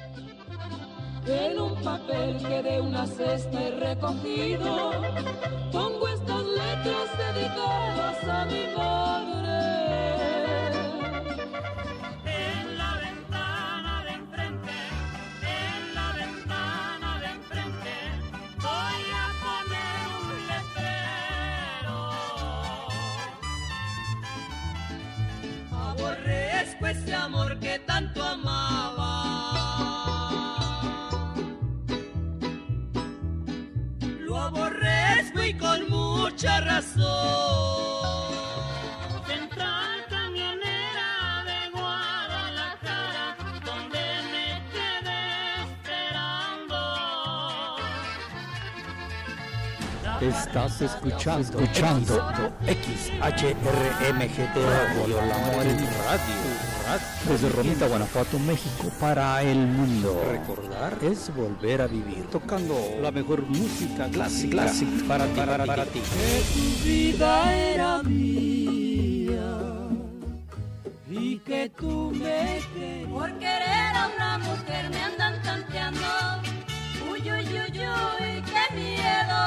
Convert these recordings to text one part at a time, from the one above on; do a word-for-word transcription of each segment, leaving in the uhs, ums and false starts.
En un papel que de una cesta he recogido, pongo estas letras dedicadas a mi madre. En la ventana de enfrente, en la ventana de enfrente, voy a poner un letrero. Aborrezco ese amor que tanto amaba. Lo aborrezco y con mucha razón. Central camionera de Guadalajara, donde me quedé esperando. Estás escuchando, escuchando X H R M G T Radio, La Morenita Radio, desde Romita, Guanajuato, México, para el mundo. Recordar es volver a vivir, tocando la mejor música clásica, clásica para ti, para, para ti. Que tu vida era mía y que tú me querías. Por querer a una mujer me andan tanteando. Uy, uy, uy, uy, qué miedo.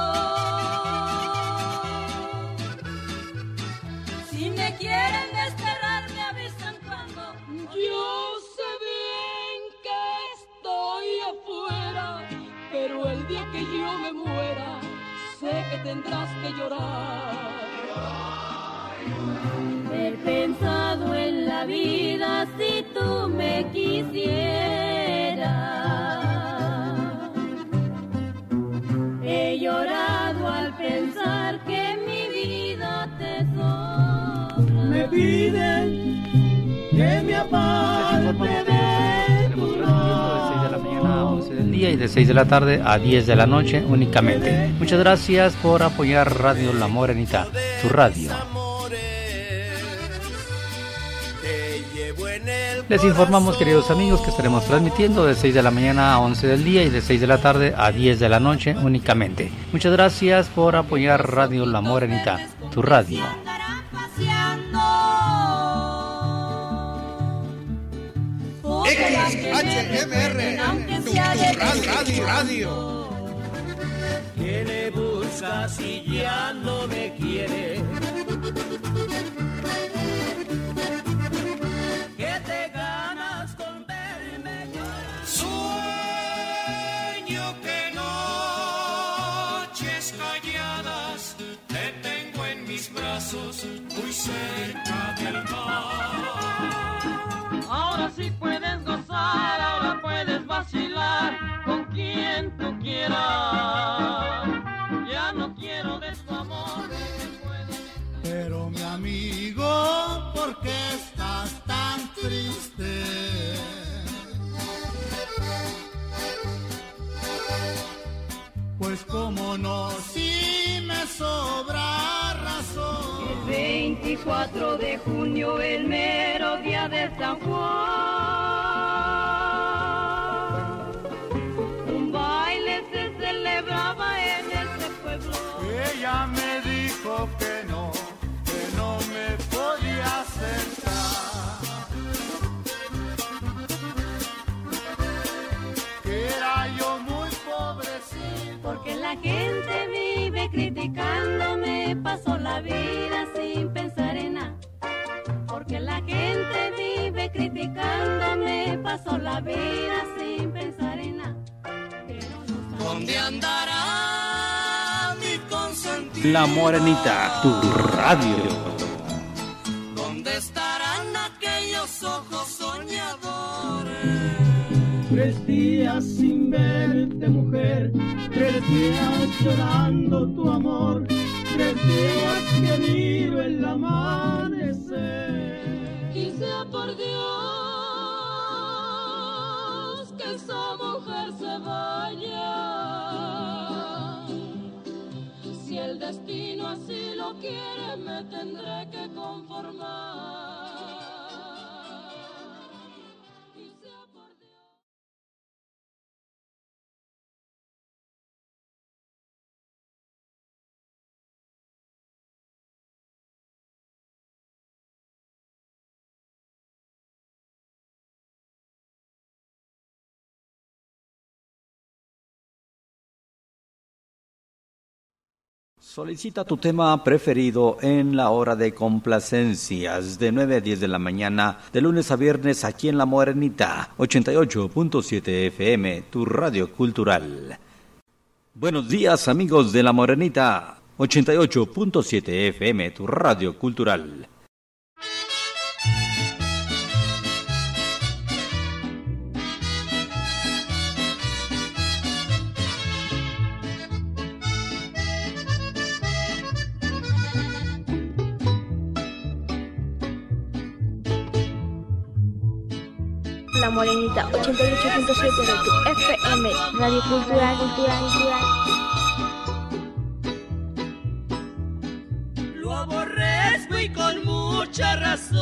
Si me quieren desterrar me avisan cuando. Yo sé bien que estoy afuera, pero el día que yo me muera, sé que tendrás que llorar. He pensado en la vida si tú me quisieras. He llorado al pensar que mi vida te sobra. Me piden que me aparte de tu de seis de la mañana a once del día y de seis de la tarde a diez de la noche únicamente. Muchas gracias por apoyar Radio La Morenita, tu radio. Les informamos, queridos amigos, que estaremos transmitiendo de seis de la mañana a once del día y de seis de la tarde a diez de la noche únicamente. Muchas gracias por apoyar Radio La Morenita, tu radio. X H M R, tu, tu radio, radio. ¿Qué le buscas si ya no me quiere? ¿Qué te ganas con verme llorar? Sueño que noches calladas te tengo en mis brazos muy cerca del mar. Ahora sí puedes gozar, ahora puedes vacilar con quien tú quieras. Ya no quiero de tu amor. Pero mi amigo, ¿por qué estás tan triste? Pues como no, si me sobra razón. El veinticuatro de junio, el mero día de San Juan, un baile se celebraba en este pueblo. Ella me dijo que no, que no me podía aceptar, que era yo muy pobrecito. Porque la gente vive criticándome, paso la vida sin pensar en nada. Porque la gente vive criticándome, paso la vida sin pensar en nada. No ¿Dónde andará mi consentido? La Morenita, tu radio. ¿Dónde estarán aquellos ojos soñadores? Tres días sin verte, mujer, tres días llorando tu amor, tres días que miro el amanecer. Y sea por Dios que esa mujer se vaya, si el destino así lo quiere, me tendré que conformar. Solicita tu tema preferido en la hora de complacencias de nueve a diez de la mañana, de lunes a viernes aquí en La Morenita, ochenta y ocho punto siete F M, tu radio cultural. Buenos días amigos de La Morenita, ochenta y ocho punto siete F M, tu radio cultural. La Morenita, ochenta y ocho punto siete de tu F M, Radio Cultural, Cultural, Cultural. Lo aborrezco y con mucha razón.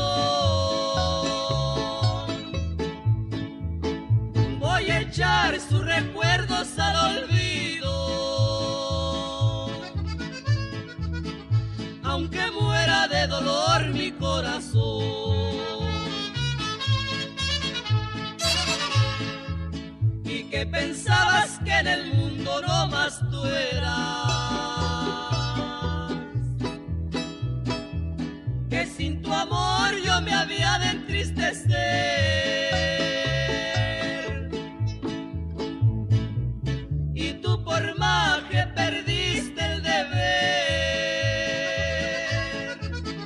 Voy a echar sus recuerdos al olvido. Aunque muera de dolor mi corazón. Que pensabas que en el mundo no más tú eras, que sin tu amor yo me había de entristecer, y tú por magia perdiste el deber.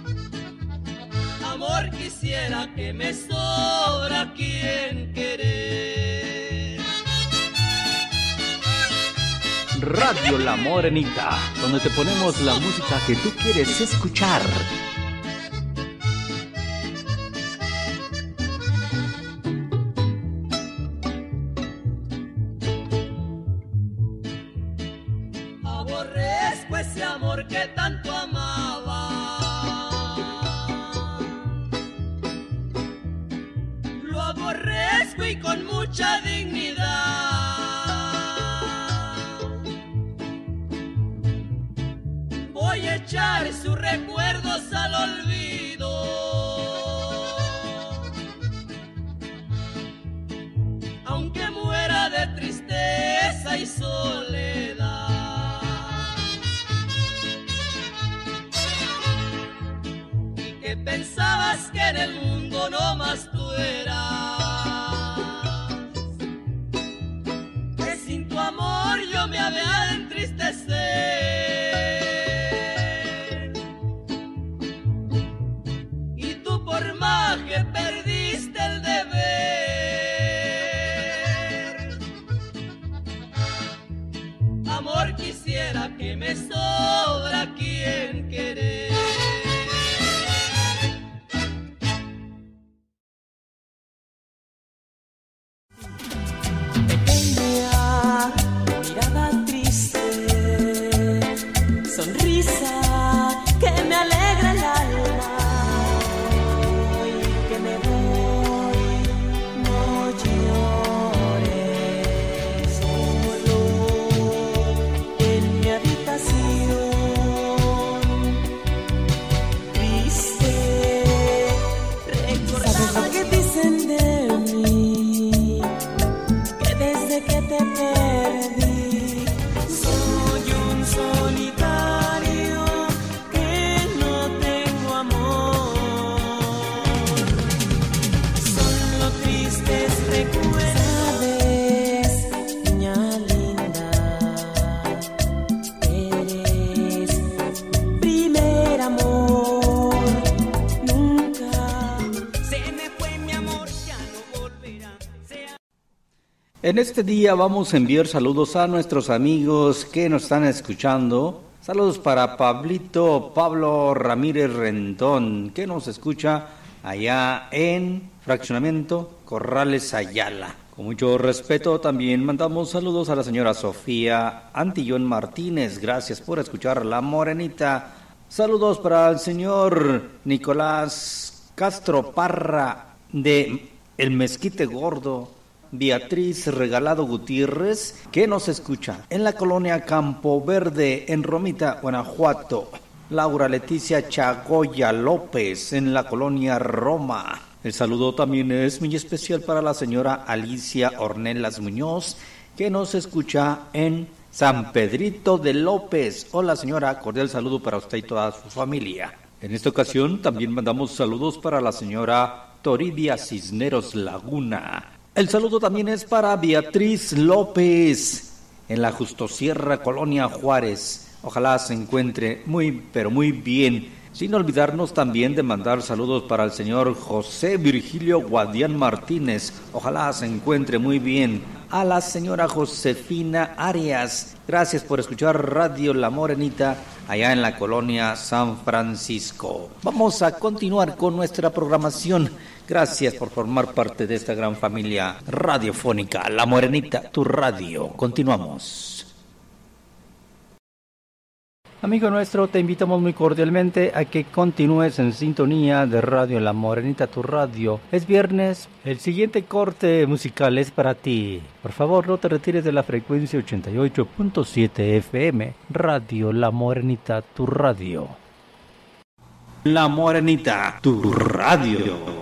Amor, quisiera que me sobra quien querer. Radio La Morenita, donde te ponemos la música que tú quieres escuchar. Aborrezco ese amor que tanto amaba. Lo aborrezco y con mucha dignidad. Voy a echar sus recuerdos al olvido. Aunque muera de tristeza y soledad. Y que pensabas que en el mundo no más tú eras, que sin tu amor yo me había de entristecer. Por magia perdiste el deber. Amor, quisiera que me sobra quien querer. Pequeña, mirada triste, sonrisa que me alegra el alma. En este día vamos a enviar saludos a nuestros amigos que nos están escuchando. Saludos para Pablito Pablo Ramírez Rendón, que nos escucha allá en Fraccionamiento Corrales Ayala. Con mucho respeto también mandamos saludos a la señora Sofía Antillón Martínez. Gracias por escuchar La Morenita. Saludos para el señor Nicolás Castro Parra de El Mezquite Gordo. Beatriz Regalado Gutiérrez, que nos escucha en la colonia Campo Verde, en Romita, Guanajuato. Laura Leticia Chagoya López, en la colonia Roma. El saludo también es muy especial para la señora Alicia Ornelas Muñoz, que nos escucha en San Pedrito de López. Hola señora, cordial saludo para usted y toda su familia. En esta ocasión también mandamos saludos para la señora Toribia Cisneros Laguna. El saludo también es para Beatriz López en la Justosierra, Colonia Juárez. Ojalá se encuentre muy, pero muy bien. Sin olvidarnos también de mandar saludos para el señor José Virgilio Guadián Martínez. Ojalá se encuentre muy bien. A la señora Josefina Arias. Gracias por escuchar Radio La Morenita allá en la colonia San Francisco. Vamos a continuar con nuestra programación. Gracias por formar parte de esta gran familia radiofónica. La Morenita, tu radio. Continuamos. Amigo nuestro, te invitamos muy cordialmente a que continúes en sintonía de Radio La Morenita, tu radio. Es viernes, el siguiente corte musical es para ti. Por favor, no te retires de la frecuencia ochenta y ocho punto siete F M. Radio La Morenita, tu radio. La Morenita, tu radio.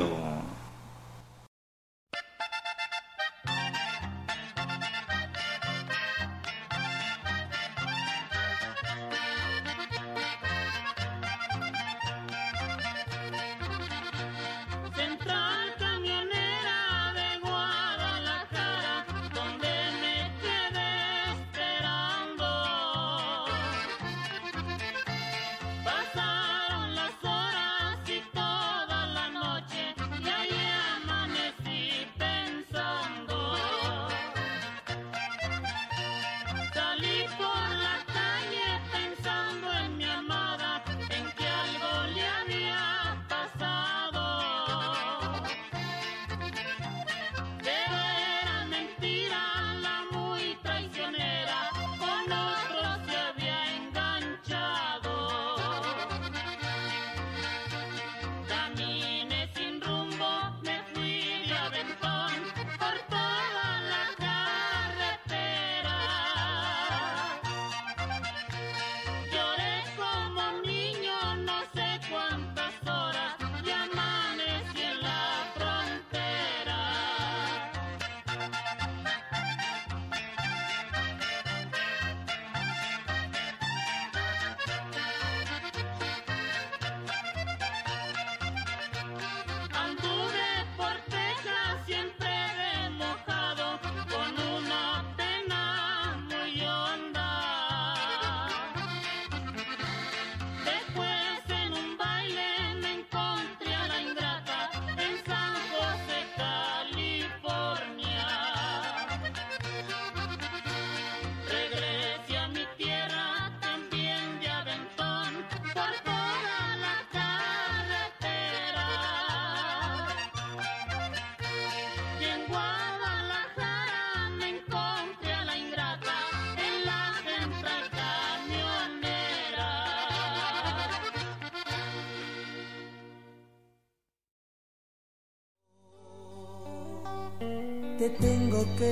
Te tengo que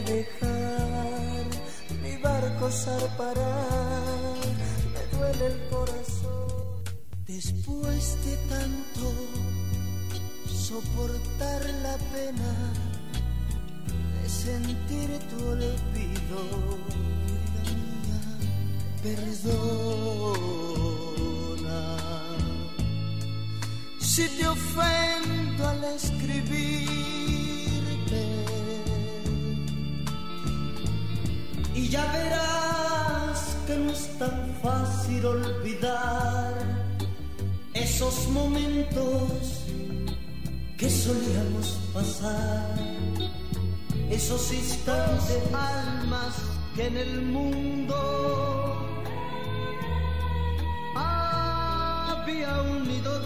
dejar, mi barco zarpará, me duele el corazón. Después de tanto soportar la pena de sentir tu olvido, vida mía, perdona. Si te ofendo al escribirte, y ya verás que no es tan fácil olvidar esos momentos que solíamos pasar, esos instantes, almas que en el mundo había unido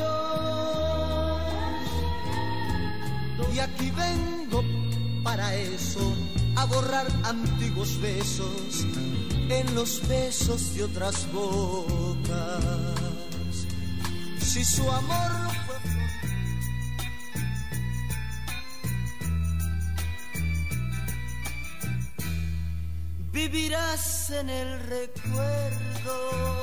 Dios. Y aquí vengo para eso, a borrar antiguos besos en los besos de otras bocas. Si su amor fue vivirás en el recuerdo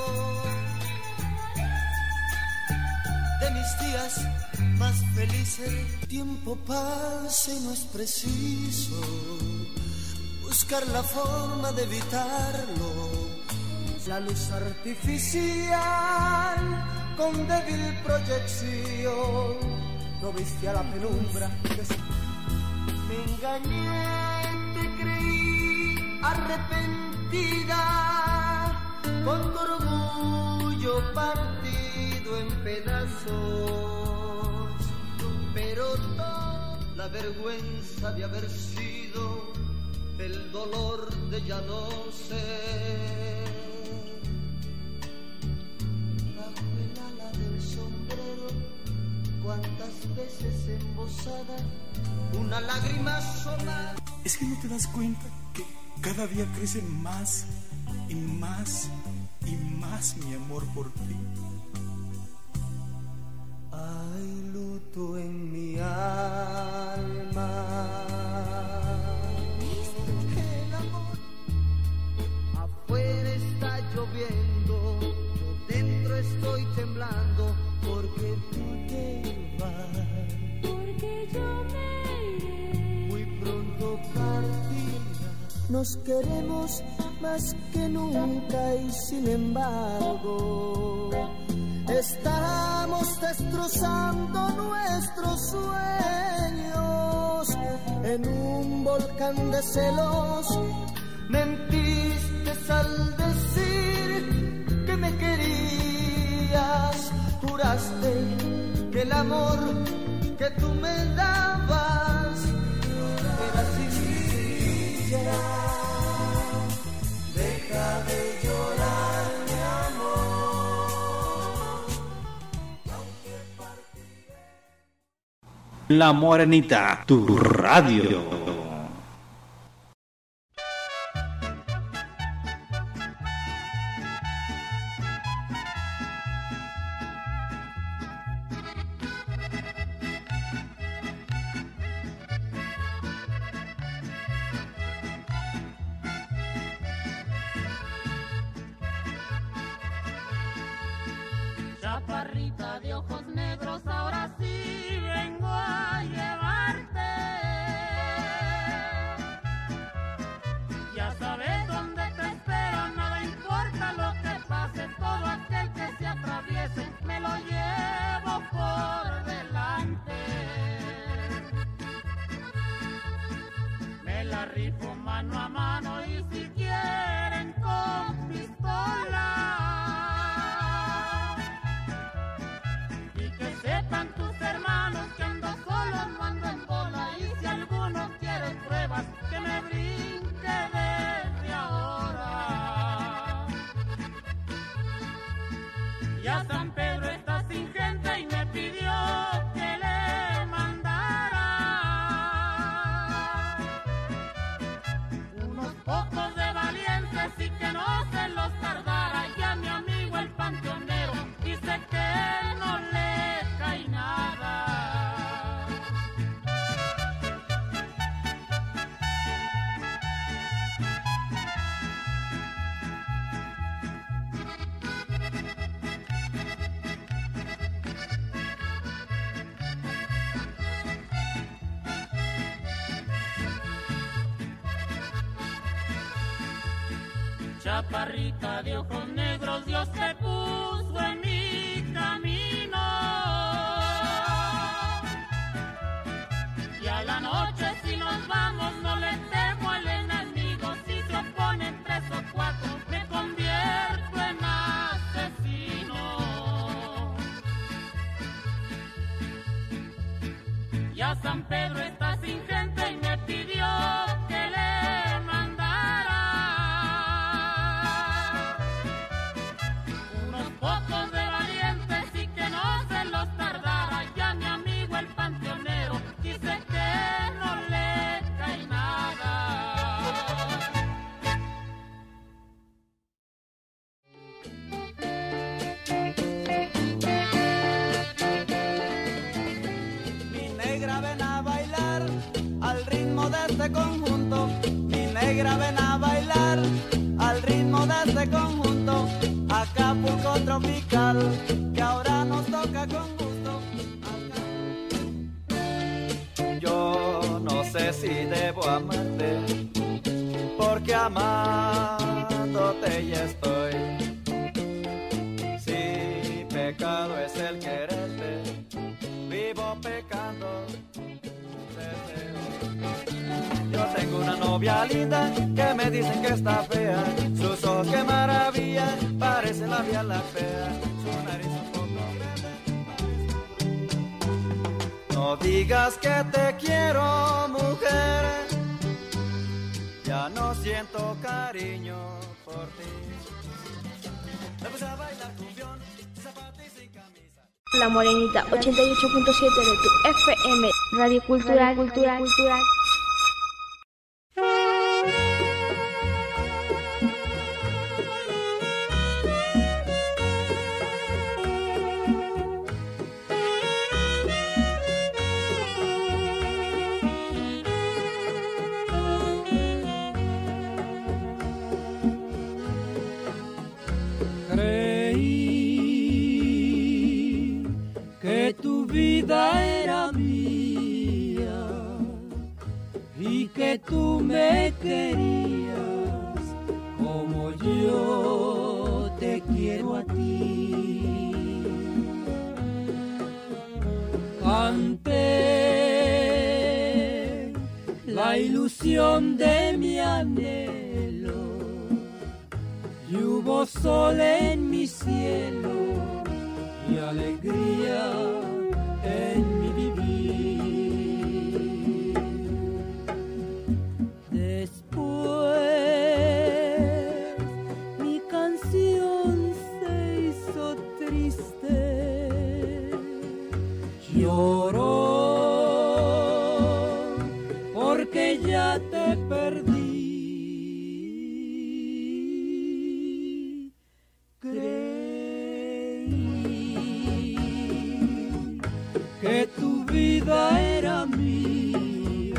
de mis días más felices. Tiempo pasa y no es preciso buscar la forma de evitarlo. La luz artificial con débil proyección no viste a la penumbra. Me engañé, te creí arrepentida, con tu orgullo partido en pedazos, pero toda la vergüenza de haber sido, el dolor de ya no ser. Bajo el ala del sombrero, cuántas veces embosada, una lágrima sola. Es que no te das cuenta que cada día crece más y más y más mi amor por ti. Hay luto en mi alma. El amor afuera está lloviendo, yo dentro estoy temblando porque tú te vas. Porque yo me iré. Muy pronto partirás. Nos queremos más que nunca y sin embargo estamos destrozando nuestros sueños en un volcán de celos. Mentiste al decir que me querías, juraste que el amor que tú me dabas era sincero. Deja de llorar, mi amor. La Morenita, tu radio. Chaparrita de ojos negros, ahora sí vengo a llevarte. Ya sabes dónde te espero, nada importa lo que pase, todo aquel que se atraviese me lo llevo por delante. Me la rifo mano a mano y si quieren con pistola. Sepan tus hermanos que ando solo, no ando en bola. Y si alguno quiere pruebas, que me brinque desde ahora. Ya San Pedro está sin gente y me pidió que le mandara unos pocos de valientes y que no se los tardara. Ya mi amigo el panteonero dice que no le cae nada. Chaparrita de ojos negros, Dios te puso en mi camino. Y a la noche si nos vamos no le temo al enemigo. Si se oponen tres o cuatro me convierto en asesino. Ya San Pedro está sin gente y me pidió que le mandara unos pocos de valientes y que no se los tardara. Ya mi amigo el panteonero dice que no le cae nada. Mi negra ven a bailar al ritmo de este conjunto. Mi negra ven a bailar al ritmo de este conjunto. Acapulco tropical, que ahora nos toca con gusto. Acá. Yo no sé si debo amarte porque amándote ya estoy. Si pecado es el quererte, vivo pecando desde hoy. Yo tengo una novia linda que me dicen que está fea, sus ojos qué maravilla, parece la vía la fea, su nariz un poco verde. No digas que te quiero, mujer, ya no siento cariño por ti. Me puse a bailar cumbión, zapatos y sin camisa. La Morenita ochenta y ocho punto siete de tu F M, Radio Cultural, Cultural, Cultural. Creí que tu vida era mía y que tú me querías como yo te quiero a ti. Ante la ilusión de mi anhelo y hubo sol en mi cielo y alegría en mi vivir. Después mi canción se hizo triste, lloró porque ya te perdí. Que tu vida era mía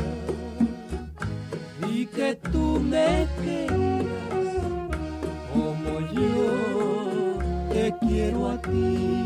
y que tú me querías como yo te quiero a ti.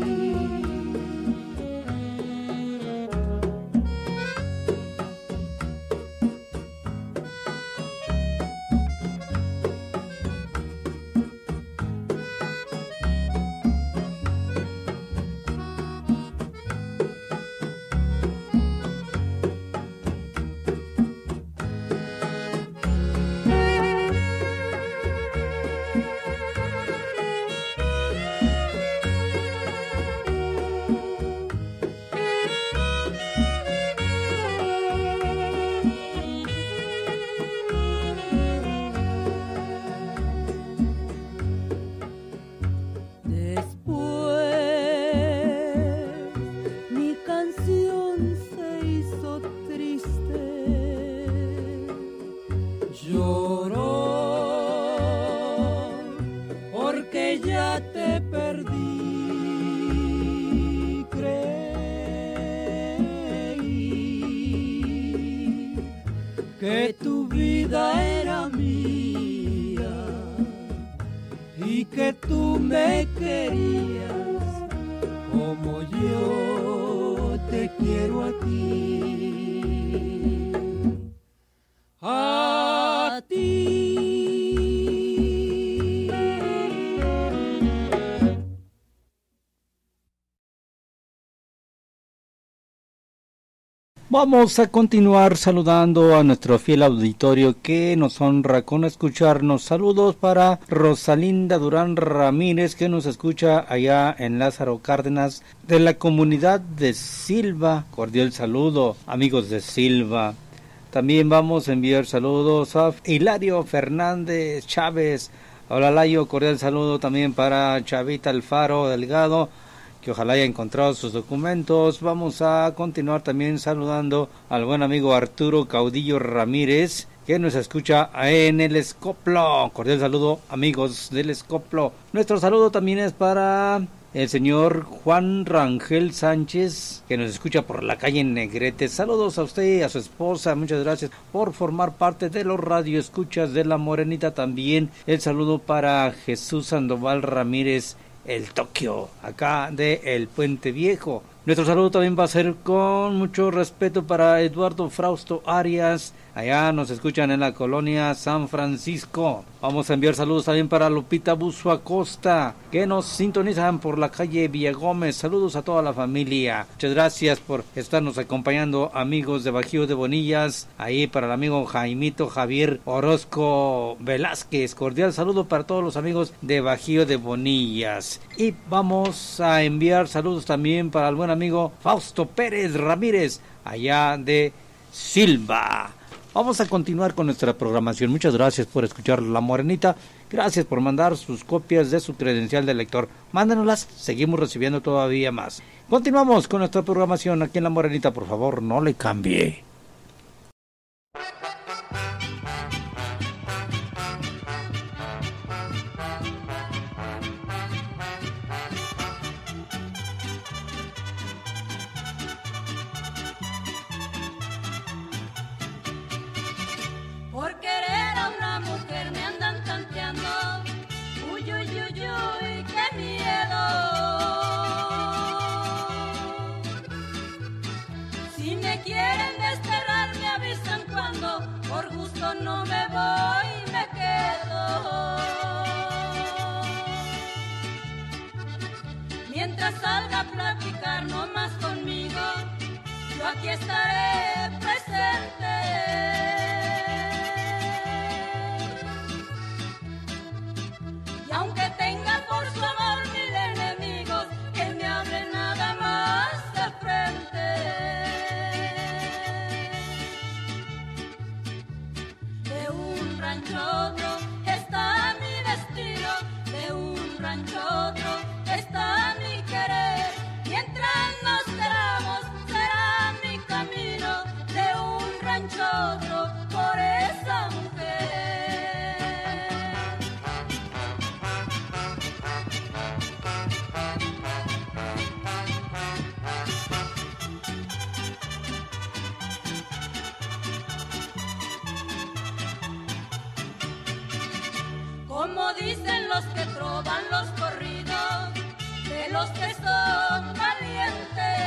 Que tu vida era mía y que tú me querías como yo te quiero a ti. A ti. Vamos a continuar saludando a nuestro fiel auditorio que nos honra con escucharnos. Saludos para Rosalinda Durán Ramírez, que nos escucha allá en Lázaro Cárdenas, de la comunidad de Silva. Cordial saludo, amigos de Silva. También vamos a enviar saludos a Hilario Fernández Chávez. Hola Layo, cordial saludo también para Chavita Alfaro Delgado, que ojalá haya encontrado sus documentos. Vamos a continuar también saludando al buen amigo Arturo Caudillo Ramírez, que nos escucha en el Escoplo. Cordial saludo, amigos del Escoplo. Nuestro saludo también es para el señor Juan Rangel Sánchez, que nos escucha por la calle Negrete. Saludos a usted y a su esposa, muchas gracias por formar parte de los radioescuchas de La Morenita. También el saludo para Jesús Sandoval Ramírez, el Tokio, acá de El Puente Viejo. Nuestro saludo también va a ser con mucho respeto para Eduardo Frausto Arias. Allá nos escuchan en la colonia San Francisco. Vamos a enviar saludos también para Lupita Buzo Acosta, que nos sintonizan por la calle Villagómez. Saludos a toda la familia. Muchas gracias por estarnos acompañando, amigos de Bajío de Bonillas. Ahí para el amigo Jaimito Javier Orozco Velázquez. Cordial saludo para todos los amigos de Bajío de Bonillas. Y vamos a enviar saludos también para el buen amigo Fausto Pérez Ramírez, allá de Silva. Vamos a continuar con nuestra programación. Muchas gracias por escuchar La Morenita. Gracias por mandar sus copias de su credencial de lector. Mándanoslas, seguimos recibiendo todavía más. Continuamos con nuestra programación aquí en La Morenita. Por favor, no le cambie. Por gusto no me voy, me quedo. Mientras salga a platicar nomás conmigo, yo aquí estaré presente. Y aunque tenga por su amor mil enemigos, que me hablen nada más de frente. Otro está mi destino, de un rancho otro está mi querer. Mientras nos queramos será mi camino, de un rancho otro por esa mujer. Como dicen los que trovan los corridos, de los que son valientes,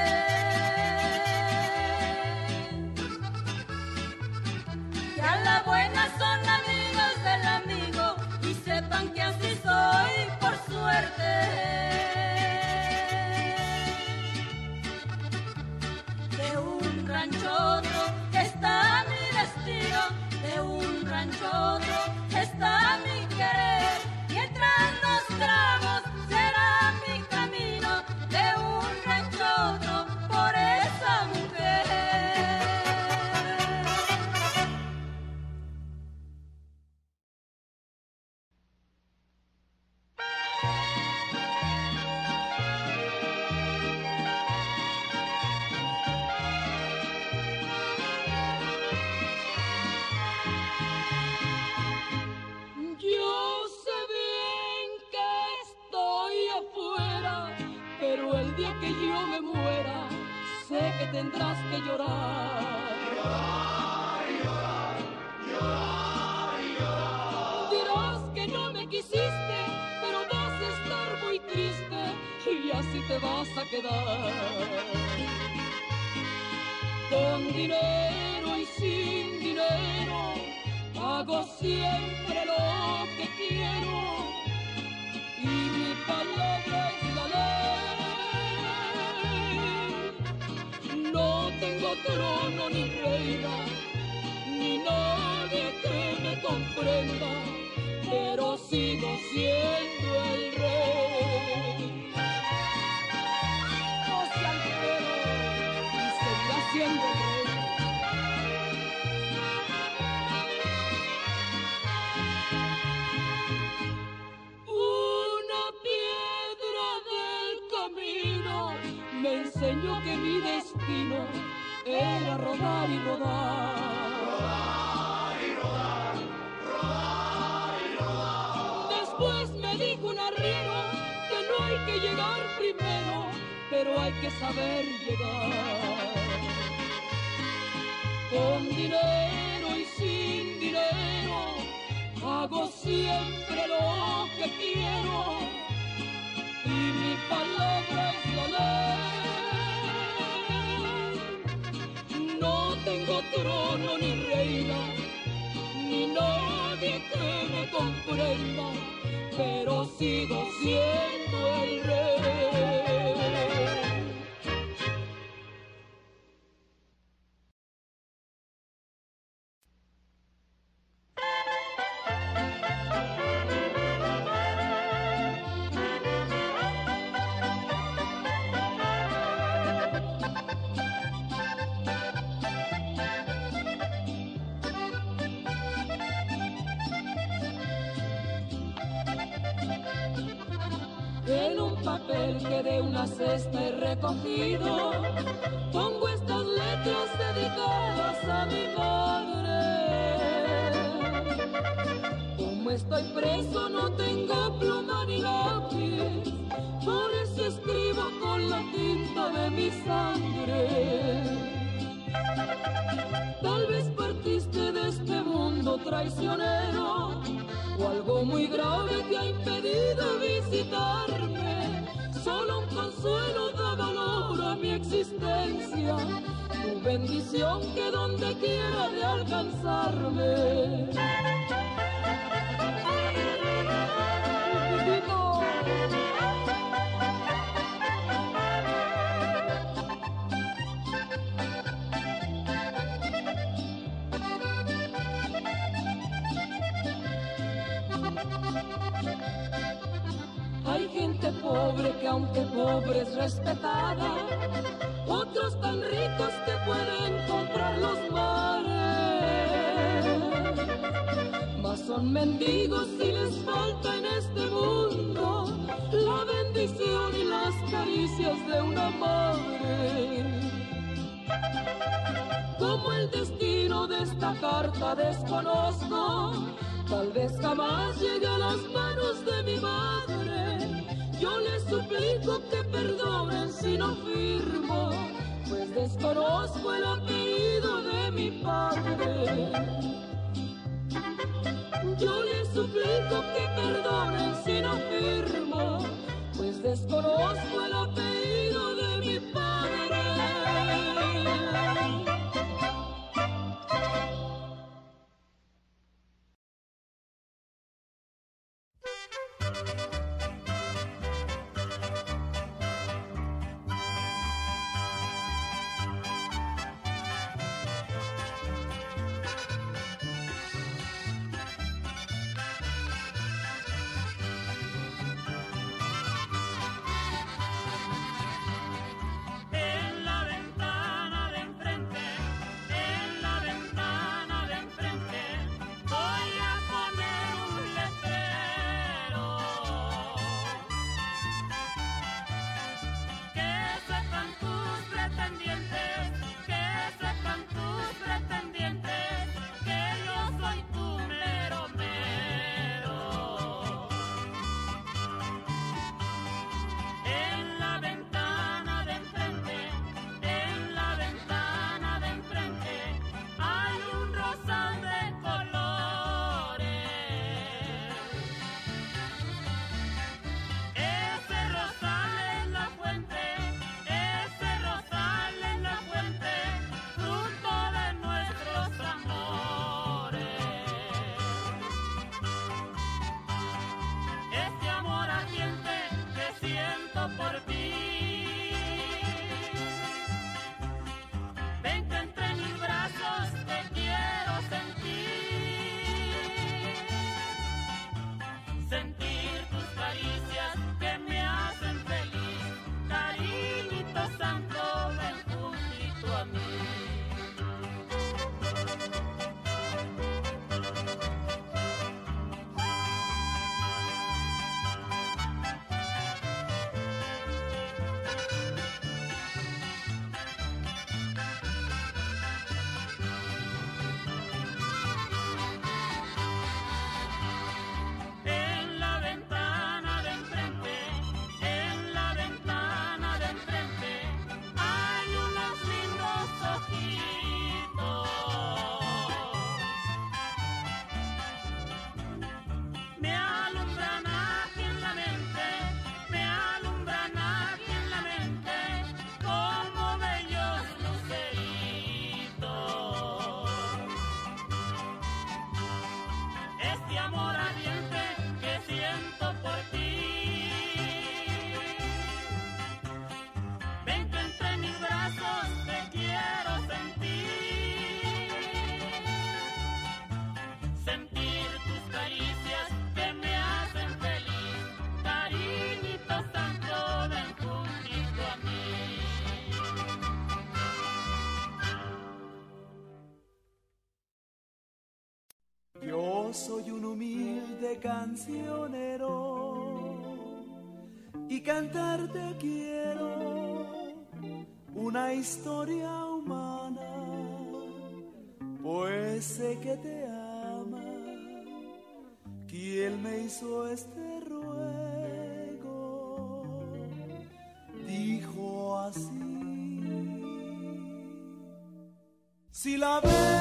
que a la buena son amigos del amigo, y sepan que así soy por suerte. De un rancho otro está mi destino, de un rancho otro está mi querer. Mientras nos queramos será mi camino, de un rancho otro por esa mujer. Que yo me muera, sé que tendrás que llorar. Llorar, llorar, llorar, llorar. Dirás que no me quisiste, pero vas a estar muy triste y así te vas a quedar. Con dinero y sin dinero, hago siempre lo que quiero y mi palabra es la ley. No tengo trono ni reina, ni nadie que me comprenda, pero sigo siendo el rey. No se altero y seguirá siendo el rey. Una piedra del camino me enseñó que mi destino era rodar y rodar. Rodar y rodar, rodar y rodar. Después me dijo un arriero que no hay que llegar primero, pero hay que saber llegar. Con dinero y sin dinero, hago siempre lo que quiero y mi palabra es la ley. trono ni reina, ni nadie que me comprenda, pero sigo siendo el rey. En un papel que de una cesta he recogido, pongo estas letras dedicadas a mi madre. Como estoy preso no tengo pluma ni lápiz, por eso escribo con la tinta de mi sangre. Tal vez partiste de este mundo traicionero, o algo muy grave te ha impedido visitarme. Solo un consuelo da valor a mi existencia, tu bendición que donde quiera de alcanzarme. Hay gente pobre que aunque pobre es respetada, otros tan ricos que pueden comprar los mares, mas son mendigos y les falta en este mundo la bendición y las caricias de una madre. Como el destino de esta carta desconozco, tal vez jamás llegue a las manos de mi madre. Yo les suplico que perdonen si no firmo, pues desconozco el apellido de mi padre. Yo les suplico que perdonen si no firmo, pues desconozco el apellido de mi padre. soy un humilde cancionero y cantarte quiero una historia humana, pues sé que te ama quien me hizo este ruego. Dijo así: si la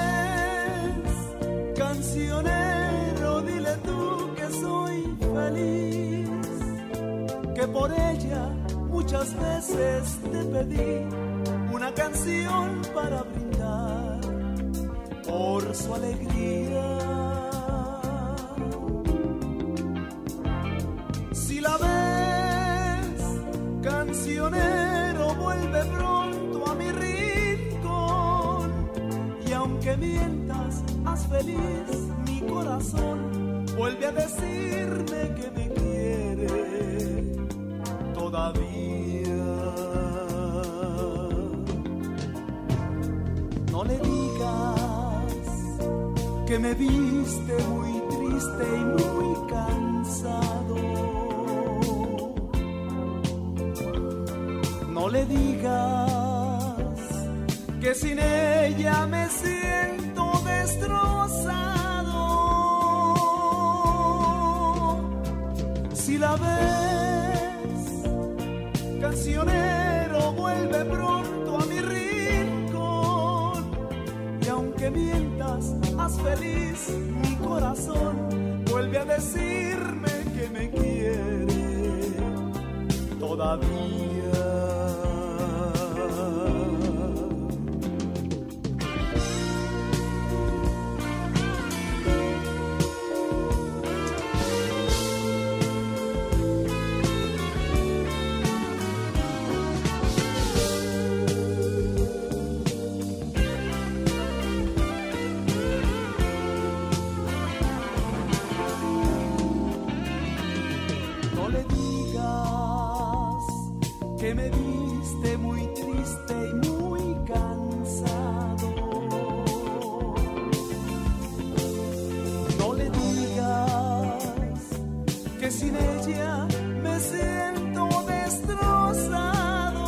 ves, cancionero, dile tú que soy feliz, que por ella muchas veces te pedí una canción para brindar por su alegría. Si la ves, cancionero, vuelve pronto a mi rincón, y aunque mientas, haz feliz mi corazón. Vuelve a decirme que me quiere todavía. No le digas que me viste muy triste y muy cansado. No le digas que sin ella me siento destrozado. Si la ves, cancionero, vuelve pronto a mi rincón, y aunque mientas, haz feliz mi corazón. Vuelve a decirme que me quiere todavía. Que me viste muy triste y muy cansado. No le digas que sin ella me siento destrozado.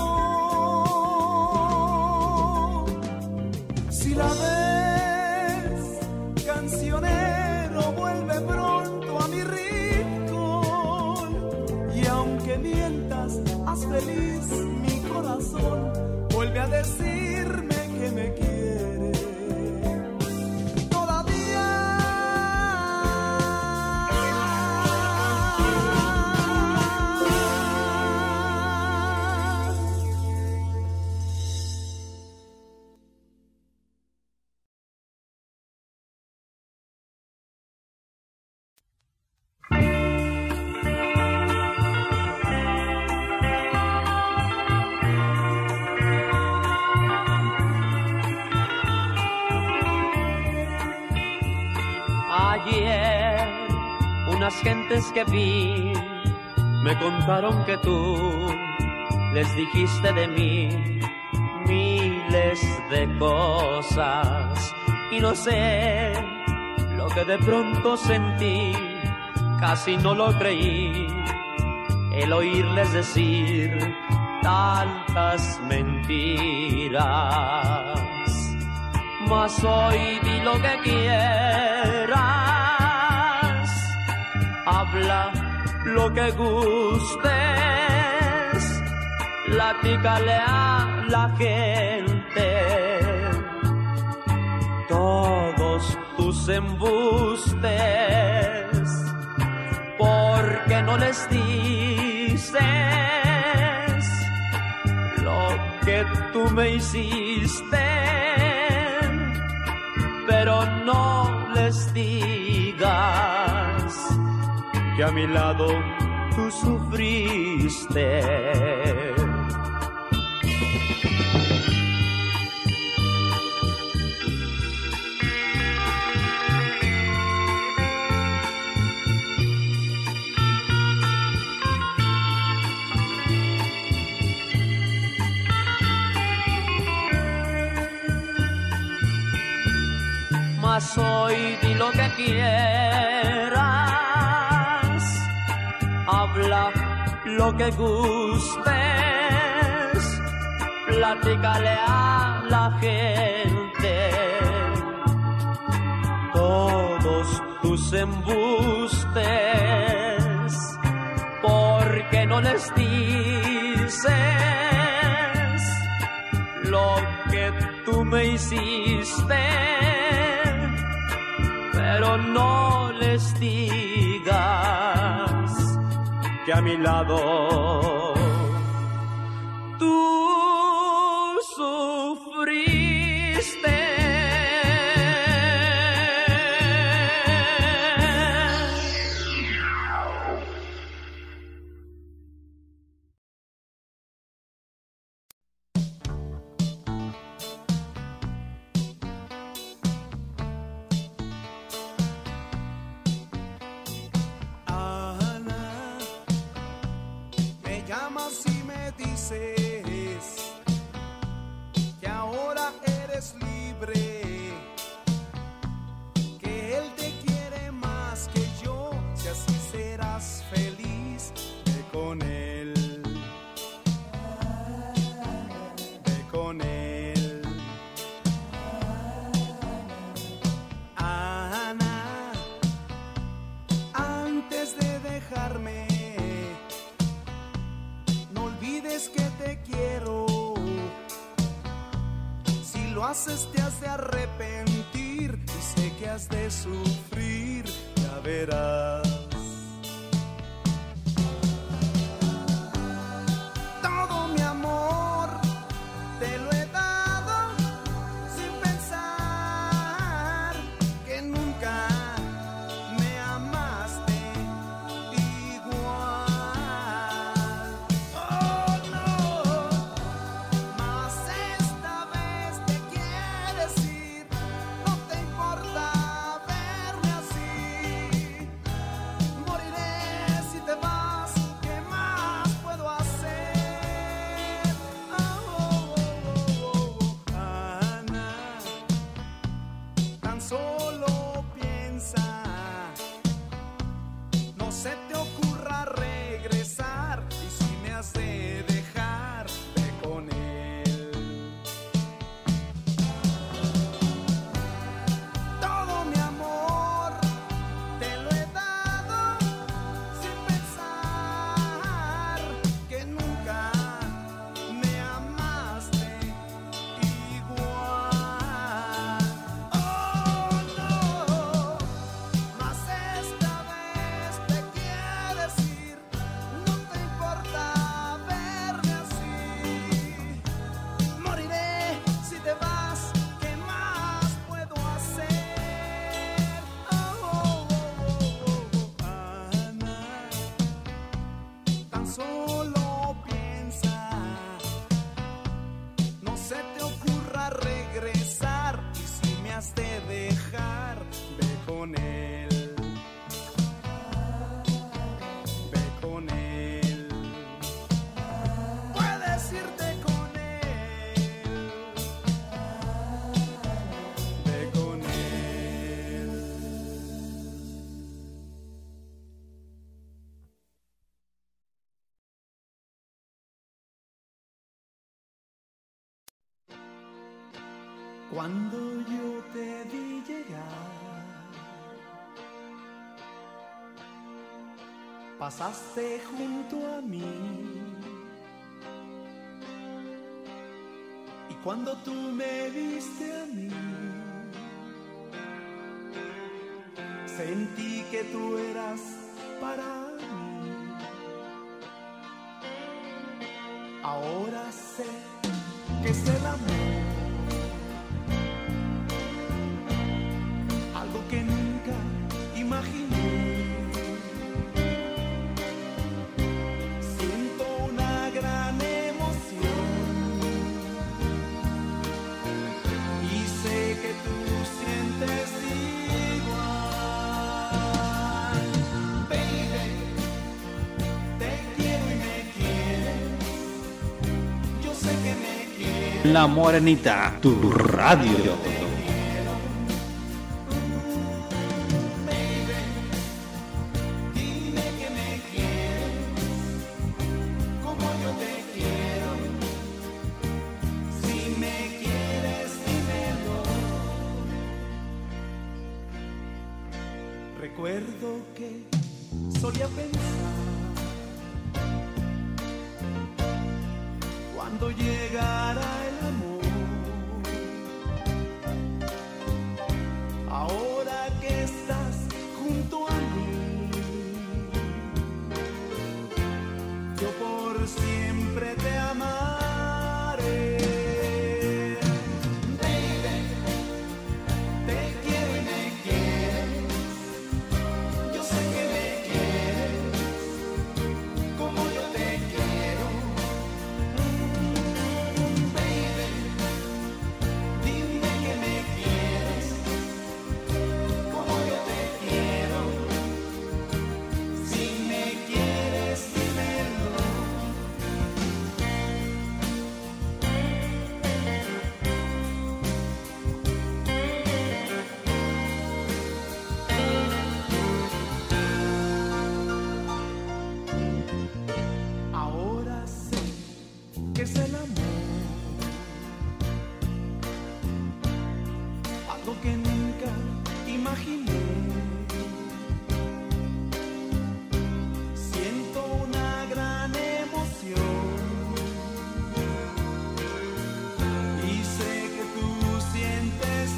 Si la ves, cancionero, vuelve pronto a mi rincón, y aunque mientas, haz feliz mi corazón. Vuelve a decirme que me quiere todavía. Ayer unas gentes que vi me contaron que tú les dijiste de mí miles de cosas, y no sé lo que de pronto sentí, casi no lo creí, el oírles decir tantas mentiras. Mas hoy di lo que quieras, habla lo que gustes, platícale a la gente todos tus embustes, porque no les dices lo que tú me hiciste. Pero no les digas que a mi lado tú sufriste. Mas hoy di lo que quieras, habla lo que gustes, platícale a la gente todos tus embustes, porque no les dices lo que tú me hiciste, pero no les digas que a mi lado tú sufriste. Que ahora eres libre, que él te quiere más que yo, si así serás feliz, ve con él, ve con él. Ana, antes de dejarme, no olvides que te quiero. Si lo haces te has de arrepentir y sé que has de sufrir, ya verás. Todo mi amor te lo he dado sin pensar que nunca me amaste igual. Cuando yo te vi llegar, pasaste junto a mí, y cuando tú me viste a mí, sentí que tú eras para mí. Ahora sé que es el amor, algo que nunca imaginé. Siento una gran emoción y sé que tú sientes igual. Baby, te quiero y me quieres, yo sé que me quieres. La Morenita, tu radio. Recuerdo que solía pensar cuando llegara el amor. Ahora que estás junto a mí, yo por siempre te amaré. Baby, te quiero y me quieres. Yo sé que me quieres como yo te quiero. Mm, baby, dime que me quieres como yo te quiero. Si me quieres, dímelo. Ahora sé que es el amor, algo que nunca imaginé. Siento una gran emoción y sé que tú sientes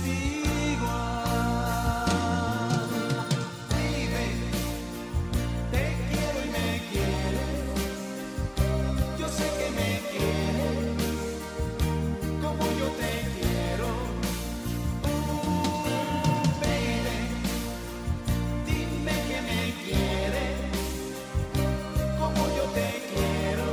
igual. Baby, te quiero y me quieres. Yo sé que me quieres como yo te quiero. Oh, baby, dime que me quieres como yo te quiero.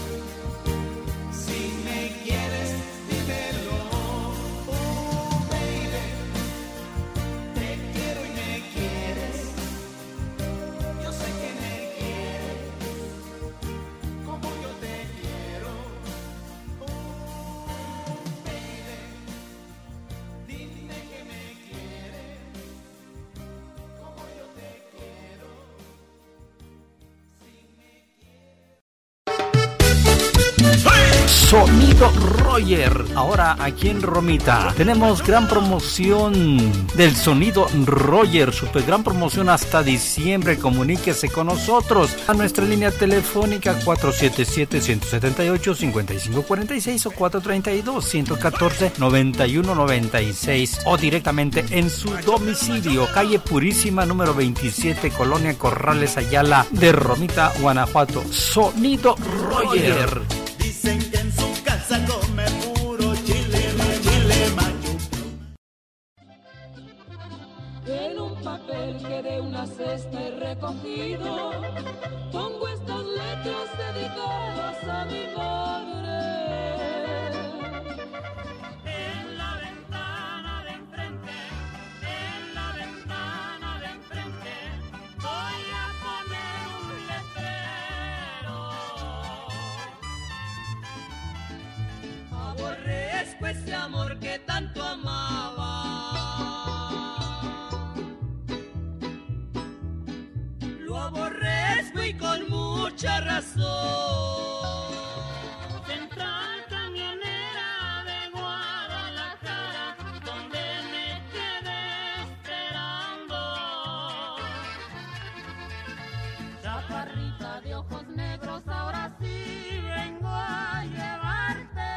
Si me quieres, dímelo. Oh, baby, te quiero y me quieres. Yo sé que me quieres como yo te quiero. Oh, baby, dime que me quieres como yo te quiero. Sonido Roger, ahora aquí en Romita tenemos gran promoción del Sonido Roger, super gran promoción hasta diciembre. Comuníquese con nosotros a nuestra línea telefónica cuatro siete siete, uno siete ocho, cinco cinco cuatro seis o cuatro tres dos, uno uno cuatro, nueve uno nueve seis o directamente en su domicilio, calle Purísima número veintisiete, Colonia Corrales, Ayala de Romita, Guanajuato. Sonido Roger. Dicen que en su casa come puro chile, chile macho. En un papel que de una cesta he recogido, pongo estas letras dedicadas a mi madre. En la ventana de enfrente, en la ventana de enfrente, voy a poner un letrero. Aborrezco ese amor que tanto amaba. Lo aborrezco y con mucha razón. Central camionera de Guadalajara, donde me quedé esperando. Chaparrita de ojos negros, ahora sí vengo a llevarte.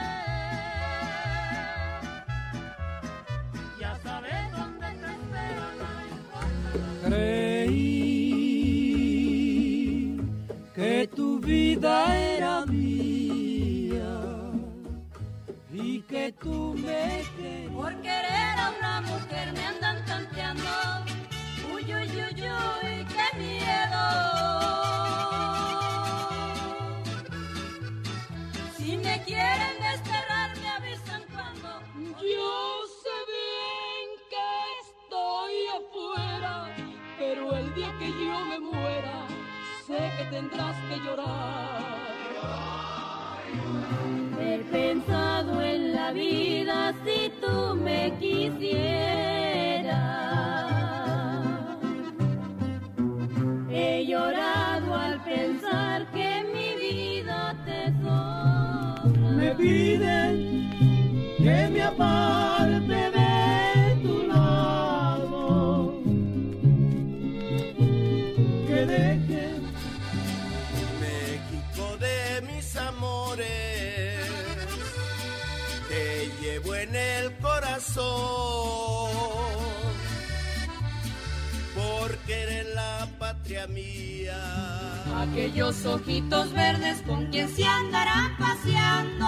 Ya sabes dónde te espero, no importa. Creí que tu vida era mía y que tú me querías. Por querer a una mujer me andan tanteando. Uy, uy, uy, uy, qué miedo. Si me quieren desterrar, me avisan cuando. Yo sé bien que estoy afuera, pero el día que yo me muera, sé que tendrás que llorar. He pensado en la vida si tú me quisieras. He llorado al pensar que mi vida te sobra. Me piden que me aparte de tu lado, patria mía. Aquellos ojitos verdes con quien se andarán paseando.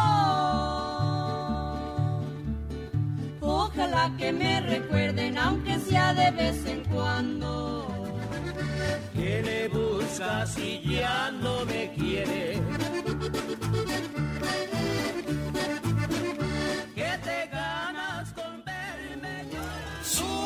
Ojalá que me recuerden, aunque sea de vez en cuando. ¿Qué le buscas si ya no me quiere? ¿Qué te ganas con verme llorar?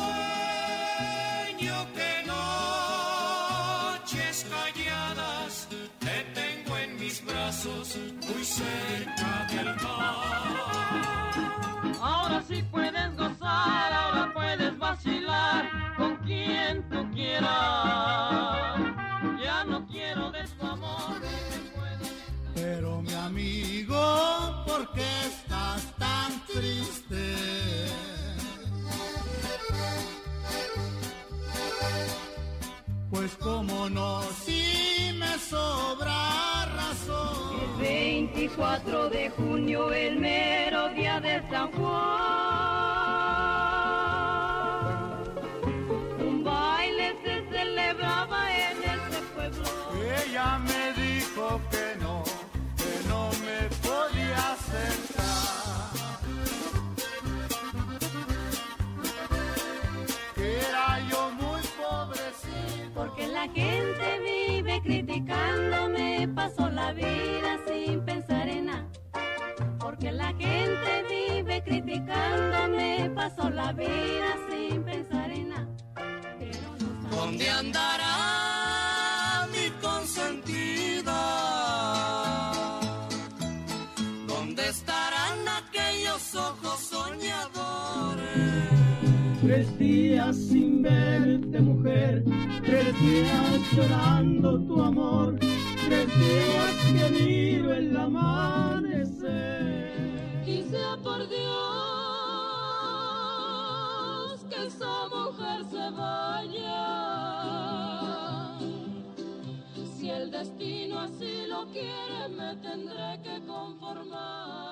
Sueño que noches calladas te tengo en mis brazos, muy cerca del mar. Ahora sí puedes gozar, ahora puedes vacilar con quien tú quieras. Ya no quiero de tu amor. Pero mi amigo, ¿por qué estás tan triste? Pues como no, si me sobra razón. El veinticuatro de junio, el mero día de San Juan, un baile se celebraba en este pueblo. Ella me dijo que no, que no me podía acercar, que era yo muy pobrecito. Porque la gente vive criticándome, paso la vida sin pensar en nada. Porque la gente vive criticándome, paso la vida sin pensar en nada. Pero no sabe ¿dónde andará mi consentida? ¿Dónde estarán aquellos ojos soñadores? Tres días sin verte, mujer, tres días llorando tu amor, tres días que miro el amanecer. Y sea por Dios que esa mujer se vaya, si el destino así lo quiere me tendré que conformar.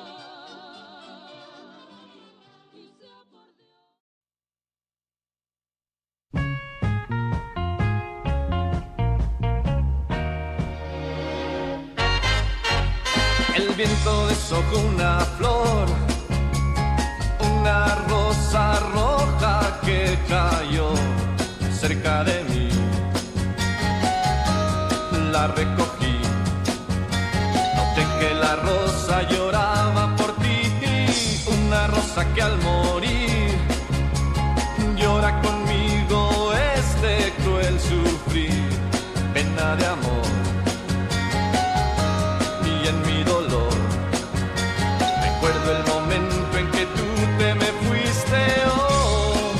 El viento deshojó una flor, una rosa roja que cayó cerca de mí. La recogí, noté que la rosa lloraba por ti, una rosa que al morir llora conmigo este cruel sufrir, pena de amor. Y en mi dolor recuerdo el momento en que tú te me fuiste, oh.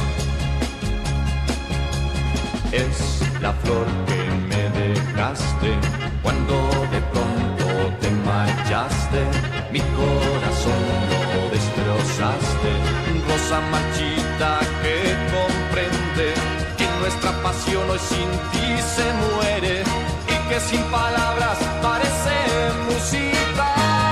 Es la flor que me dejaste cuando de pronto te marchaste, mi corazón lo destrozaste, rosa marchita que comprende que nuestra pasión hoy sin ti se muere y que sin palabras parece música.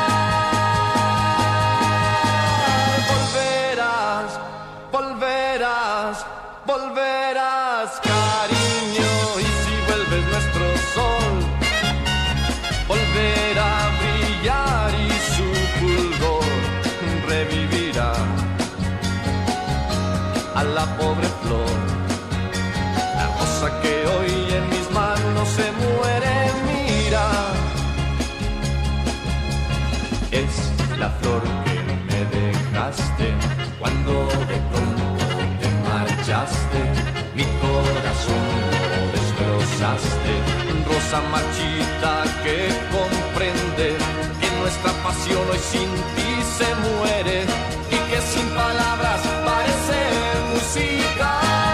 Volverás, volverás, volverás, cariño, y si vuelves nuestro sol volverá a brillar y su fulgor revivirá a la pobre flor, la rosa que hoy en mis manos se muere. Mira, es la flor que me dejaste cuando de pronto te marchaste, mi corazón lo destrozaste, rosa marchita que comprende que nuestra pasión hoy sin ti se muere y que sin palabras parece música.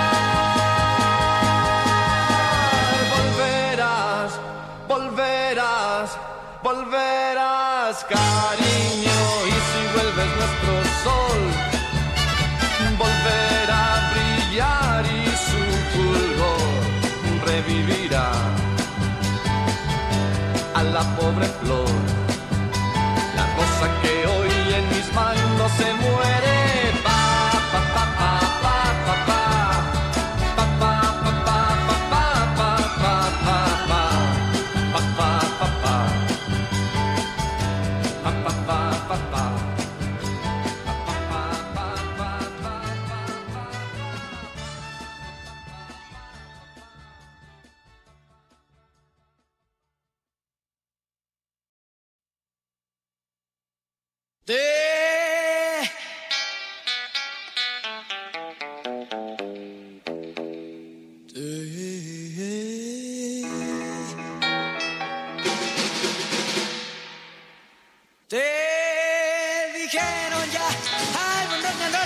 Volverás, volverás, volverás, cariño, y si vuelves nuestro sol volverá a brillar y su fulgor revivirá a la pobre flor, la rosa que hoy en mis manos se muere. Pa, pa, pa, pa, pa, pa, pa, pa, pa, pa, pa, pa, pa, pa, pa.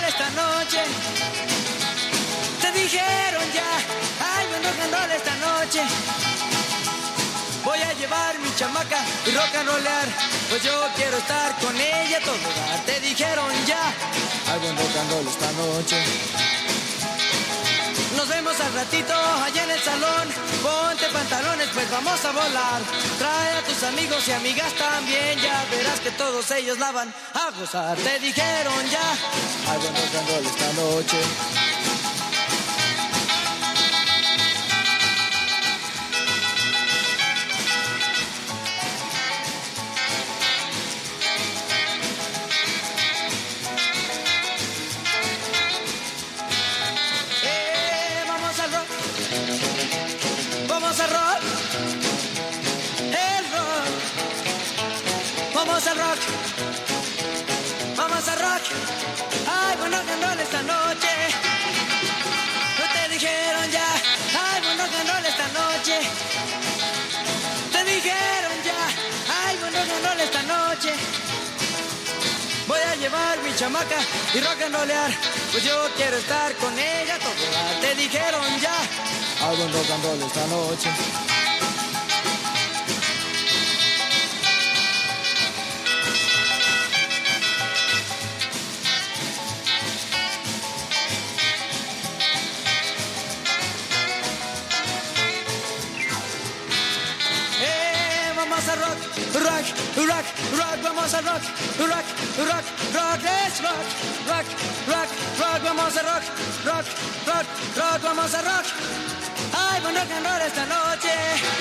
esta noche. Te dijeron ya, hay buen rock and roll esta noche. Voy a llevar mi chamaca y rock and rollear, pues yo quiero estar con ella todo dar. Te dijeron ya, hay buen rock and roll esta noche. Nos vemos al ratito allá en el salón. Ponte pantalones, pues vamos a volar. Trae a tus amigos y amigas también. Ya verás que todos ellos la van a gozar. Te dijeron ya, hay buen rock and roll esta noche. Vamos al rock, el rock. Vamos al rock, vamos al rock. Ay, buen rock and roll esta noche. No te dijeron ya, ay, buen rock and roll esta noche. Te dijeron ya, ay, buen rock and roll esta noche. Voy a llevar mi chamaca y rock and rollear, pues yo quiero estar con ella todo dar. Te dijeron ya, hay buen rock and roll esta noche. Eh, vamos a rock, rock, rock, rock, vamos a rock, rock, rock, rock, es rock, rock, rock, rock, vamos a rock, rock, rock, rock, vamos a rock. Ay, buen rock and roll esta noche.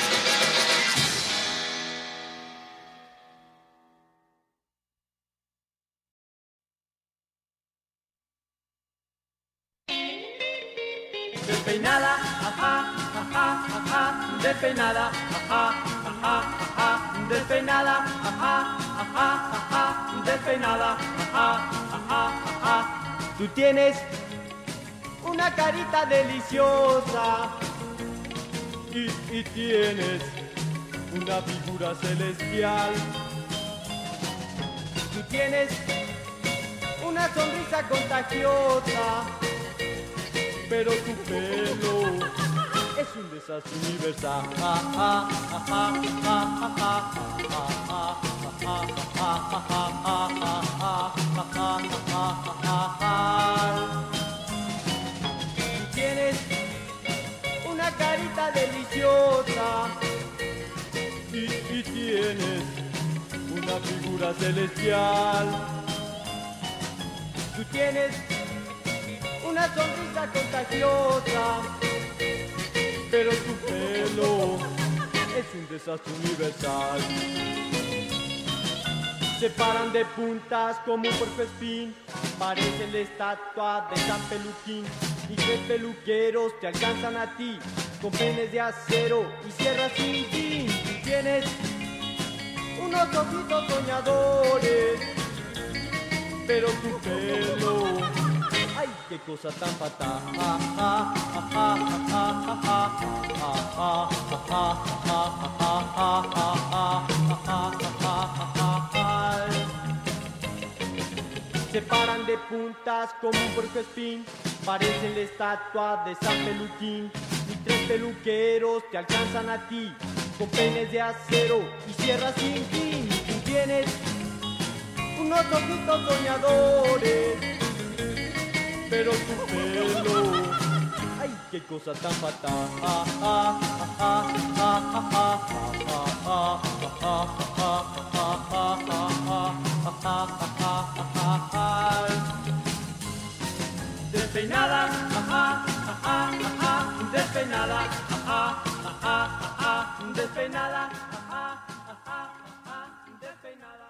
Despeinada, ajá, ajá, ajá, despeinada, ajá, ajá, ajá, despeinada, ajá, ajá, ajá, despeinada, ajá, ajá, ajá. Tú tienes una carita deliciosa y, y tienes una figura celestial. Tú tienes una sonrisa contagiosa, pero tu pelo es un desastre universal. Tú tienes una carita deliciosa y, y tienes una figura celestial. Tú tienes una sonrisa contagiosa, pero tu pelo es un desastre universal. Se paran de puntas como un puercoespín, parece la estatua de San Peluquín. Y tres peluqueros te alcanzan a ti con peines de acero y sierras sin fin. Tú tienes unos ojitos soñadores, pero tu pelo, ay, qué cosa tan fatal. Se paran de puntas como un puercoespín, parecen la estatua de San Peluquín. Y tres peluqueros te alcanzan a ti con peines de acero y sierras sin fin. Tú tienes unos ojitos soñadores, pero tu pelo, ay, qué cosa tan fatal. Despeinada, ajá, ajá, ajá, despeinada, ajá, ajá, ajá, despeinada, ajá, ajá, ajá, despeinada.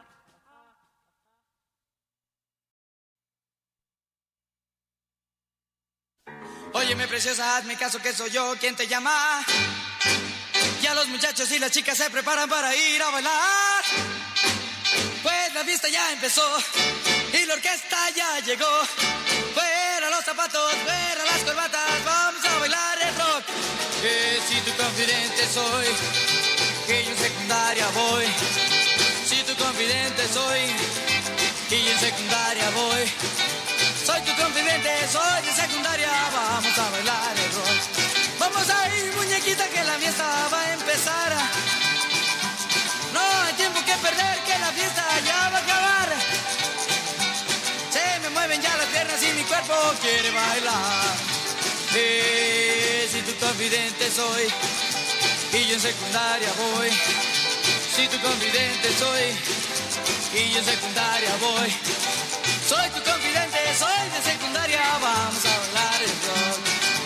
Óyeme, preciosa, hazme caso que soy yo quien te llama. Ya los muchachos y las chicas se preparan para ir a bailar. Pues la fiesta ya empezó y la orquesta ya llegó. Fuera los zapatos, fuera las corbatas, vamos a bailar el rock. Que si tu confidente soy, que yo en secundaria voy. Si tu confidente soy, y yo en secundaria voy. Soy tu confidente, soy de secundaria, vamos a bailar el rock. Vamos a ir, muñequita, que la fiesta va a empezar. No hay tiempo que perder, que la fiesta ya va a acabar. Se me mueven ya las piernas y mi cuerpo quiere bailar. Eh, si tu confidente soy y yo en secundaria voy. Si tu confidente soy y yo en secundaria voy. Soy tu confidente, soy de secundaria, vamos a bailar el rock.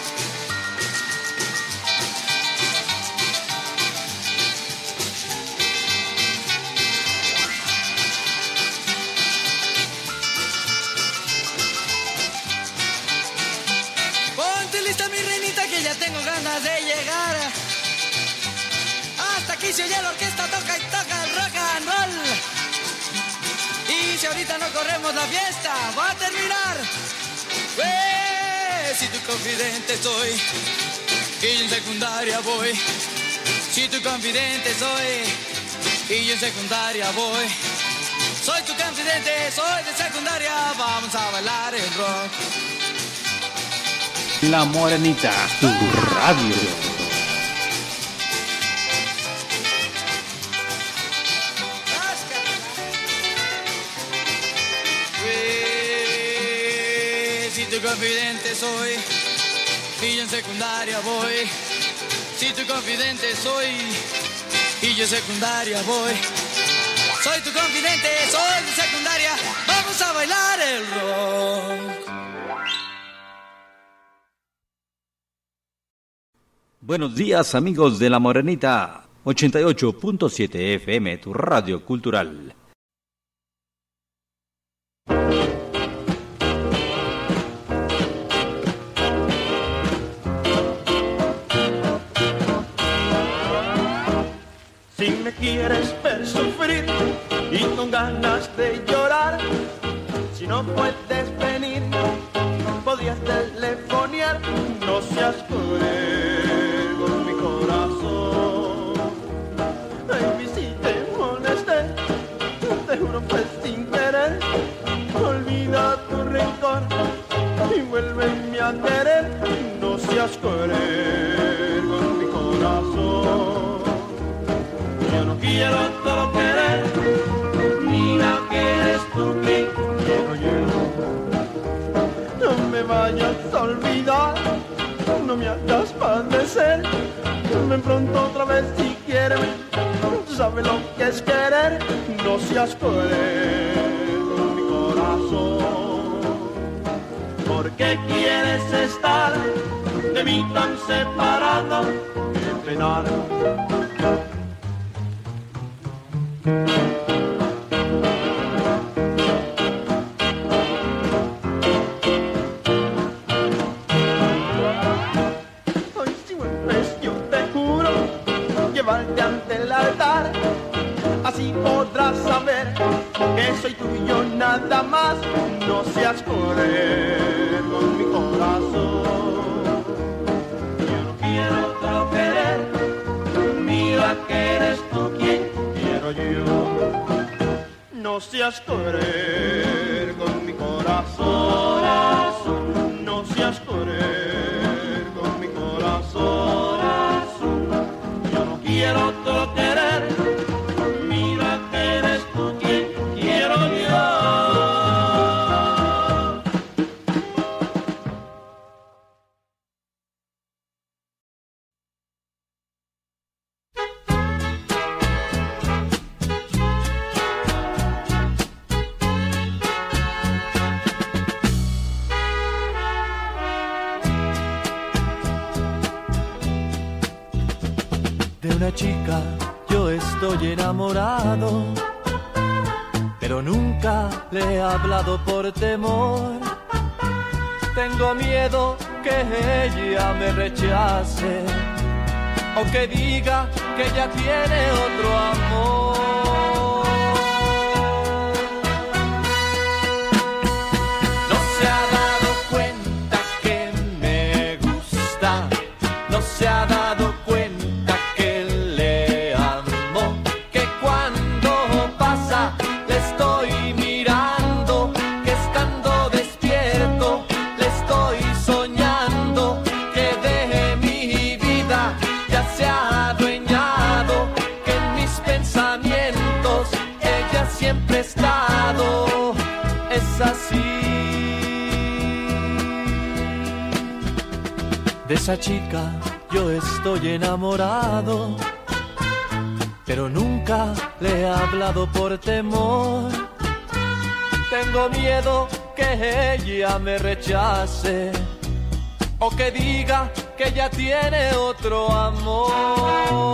Ponte lista, mi reinita, que ya tengo ganas de llegar. Hasta aquí se oye la orquesta, toca y toca el rock and roll. Y si ahorita no corremos la fiesta, va a terminar. Pues, si tu confidente soy y yo en secundaria voy. Si tu confidente soy y yo en secundaria voy. Soy tu confidente, soy de secundaria, vamos a bailar el rock. La Morenita, tu radio. Si tu confidente soy y yo en secundaria voy. Si tu confidente soy y yo en secundaria voy. Soy tu confidente, soy de secundaria, vamos a bailar el rock. Buenos días, amigos de La Morenita, ochenta y ocho punto siete F M, tu radio cultural. Si me quieres ver sufrir y con ganas de llorar, si no puedes venir, podías telefonear. No seas cruel con mi corazón. Baby, si te molesté, te juro fue sin querer. Olvida tu rencor y vuélveme a querer. No seas cruel con mi corazón. Yo no quiero todo querer, mira que eres tú quien quiero yo. No me vayas a olvidar, no me hagas padecer. Ven pronto otra vez si quieres, tú sabes lo que es querer. No seas cruel con mi corazón. ¿Por qué quieres estar de mí tan separado? Qué penar. Hoy si vuelves yo te juro llevarte ante el altar, así podrás saber que soy tuyo nada más. No seas cruel con mi corazón. Yo no quiero otro querer, mira que eres tú quien quiero yo. No seas cruel con mi corazón. No seas cruel con mi corazón. Yo no quiero otro querer, mira que eres tú quien quiero yo. De una chica yo estoy enamorado, pero nunca le he hablado por temor. Tengo miedo que ella me rechace o que diga que ella tiene otro amor. No se ha dado cuenta que me gusta, no se ha dado cuenta despierto De esa chica yo estoy enamorado, pero nunca le he hablado por temor. Tengo miedo que ella me rechace o que diga que ella tiene otro amor.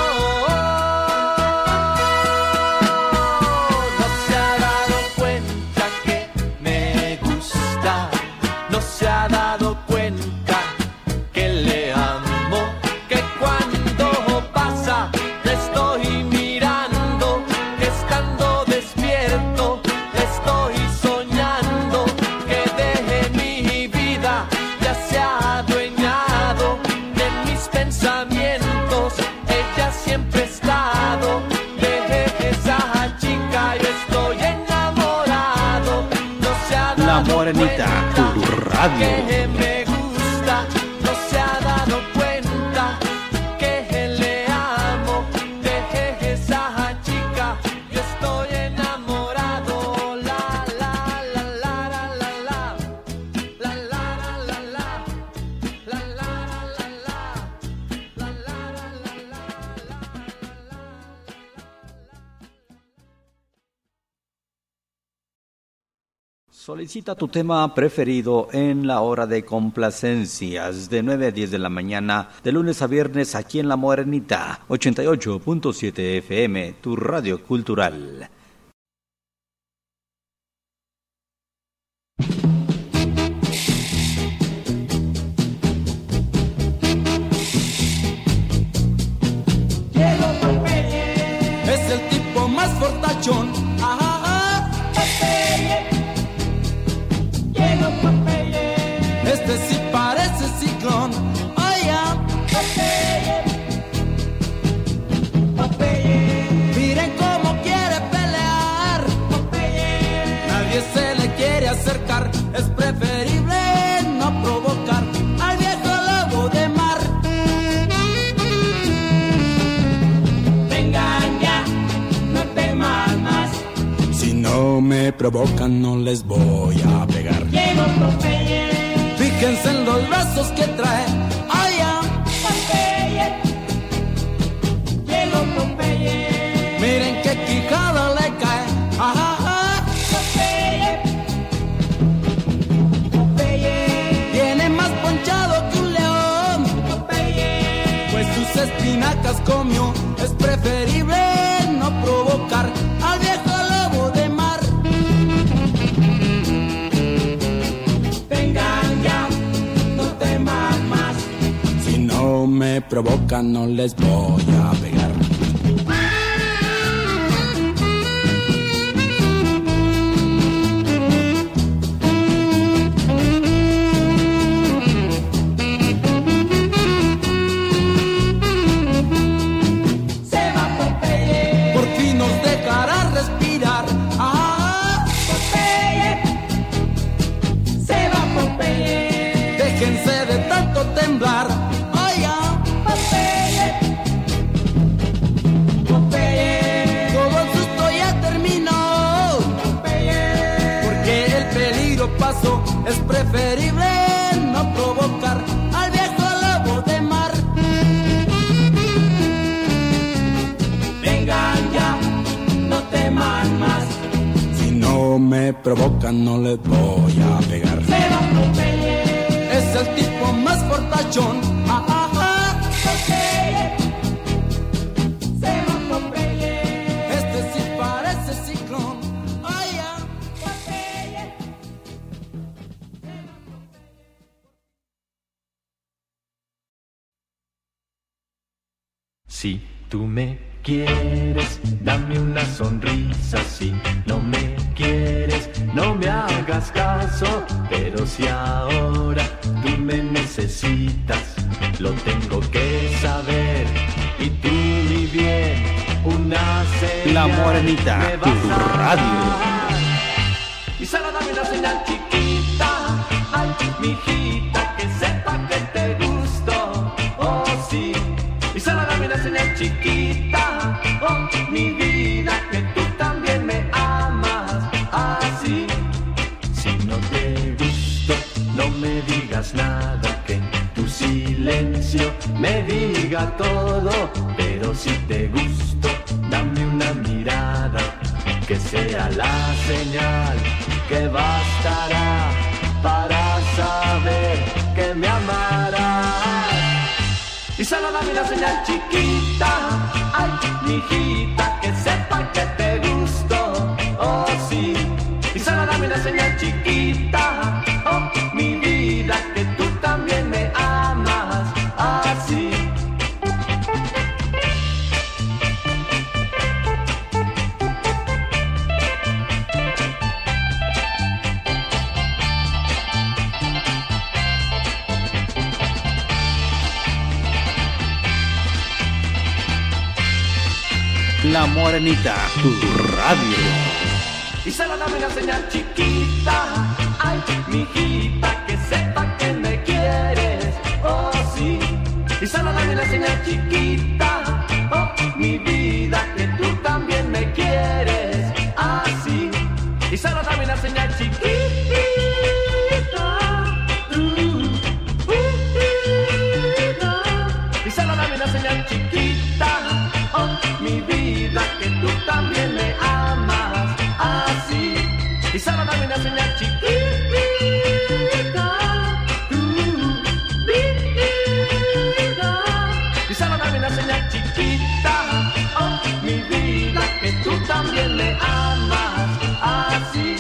No se ha dado cuenta que me gusta, no se ha dado cuenta que le amo, que cuando pasa le estoy mirando, que estando despierto le estoy soñando, que de mi vida ya se ha adueñado de mis pensamientos, ella siempre ha estado de esa chica, yo estoy enamorado, no se ha dado La Morenita, tu radio. que me gusta, no se ha dado cuenta que le amo de esa chica, yo estoy enamorado. La la la la la la la la la la la la la la Solicita tu tema preferido en la hora de complacencias de nueve a diez de la mañana, de lunes a viernes aquí en La Morenita, ochenta y ocho punto siete F M, tu radio cultural. Es el tipo más fortachón. Ajá, ajá. Llegó Popeye. Este sí parece ciclón. Oye, Popeye. Popeye. Miren cómo quiere pelear. Popeye. Nadie se le quiere acercar. Es preferible no provocar al viejo lobo de mar. Vengan ya, no teman más. Si no me provocan, no les voy a pegar. Llegó Popeye. Fíjense en los brazos que trae. Ay, ya, Popeye. Llegó Popeye. Miren qué quijada le cae. Ajá, ajá. Popeye. Popeye. Viene más ponchado que un león. Popeye. Pues sus espinacas comió. Es preferible no provocar al viejo lobo de mar. Vengan ya, no teman más. Si no me provocan, no les voy a pegar. Se va Popeye. Por fin nos dejará respirar. Ah, Popeye. Se va Popeye. Déjense de tanto temblar. Oye, Popeye. Popeye. Todo el susto ya terminó. Popeye. Porque el peligro pasó. Es preferible no provocar al viejo lobo de mar. Vengan ya, no teman más. Si no me provocan, no les voy a pegar. Se va Popeye. Es el tipo más fortachón. Ah, ah, ah. Popeye. Se va Popeye. Este sí parece ciclón. Ay, ya, Popeye. Si tú me quieres, dame una sonrisa. Si no me quieres, no me hagas caso. Pero si ahora tú me necesitas, lo tengo que saber. Y tú, mi bien, una señal La Morenita, me vas tu a radio. dar. Y solo dame una señal chiquita, ay, mijita, que sepa que te gusto. Oh, sí. Y solo dame una señal chiquita, oh, mi vida, que tú también me amas así. Si no te gusto, no me digas nada, que tú sí silencio me diga todo, pero si te gusto, dame una mirada, que sea la señal que bastará para saber que me amarás. Y solo dame una señal chiquita, ay, mijita, que sepa que te gusto, oh sí. Y solo dame una señal chiquita, oh, mi vida, que tú también me amas, así. La Morenita, tu radio. Y solo dame una señal chiquita, ay, mijita, que sepa que me quieres, oh sí. Y solo dame una señal chiquita, oh, mi vida, que tú también me quieres, así. Y solo dame una señal chiquita, uh, uh, y solo dame una señal chiquita, oh, mi vida, que tú también me amas, así. Y solo dame una señal chiquita, uh, vida. Y solo dame una señal chiquita, oh, mi vida, que tú también me amas, así.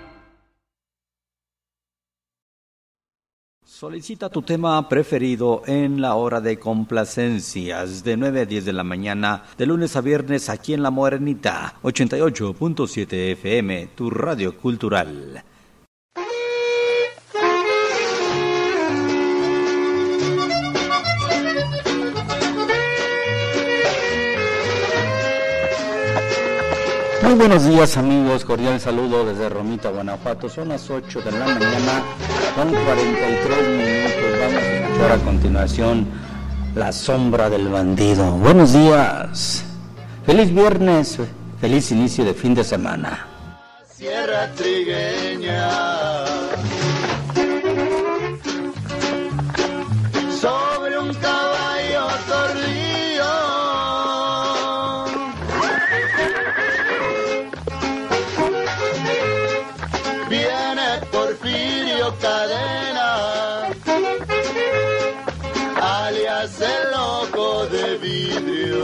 Solicita tu tema preferido en la hora de complacencias de nueve a diez de la mañana, de lunes a viernes, aquí en La Morenita, ochenta y ocho punto siete F M, tu radio cultural. Muy buenos días, amigos, cordial saludo desde Romita, Guanajuato. Son las ocho de la mañana con cuarenta y tres minutos. Vamos a escuchar a continuación La Sombra del Bandido. Buenos días, feliz viernes, feliz inicio de fin de semana. Sierra Trigueña, sobre un caballo torlido, viene Porfirio Cadena, alias el loco de vidrio.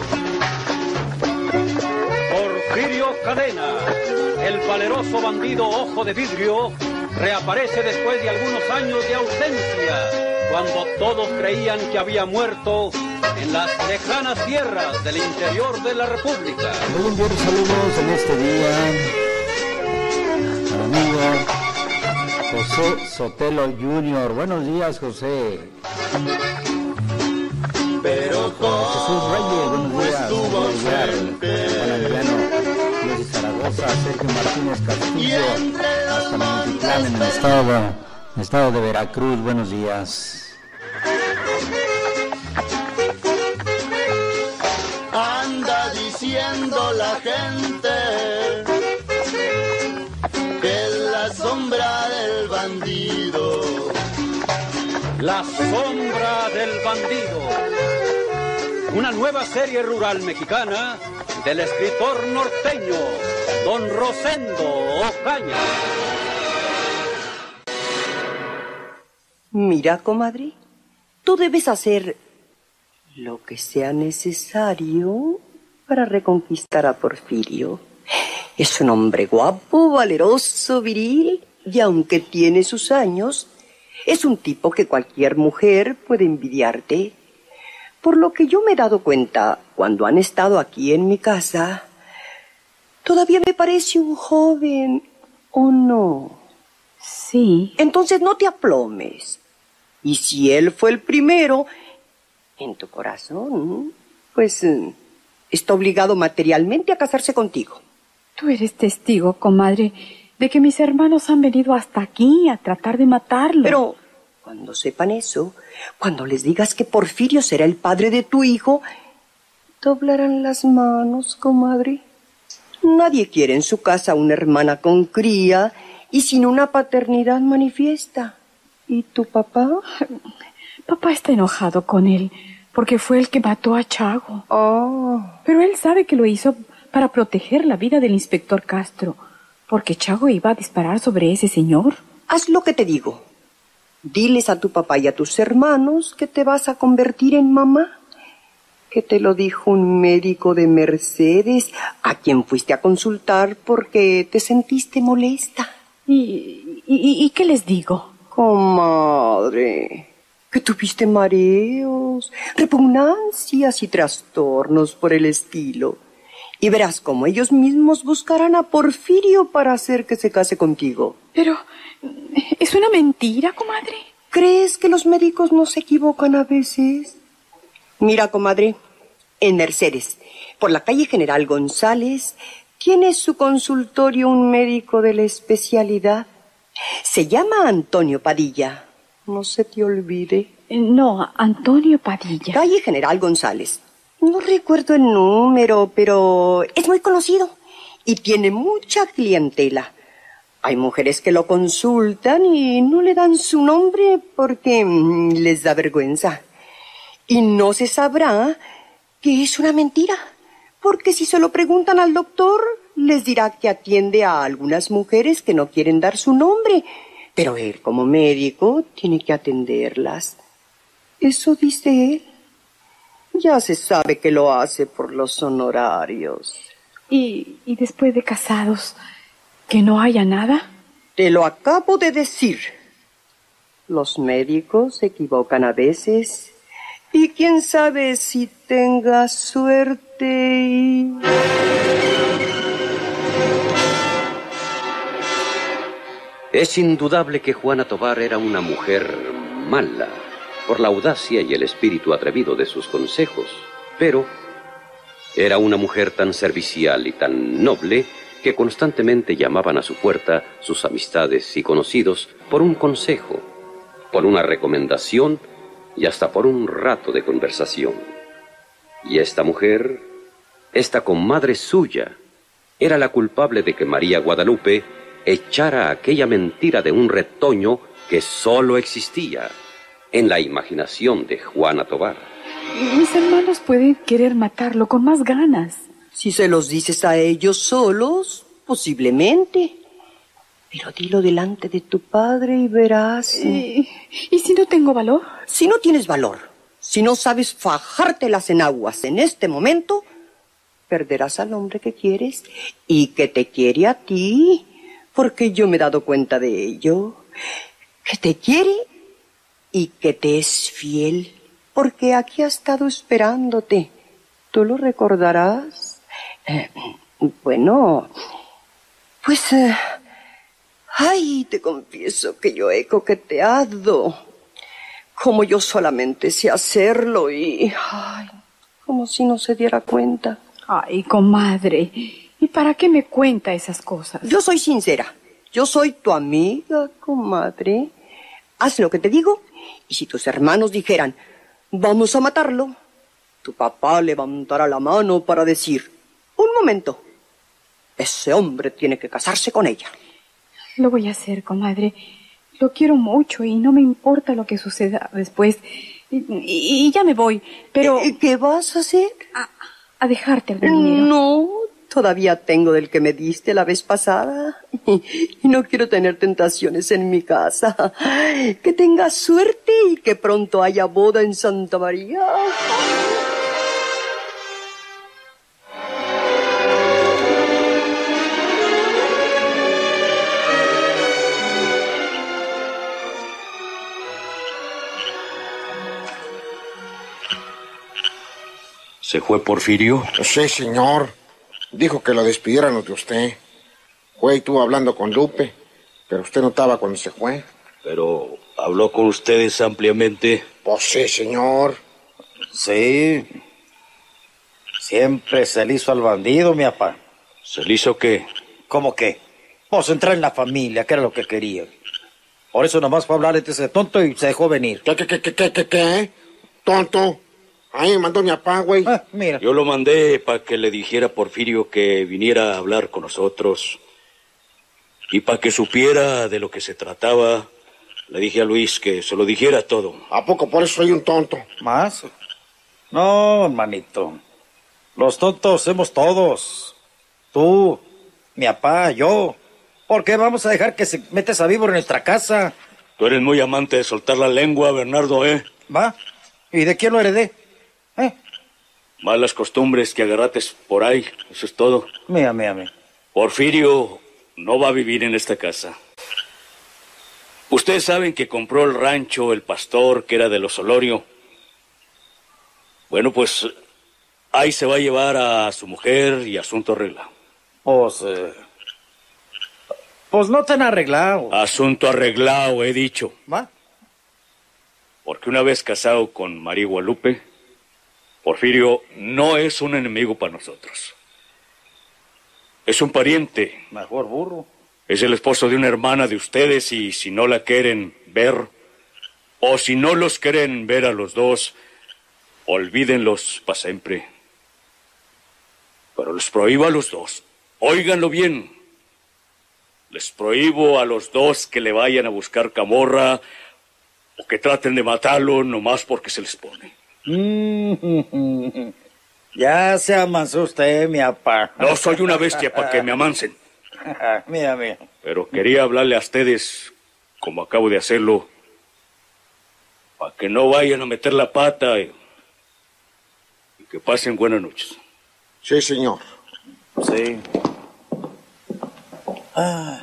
Porfirio Cadena, el valeroso bandido ojo de vidrio, reaparece después de algunos años de ausencia, cuando todos creían que había muerto en las lejanas tierras del interior de la República. Muy bien, saludos en este día al amigo José Sotelo junior Buenos días, José. Pero Jesús Reyes, buenos días. estuvo Juan Emiliano, Luis Zaragoza, Sergio Martínez Castillo, hasta Mintitlán, en el estado, en el estado de Veracruz. Buenos días. anda diciendo la gente que es la sombra del bandido. La Sombra del Bandido, una nueva serie rural mexicana del escritor norteño Don Rosendo Ocaña. Mira, comadre, tú debes hacer lo que sea necesario para reconquistar a Porfirio. Es un hombre guapo, valeroso, viril, y aunque tiene sus años, es un tipo que cualquier mujer puede envidiarte. Por lo que yo me he dado cuenta cuando han estado aquí en mi casa, todavía me parece un joven, ¿o no? Sí. Entonces no te aplomes. Y si él fue el primero, en tu corazón, pues está obligado materialmente a casarse contigo. Tú eres testigo, comadre, de que mis hermanos han venido hasta aquí a tratar de matarlo. Pero cuando sepan eso, cuando les digas que Porfirio será el padre de tu hijo, doblarán las manos, comadre. Nadie quiere en su casa una hermana con cría y sin una paternidad manifiesta. ¿Y tu papá? Papá está enojado con él porque fue el que mató a Chago. Oh. Pero él sabe que lo hizo para proteger la vida del inspector Castro, porque Chago iba a disparar sobre ese señor. Haz lo que te digo. Diles a tu papá y a tus hermanos que te vas a convertir en mamá. Que te lo dijo un médico de Mercedes, a quien fuiste a consultar porque te sentiste molesta. ¿Y, y, y qué les digo? Comadre, que tuviste mareos, repugnancias y trastornos por el estilo. Y verás cómo ellos mismos buscarán a Porfirio para hacer que se case contigo. Pero, ¿es una mentira, comadre? ¿Crees que los médicos no se equivocan a veces? Mira, comadre, en Mercedes, por la calle General González, tiene su consultorio un médico de la especialidad. Se llama Antonio Padilla. No se te olvide. No, Antonio Padilla. Calle General González. No recuerdo el número, pero es muy conocido y tiene mucha clientela. Hay mujeres que lo consultan y no le dan su nombre porque mmm, les da vergüenza. Y no se sabrá que es una mentira, porque si se lo preguntan al doctor, les dirá que atiende a algunas mujeres que no quieren dar su nombre, pero él como médico tiene que atenderlas. Eso dice él. Ya se sabe que lo hace por los honorarios. ¿Y, y después de casados, que no haya nada? Te lo acabo de decir. Los médicos se equivocan a veces y quién sabe si tenga suerte y... Es indudable que Juana Tovar era una mujer mala, por la audacia y el espíritu atrevido de sus consejos, pero era una mujer tan servicial y tan noble que constantemente llamaban a su puerta sus amistades y conocidos por un consejo, por una recomendación y hasta por un rato de conversación. Y esta mujer, esta comadre suya, era la culpable de que María Guadalupe echara aquella mentira de un retoño que solo existía en la imaginación de Juana Tovar. Mis hermanos pueden querer matarlo con más ganas. Si se los dices a ellos solos, posiblemente. Pero dilo delante de tu padre y verás. ¿Y, ¿y si no tengo valor? Si no tienes valor, si no sabes fajarte las enaguas en este momento, perderás al hombre que quieres y que te quiere a ti, porque yo me he dado cuenta de ello. Que te quiere y que te es fiel, porque aquí ha estado esperándote. ¿Tú lo recordarás? Eh, bueno, pues... Eh, ay, te confieso que yo he coqueteado, como yo solamente sé hacerlo y... ay, como si no se diera cuenta. Ay, comadre, ¿y para qué me cuenta esas cosas? Yo soy sincera, yo soy tu amiga, comadre. Haz lo que te digo. Y si tus hermanos dijeran, vamos a matarlo, tu papá levantará la mano para decir, un momento, ese hombre tiene que casarse con ella. Lo voy a hacer, comadre. Lo quiero mucho y no me importa lo que suceda después. Y, y, y ya me voy, pero... ¿Qué vas a hacer? A, a dejarte algún dinero. No, todavía tengo del que me diste la vez pasada. Y, y no quiero tener tentaciones en mi casa. Que tengas suerte y que pronto haya boda en Santa María. ¿Se fue Porfirio? Sí, señor. Dijo que lo despidieran los de usted. Fue y estuvo hablando con Lupe, pero usted no estaba cuando se fue. Pero, ¿habló con ustedes ampliamente? Pues sí, señor. Sí. Siempre se le hizo al bandido, mi papá. ¿Se le hizo qué? ¿Cómo qué? Pues entrar en la familia, que era lo que quería. Por eso nomás fue a hablar de ese tonto y se dejó venir. ¿Qué, qué, qué, qué, qué, qué, qué? ¿Tonto? Ahí me mandó mi papá, güey. Ah, mira. Yo lo mandé para que le dijera a Porfirio que viniera a hablar con nosotros. Y para que supiera de lo que se trataba Le dije a Luis que se lo dijera todo. ¿A poco por eso soy un tonto? ¿Más? No, hermanito. Los tontos somos todos. Tú, mi papá, yo. ¿Por qué vamos a dejar que se meta esa víbora en nuestra casa? Tú eres muy amante de soltar la lengua, Bernardo, ¿eh? ¿Va? ¿Y de quién lo heredé? ¿Eh? Malas costumbres que agarrates por ahí, eso es todo. Mira, mira, mira. Porfirio no va a vivir en esta casa. Ustedes saben que compró el rancho el pastor que era de los Solorio. Bueno, pues ahí se va a llevar a su mujer y asunto arreglado. Pues, eh, pues no tan arreglado. Asunto arreglado, he dicho. ¿Va? Porque una vez casado con María Guadalupe, Porfirio no es un enemigo para nosotros. Es un pariente. Mejor burro. Es el esposo de una hermana de ustedes y si no la quieren ver, o si no los quieren ver a los dos, olvídenlos para siempre. Pero les prohíbo a los dos, óiganlo bien, les prohíbo a los dos que le vayan a buscar camorra o que traten de matarlo nomás porque se les pone. Mm, ya se amansó usted, mi papá. No soy una bestia para que me amansen. Mira, mira. Pero quería hablarle a ustedes, como acabo de hacerlo, para que no vayan a meter la pata y, y que pasen buenas noches. Sí, señor. Sí. Ah,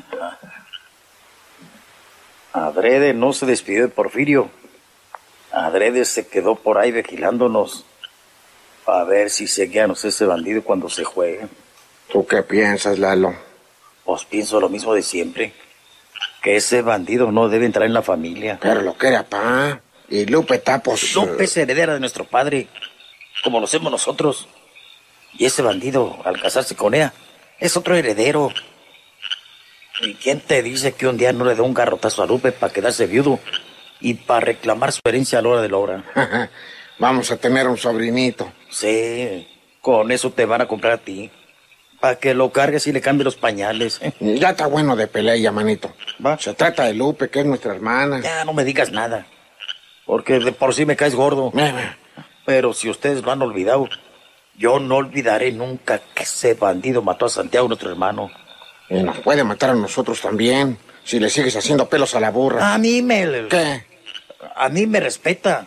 Adrede no se despidió de Porfirio. Adrede se quedó por ahí vigilándonos a ver si seguíamos ese bandido cuando se juegue. ¿Tú qué piensas, Lalo? Pues pienso lo mismo de siempre. Que ese bandido no debe entrar en la familia. Pero lo que era, pa. Y Lupe está, pues... Lupe es heredera de nuestro padre, como lo hacemos nosotros. Y ese bandido, al casarse con ella, es otro heredero. ¿Y quién te dice que un día no le da un garrotazo a Lupe para quedarse viudo y para reclamar su herencia a la hora de la hora? Vamos a tener un sobrinito. Sí, con eso te van a comprar a ti. Para que lo cargues y le cambies los pañales. Ya está bueno de pelea, manito. ¿Va? Se trata de Lupe, que es nuestra hermana. Ya no me digas nada, porque de por sí me caes gordo. Pero si ustedes lo han olvidado, yo no olvidaré nunca que ese bandido mató a Santiago, nuestro hermano. Y nos puede matar a nosotros también, si le sigues haciendo pelos a la burra. A mí me... ¿Qué? A mí me respeta.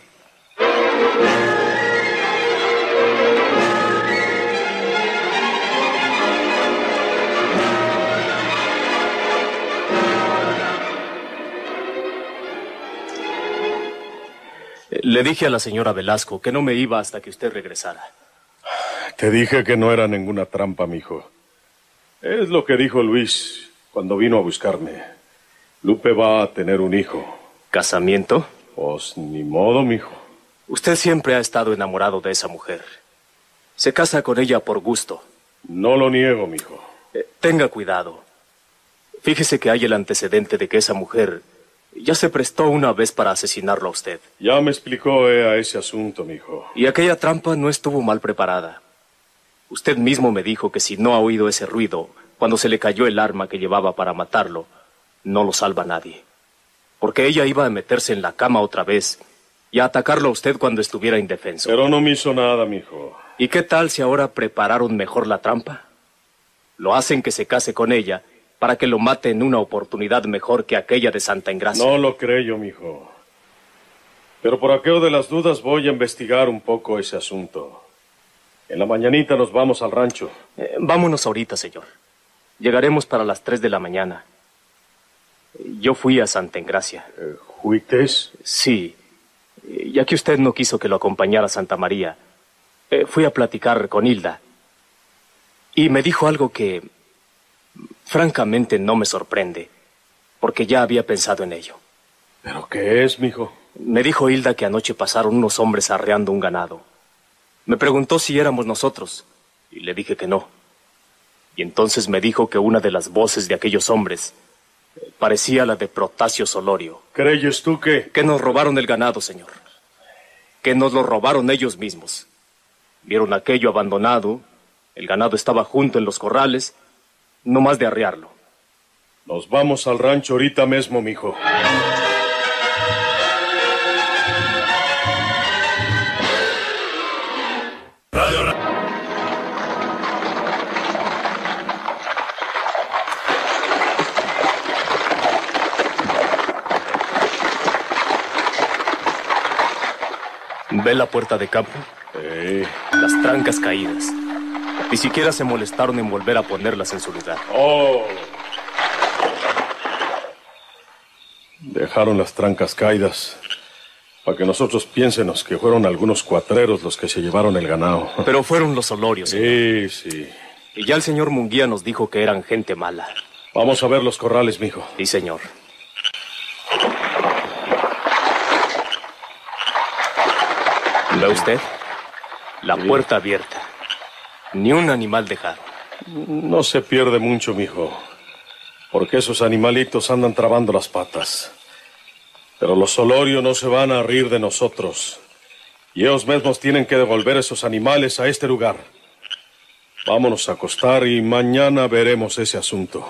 Le dije a la señora Velasco que no me iba hasta que usted regresara. Te dije que no era ninguna trampa, mijo. Es lo que dijo Luis cuando vino a buscarme. Lupe va a tener un hijo. ¿Casamiento? Pues ni modo, mijo. Usted siempre ha estado enamorado de esa mujer. Se casa con ella por gusto. No lo niego, mijo. Eh, tenga cuidado. Fíjese que hay el antecedente de que esa mujer ya se prestó una vez para asesinarlo a usted. Ya me explicó ella ese asunto, mijo. Y aquella trampa no estuvo mal preparada. Usted mismo me dijo que si no ha oído ese ruido, cuando se le cayó el arma que llevaba para matarlo, no lo salva nadie. Porque ella iba a meterse en la cama otra vez y a atacarlo a usted cuando estuviera indefenso. Pero no me hizo nada, mijo. ¿Y qué tal si ahora prepararon mejor la trampa? Lo hacen que se case con ella para que lo mate en una oportunidad mejor que aquella de Santa Engracia. No lo creo, mijo. Pero por aquello de las dudas voy a investigar un poco ese asunto. En la mañanita nos vamos al rancho. Eh, vámonos ahorita, señor. Llegaremos para las tres de la mañana. Yo fui a Santa Engracia. Eh, ¿Fuites? Sí. Ya que usted no quiso que lo acompañara a Santa María, eh, fui a platicar con Hilda. Y me dijo algo que, francamente, no me sorprende, porque ya había pensado en ello. ¿Pero qué es, mijo? Me dijo Hilda que anoche pasaron unos hombres arreando un ganado. Me preguntó si éramos nosotros, y le dije que no. Y entonces me dijo que una de las voces de aquellos hombres parecía la de Protasio Solorio. ¿Creyes tú que...? Que nos robaron el ganado, señor. Que nos lo robaron ellos mismos. Vieron aquello abandonado, el ganado estaba junto en los corrales, no más de arrearlo. Nos vamos al rancho ahorita mismo, mijo. ¿Ve la puerta de campo? Sí. Las trancas caídas. Ni siquiera se molestaron en volver a ponerlas en su lugar. ¡Oh! Dejaron las trancas caídas para que nosotros piénsenos que fueron algunos cuatreros los que se llevaron el ganado. Pero fueron los Solorios, señor. Sí, sí. Y ya el señor Munguía nos dijo que eran gente mala. Vamos a ver los corrales, mijo. Sí, señor. ¿Ve usted? La Sí. puerta abierta. Ni un animal dejado. No se pierde mucho, mijo, porque esos animalitos andan trabando las patas. Pero los Solorio no se van a rir de nosotros. Y ellos mismos tienen que devolver esos animales a este lugar. Vámonos a acostar y mañana veremos ese asunto.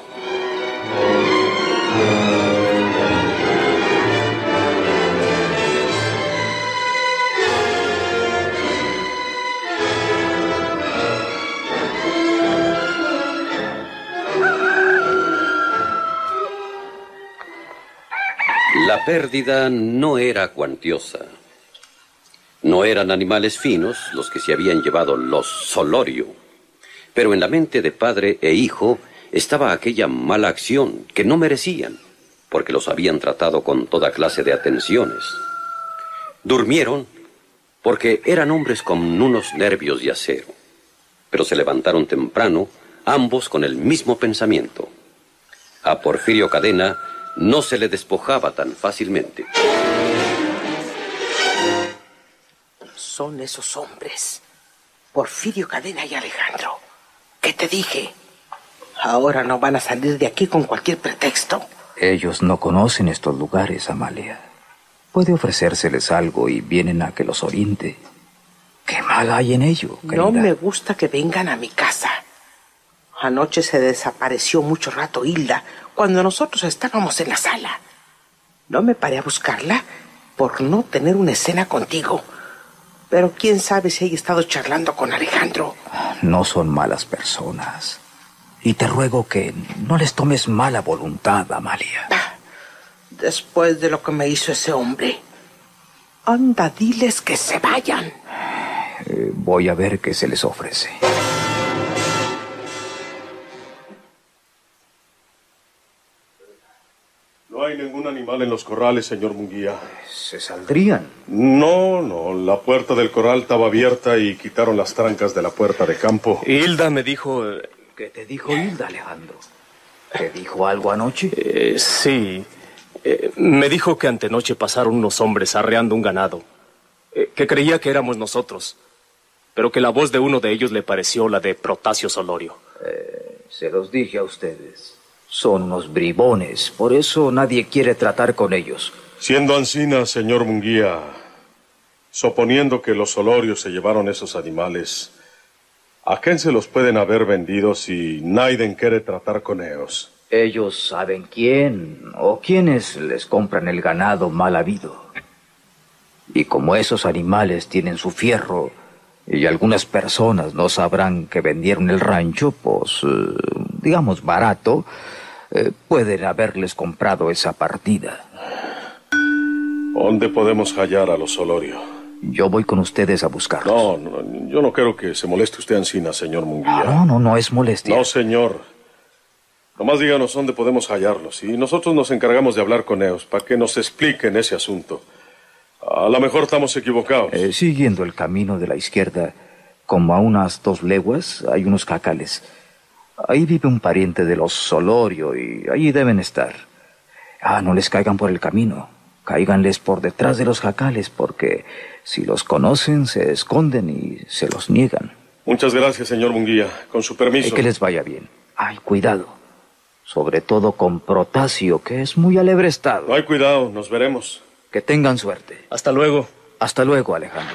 La pérdida no era cuantiosa. No eran animales finos los que se habían llevado los Solorio. Pero en la mente de padre e hijo estaba aquella mala acción que no merecían, porque los habían tratado con toda clase de atenciones. Durmieron porque eran hombres con unos nervios de acero, pero se levantaron temprano, ambos con el mismo pensamiento. A Porfirio Cadena no se le despojaba tan fácilmente. Son esos hombres, Porfirio Cadena y Alejandro. ¿Qué te dije? Ahora no van a salir de aquí con cualquier pretexto. Ellos no conocen estos lugares, Amalia. Puede ofrecérseles algo y vienen a que los oriente. ¿Qué mal hay en ello, querida? No me gusta que vengan a mi casa. Anoche se desapareció mucho rato Hilda cuando nosotros estábamos en la sala. No me paré a buscarla por no tener una escena contigo. Pero quién sabe si haya estado charlando con Alejandro. No son malas personas. Y te ruego que no les tomes mala voluntad, Amalia. Después de lo que me hizo ese hombre. Anda, diles que se vayan. Eh, voy a ver qué se les ofrece. No hay ningún animal en los corrales, señor Munguía. ¿Se saldrían? No, no. La puerta del corral estaba abierta y quitaron las trancas de la puerta de campo. Hilda me dijo... ¿Qué te dijo Hilda, Alejandro? ¿Te dijo algo anoche? Eh, sí. Eh, me dijo que antenoche pasaron unos hombres arreando un ganado. Eh, que creía que éramos nosotros. Pero que la voz de uno de ellos le pareció la de Protasio Solorio. Eh, se los dije a ustedes. Son unos bribones, por eso nadie quiere tratar con ellos. Siendo ansina, señor Munguía, suponiendo que los Solorios se llevaron esos animales, ¿a quién se los pueden haber vendido si nadie quiere tratar con ellos? Ellos saben quién o quiénes les compran el ganado mal habido. Y como esos animales tienen su fierro y algunas personas no sabrán que vendieron el rancho, pues, eh, digamos, barato, eh, pueden haberles comprado esa partida. ¿Dónde podemos hallar a los Solorio? Yo voy con ustedes a buscarlos. No, no, yo no quiero que se moleste usted, ansina, señor Munguía. No, no, no es molestia. No, señor. Nomás díganos dónde podemos hallarlos y nosotros nos encargamos de hablar con ellos para que nos expliquen ese asunto. A lo mejor estamos equivocados. Eh, siguiendo el camino de la izquierda, como a unas dos leguas, hay unos jacales. Ahí vive un pariente de los Solorio y allí deben estar. Ah, no les caigan por el camino. Cáiganles por detrás de los jacales, porque si los conocen, se esconden y se los niegan. Muchas gracias, señor Munguía. Con su permiso. Eh, que les vaya bien. Ay, cuidado. Sobre todo con Protasio, que es muy alebrestado. No hay cuidado, nos veremos. Que tengan suerte. Hasta luego. Hasta luego, Alejandro.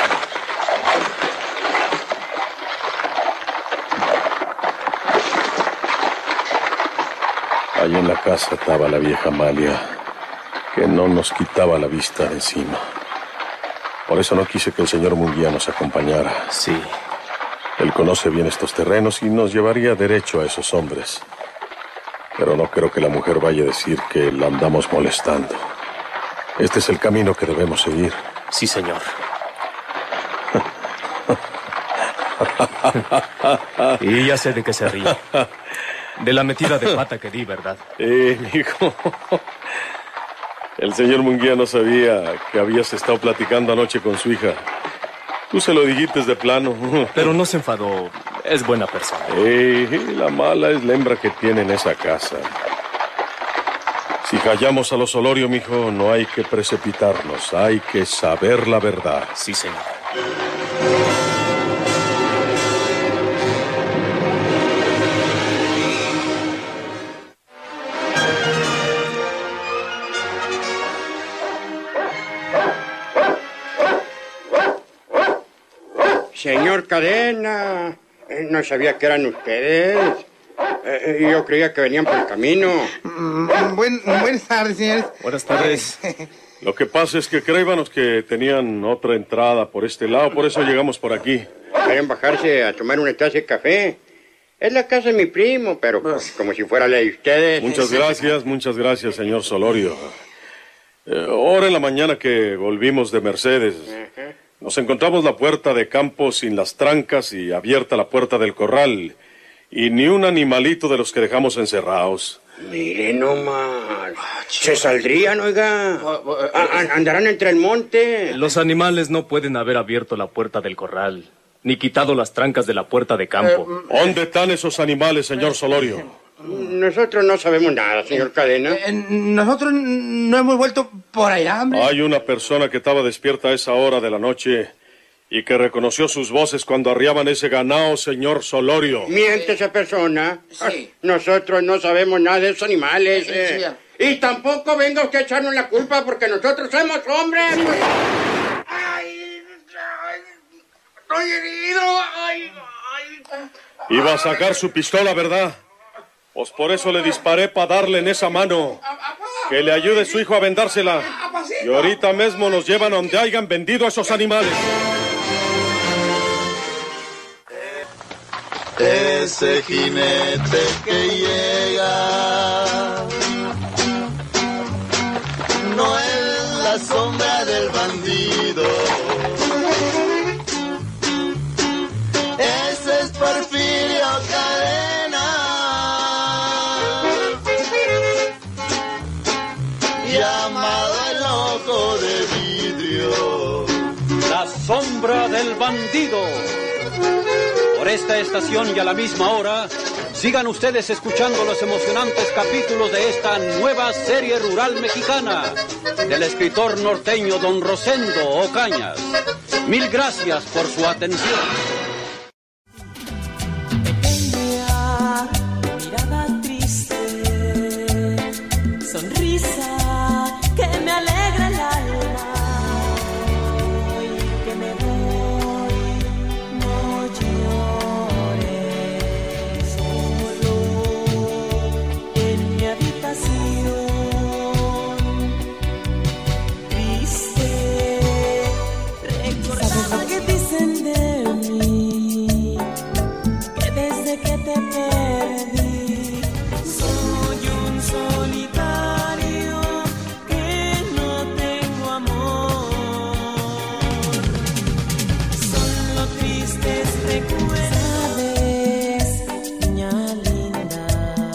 Allí en la casa estaba la vieja Amalia, que no nos quitaba la vista de encima. Por eso no quise que el señor Munguía nos acompañara. Sí. Él conoce bien estos terrenos y nos llevaría derecho a esos hombres. Pero no creo que la mujer vaya a decir que la andamos molestando. Este es el camino que debemos seguir. Sí, señor. Y ya sé de qué se ríe. De la metida de pata que di, ¿verdad? Eh, hijo. El señor Munguía no sabía que habías estado platicando anoche con su hija. Tú se lo dijiste de plano. Pero no se enfadó. Es buena persona. Eh, la mala es la hembra que tiene en esa casa. Si hallamos a los Solorio, mijo, no hay que precipitarnos. Hay que saber la verdad. Sí, señor. Señor Cadena, eh, no sabía que eran ustedes. Eh, eh, yo creía que venían por el camino. Mm, buen, buenas tardes, señores. Buenas tardes. Lo que pasa es que creíbanos que tenían otra entrada por este lado, por eso llegamos por aquí. Quieren bajarse a tomar una taza de café. Es la casa de mi primo, pero pues, como si fuera la de ustedes. Muchas gracias, muchas gracias, señor Solorio. Eh, ahora en la mañana que volvimos de Mercedes, uh-huh. nos encontramos la puerta de campo sin las trancas y abierta la puerta del corral. Y ni un animalito de los que dejamos encerrados. Mire nomás. Se saldrían, oiga. A- andarán entre el monte. Los animales no pueden haber abierto la puerta del corral, ni quitado las trancas de la puerta de campo. Eh, ¿Dónde están esos animales, señor Solorio? Nosotros no sabemos nada, señor Cadena. Eh, nosotros no hemos vuelto por allá, hombre. Hay una persona que estaba despierta a esa hora de la noche y que reconoció sus voces cuando arriaban ese ganado, señor Solorio. ¿Miente esa persona? Sí. Nosotros no sabemos nada de esos animales. Sí, eh. sí. Y tampoco venga usted a echarnos la culpa porque nosotros somos hombres. ¡Ay! ¡Estoy herido! ¡Ay! ¡Ay! Iba a sacar su pistola, ¿verdad? Pues por eso le disparé para darle en esa mano. Que le ayude su hijo a vendársela. Y ahorita mismo nos llevan donde hayan vendido a esos animales. Ese jinete que llega no es la sombra del bandido. Ese es Porfirio Cadena, llamado el ojo de vidrio. La sombra del bandido. Por esta estación y a la misma hora, sigan ustedes escuchando los emocionantes capítulos de esta nueva serie rural mexicana del escritor norteño don Rosendo Ocañas. Mil gracias por su atención. Pequeña, mirada triste, sonrisa que me alegra el alma. Hoy que me voy, no llores. Solo en mi habitación, triste, recordando que dicen de mí, que desde que te perdí soy un solitario que no tengo amor. Solo tristes recuerdos. Sabes, niña linda,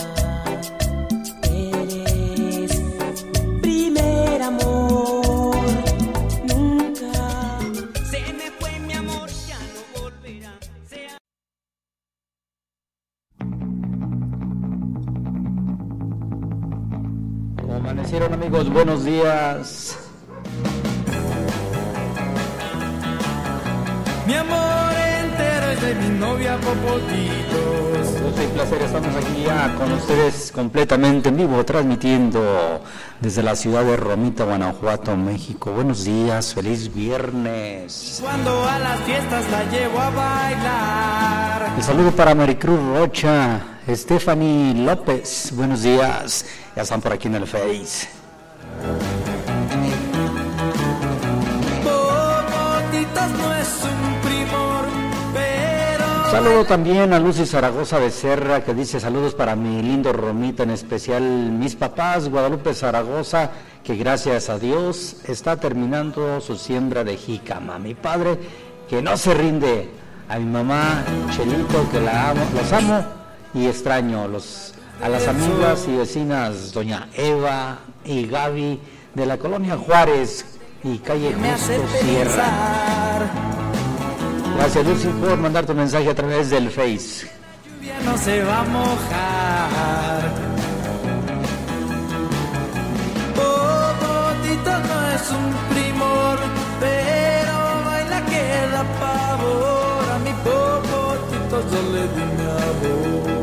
eres primer amor. Nunca se me fue mi amor, ya no volverá. Sea ¿Cómo amanecieron, amigos? Buenos días. mi amor entero es de mi novia Popotitos. Gusto y placer, estamos aquí ya con ustedes completamente en vivo, transmitiendo desde la ciudad de Romita, Guanajuato, México. Buenos días, feliz viernes. Cuando a las fiestas la llevo a bailar. El saludo para Maricruz Rocha, Stephanie López, buenos días, ya están por aquí en el Face. Popotitos no es un primor, pero... Saludo también a Lucy Zaragoza Becerra, que dice saludos para mi lindo Romita, en especial mis papás, Guadalupe Zaragoza, que gracias a Dios está terminando su siembra de jícama. Mi padre, que no se rinde, a mi mamá Chelito, que la amo, los amo y extraño, los, a las amigas y vecinas doña Eva y Gaby de la colonia Juárez y calle Justo Sierra. Gracias, Lucy, por mandar tu mensaje a través del Face. Lluvia no se va a mojar. Popotito no es un primor, pero baila que da pavor. A mi Popotito yo le di mi amor.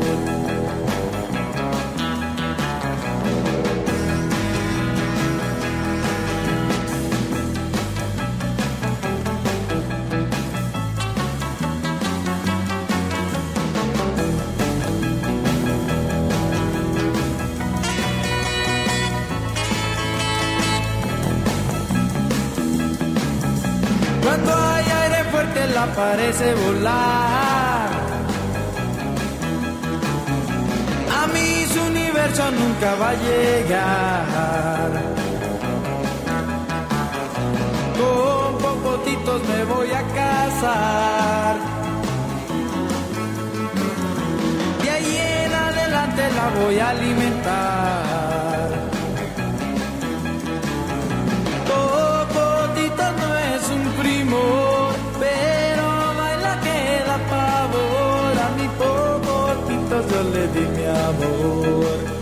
Cuando hay aire fuerte la parece volar. A mí su universo nunca va a llegar. Con popotitos me voy a casar. De ahí en adelante la voy a alimentar. Popotito no es un primor, pero baila que da pavor. A mi Popotito yo le di mi amor.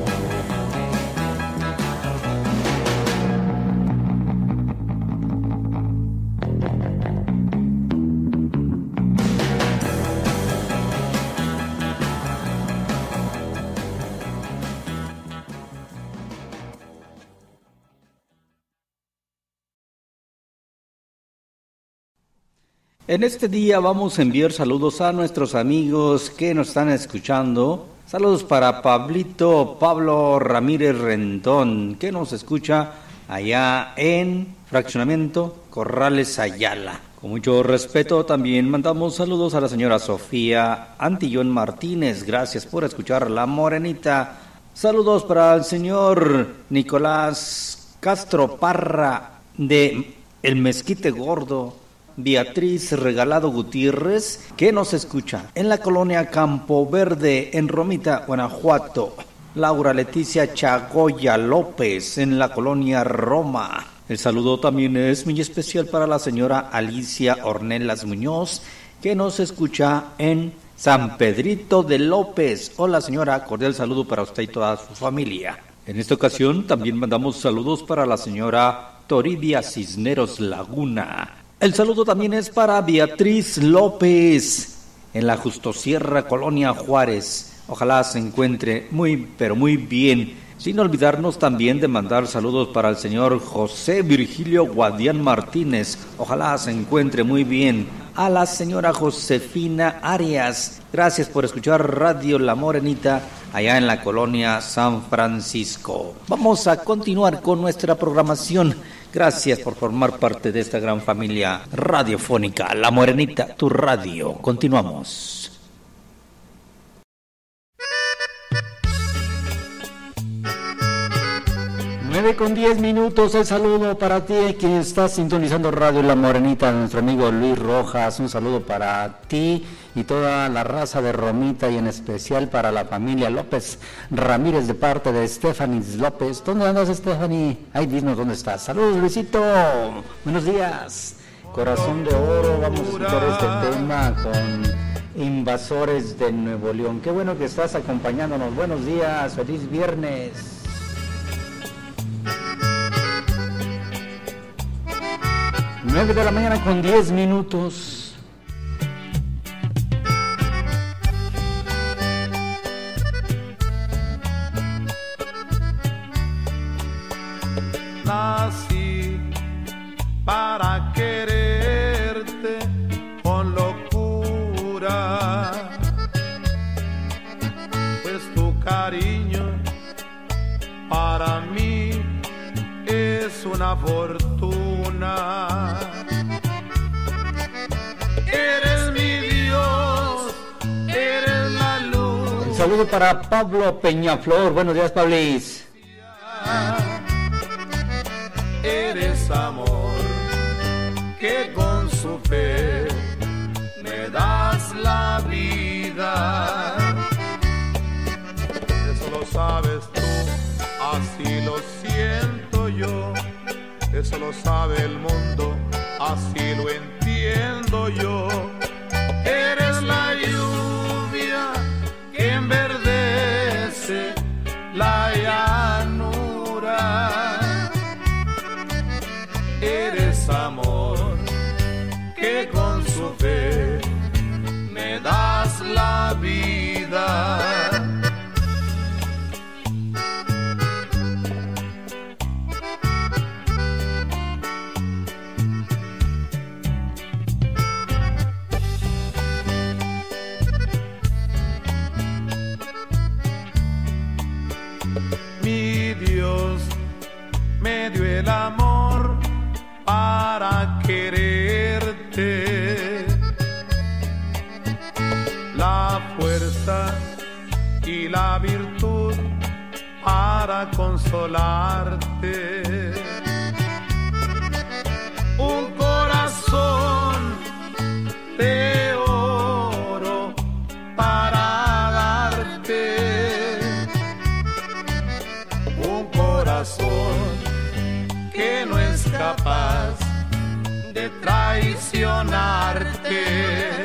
En este día vamos a enviar saludos a nuestros amigos que nos están escuchando. Saludos para Pablito Pablo Ramírez Rendón, que nos escucha allá en Fraccionamiento Corrales Ayala. Con mucho respeto también mandamos saludos a la señora Sofía Antillón Martínez. Gracias por escuchar La Morenita. Saludos para el señor Nicolás Castro Parra de El Mezquite Gordo. Beatriz Regalado Gutiérrez, que nos escucha en la colonia Campo Verde, en Romita, Guanajuato. Laura Leticia Chagoya López, en la colonia Roma. El saludo también es muy especial para la señora Alicia Ornelas Muñoz, que nos escucha en San Pedrito de López. Hola señora, cordial saludo para usted y toda su familia. En esta ocasión también mandamos saludos para la señora Toribia Cisneros Laguna. El saludo también es para Beatriz López, en la Justosierra, colonia Juárez. Ojalá se encuentre muy, pero muy bien. Sin olvidarnos también de mandar saludos para el señor José Virgilio Guadián Martínez. Ojalá se encuentre muy bien. A la señora Josefina Arias. Gracias por escuchar Radio La Morenita, allá en la colonia San Francisco. Vamos a continuar con nuestra programación. Gracias por formar parte de esta gran familia radiofónica. La Morenita, tu radio. Continuamos. nueve con diez minutos, el saludo para ti, quien está sintonizando Radio La Morenita, nuestro amigo Luis Rojas. Un saludo para ti y toda la raza de Romita, y en especial para la familia López Ramírez, de parte de Stephanie López. ¿Dónde andas, Stephanie? Ay, dinos dónde estás. Saludos, Luisito. Buenos días. Corazón de Oro, vamos a escuchar este tema con Invasores de Nuevo León. Qué bueno que estás acompañándonos. Buenos días, feliz viernes. nueve de la mañana con diez minutos. Nací para quererte con locura, pues tu cariño para mí es una fortuna. Eres mi Dios, eres la luz. Un saludo para Pablo Peñaflor. Buenos días, Pablis. Eres amor que con su fe me da sabes tú, así lo siento yo. Eso lo sabe el mundo, así lo entiendo yo. Eres la lluvia que enverdece la llanura. Eres amor que con su fe me das la vida. Mi Dios me dio el amor para quererte, la fuerza y la virtud para consolarte, un corazón de oro para darte, un corazón que no es capaz de traicionarte.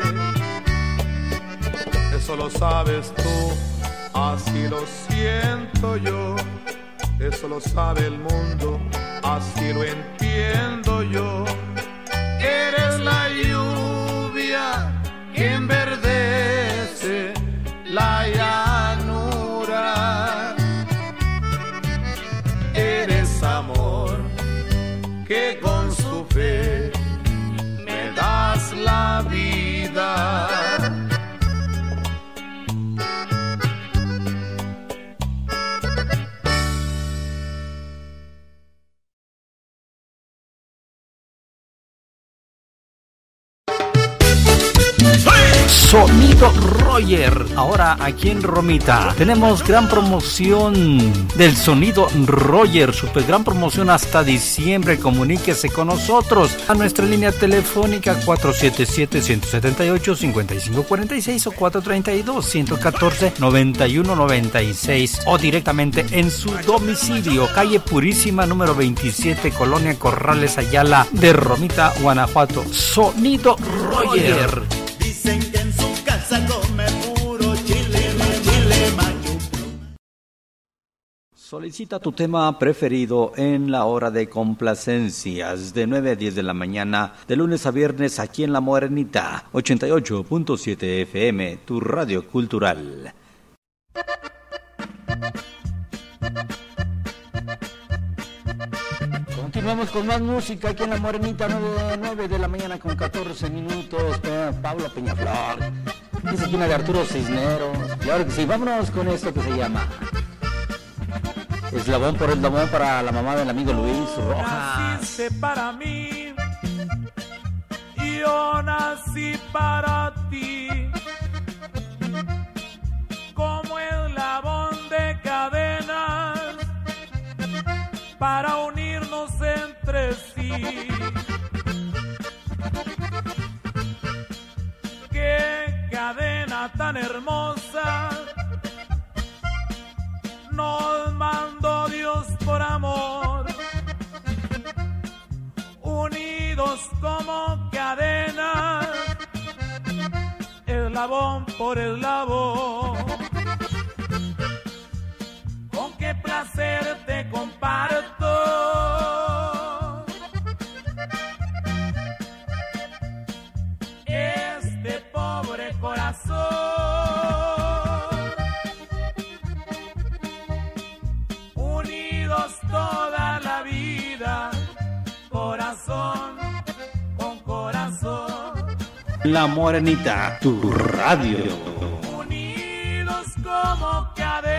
Eso lo sabes tú, así lo siento yo. Eso lo sabe el mundo, así lo entiendo yo. Eres la lluvia que enverdece la llanura. Eres amor que con su fe me das la vida. Sonido Roger, ahora aquí en Romita tenemos gran promoción del Sonido Roger, super gran promoción hasta diciembre. Comuníquese con nosotros a nuestra línea telefónica cuatro siete siete, uno siete ocho, cinco cinco cuatro seis o cuatro tres dos, uno uno cuatro, nueve uno nueve seis o directamente en su domicilio, calle Purísima número veintisiete, Colonia Corrales, Ayala de Romita, Guanajuato. Sonido Roger. Dicen que en su casa come puro chile, chile macho. Solicita tu tema preferido en la hora de complacencias de nueve a diez de la mañana, de lunes a viernes aquí en La Morenita, ochenta y ocho punto siete F M, tu radio cultural. Continuamos con más música aquí en La Morenita, nueve de la mañana con catorce minutos. Pablo Peñaflor, dice aquí una de Arturo Cisneros. Claro que sí, vámonos con esto que se llama Eslabón por Eslabón para la mamá del amigo Luis Rojas. Naciste para mí y yo nací para ti, como eslabón de cadenas para unirnos entre sí. Qué cadena tan hermosa nos mandó Dios por amor, unidos como cadena, eslabón por eslabón. Con qué placer te comparto este pobre corazón, unidos toda la vida, corazón con corazón. La Morenita, tu radio. Unidos como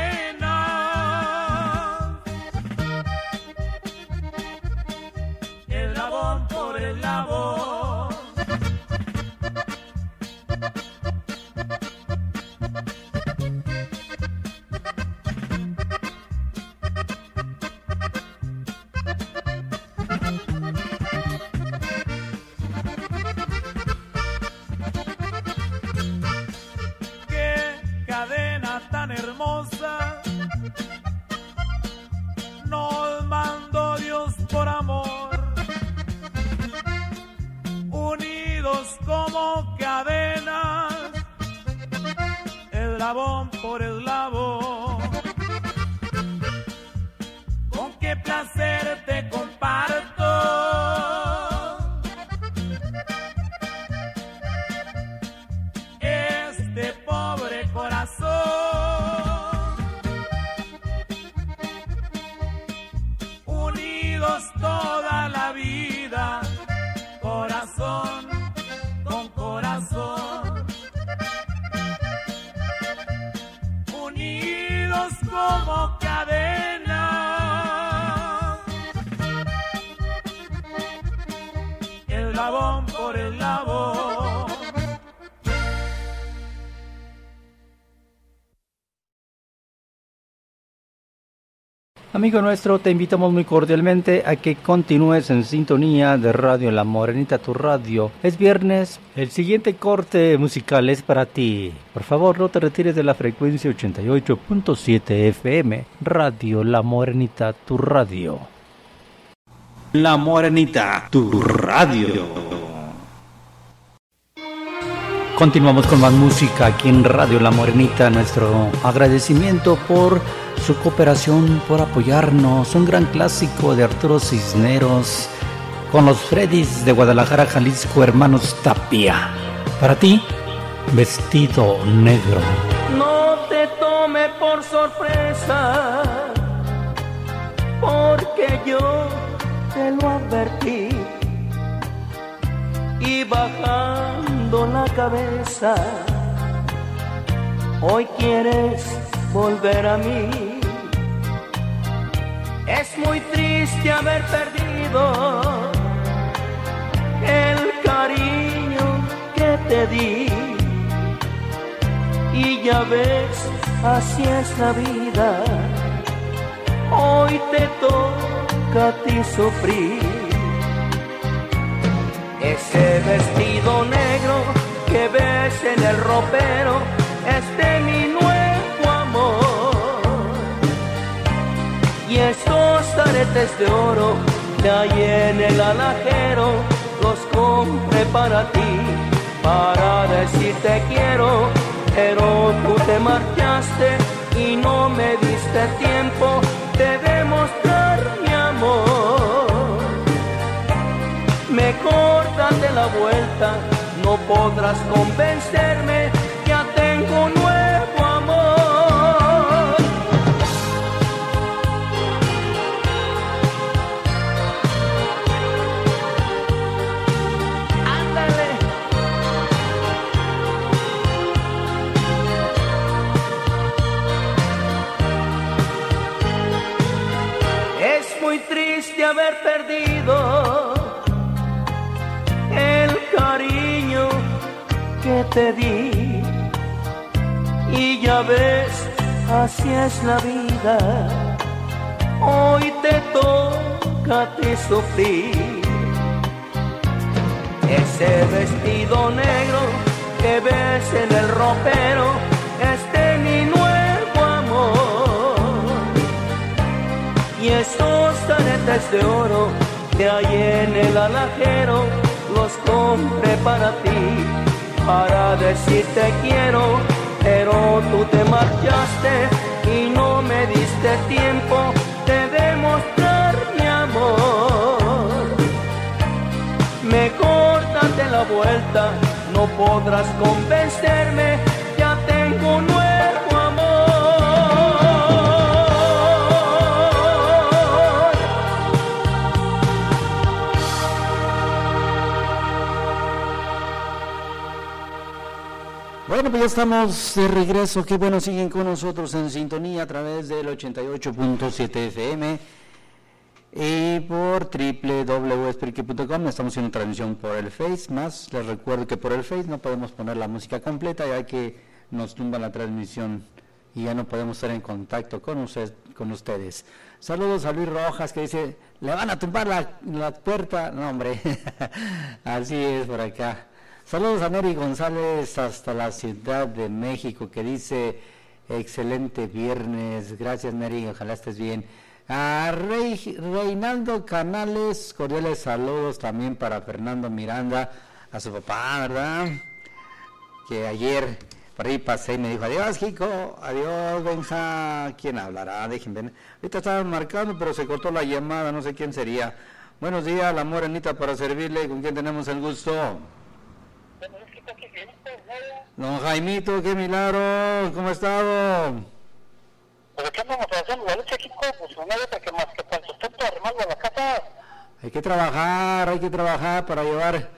cadena, eslabón por eslabón. Qué cadena tan hermosa unidos como cadenas, eslabón por eslabón. Con qué placer te comparto este pobre corazón, unidos toda la vida, corazón con corazón, unidos como cadena, eslabón por eslabón. Amigo nuestro, te invitamos muy cordialmente a que continúes en sintonía de Radio La Morenita, tu radio. Es viernes, el siguiente corte musical es para ti. Por favor, no te retires de la frecuencia ochenta y ocho punto siete F M. Radio La Morenita, tu radio. La Morenita, tu radio. Continuamos con más música aquí en Radio La Morenita. Nuestro agradecimiento por su cooperación, por apoyarnos. Un gran clásico de Arturo Cisneros con los Freddys de Guadalajara, Jalisco, hermanos Tapia. Para ti, Vestido Negro. No te tome por sorpresa, porque yo te lo advertí. Y bajando la cabeza, hoy quieres volver a mí. Es muy triste haber perdido el cariño que te di. Y ya ves, así es la vida. Hoy te toca a ti sufrir. Ese vestido negro que ves en el ropero es de mi nuevo amor. Y esos aretes de oro de ahí en el alajero los compré para ti, para decirte quiero. Pero tú te marchaste y no me diste tiempo de demostrar mi amor. Mejor date la vuelta, no podrás convencerme, ya tengo nuevo amor. Ándale. Es muy triste haber perdido el cariño que te di. Y ya ves, así es la vida. Hoy te toca a ti sufrir. Ese vestido negro que ves en el ropero es de mi nuevo amor. Y esos aretes de oro de ahí en el alajero los compré para ti, para decirte quiero. Pero tú te marchaste y no me diste tiempo de demostrar mi amor. Mejor date la vuelta, no podrás convencerme, ya tengo nuevo amor. Bueno, pues ya estamos de regreso. Qué bueno, siguen con nosotros en sintonía a través del ochenta y ocho punto siete F M y por doble u doble u doble u punto esprique punto com. Estamos haciendo transmisión por el Face. Más les recuerdo que por el Face no podemos poner la música completa, ya que nos tumba la transmisión y ya no podemos estar en contacto con, usted, con ustedes. Saludos a Luis Rojas, que dice, le van a tumbar la, la puerta. No, hombre, así es por acá. Saludos a Neri González hasta la Ciudad de México, que dice, excelente viernes. Gracias, Neri, ojalá estés bien. A Rey, Reinaldo Canales, cordiales saludos también para Fernando Miranda a su papá, ¿verdad? Que ayer por ahí pasé y me dijo, adiós, Kiko, adiós, Benja. ¿Quién hablará? Déjenme ver. Ahorita estaban marcando, pero se cortó la llamada, no sé quién sería. Buenos días, la morenita para servirle, ¿con quién tenemos el gusto? Don Jaimito, qué milagro, ¿cómo ha estado? Pues aquí andamos haciendo la lucha, Kiko, pues no hay otra que más que para el sustento armarlo a la casa. Hay que trabajar, hay que trabajar para llevar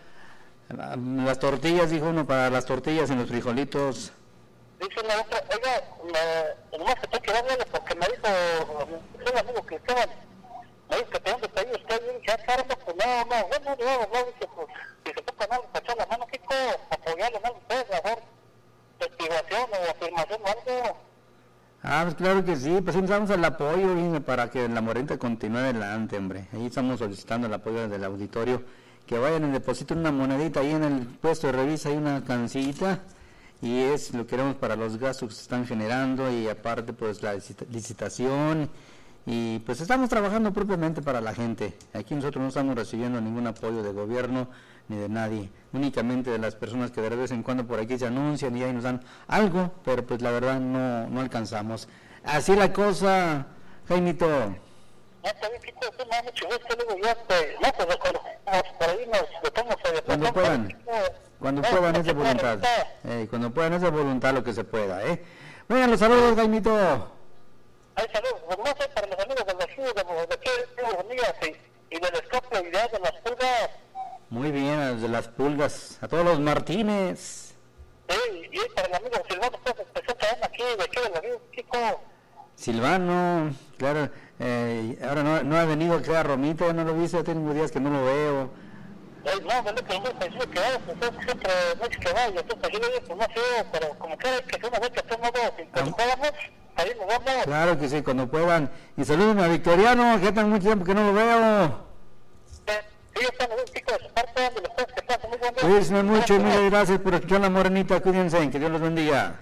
las tortillas, dijo uno, para las tortillas en los frijolitos. Dice la otra, oiga, me, nomás que tengo que darle porque me dijo un amigo que estaban, me dijo que tenía un detalle usted, y dije, ah, caramba, pues no, no, bueno, no, no, no, dice, pues, si se toca algo, para echar la mano, Kiko, apoyarle en algo, ustedes, mejor, investigación o afirmación o algo. Ah, pues claro que sí, pues necesitamos el apoyo, ¿sí? Para que la Morenita continúe adelante, hombre. Ahí estamos solicitando el apoyo del auditorio, que vayan y depositen una monedita ahí en el puesto de revisa, hay una cancita, y es lo que queremos para los gastos que se están generando, y aparte pues la licitación, y pues estamos trabajando propiamente para la gente. Aquí nosotros no estamos recibiendo ningún apoyo de gobierno ni de nadie, únicamente de las personas que de vez en cuando por aquí se anuncian y ahí nos dan algo, pero pues la verdad no, no alcanzamos. Así la cosa, Jaimito. No, está bien, Kiko, tú me has mucho gusto, luego ya, este, no, pues por ahí nos metemos a... Cuando puedan, cuando puedan es de voluntad, eh, cuando puedan es de voluntad lo que se pueda, ¿eh? Vengan los saludos, Jaimito. Ay, saludos, pues no sé, para los amigos de los hijos, de aquí, de las amigas y, y del escape y de las pulgas. Muy bien, a los de las pulgas, a todos los Martínez. Sí, y para el amigo Silvano, pues empezó también aquí, de aquí del amigo Kiko. Silvano, claro, eh, ahora no, no ha venido aquí a Romita, ya no lo he visto, ya tengo días que no lo veo. Eh, no, de lo que me pensé que vaya, pues es siempre me dice que vaya, entonces aquí le digo, pues no sé, pero como quiera que sea una vez que estemos cuando podamos, ahí nos vamos. Claro que sí, cuando puedan. Y saluden a Victoriano, que ya tengo mucho tiempo que no lo veo. Sí, yo tengo un pico de su parte, de los que pasan muy buenos. Cuídense mucho y muchas gracias por escuchar la Morenita, cuídense, que Dios los bendiga.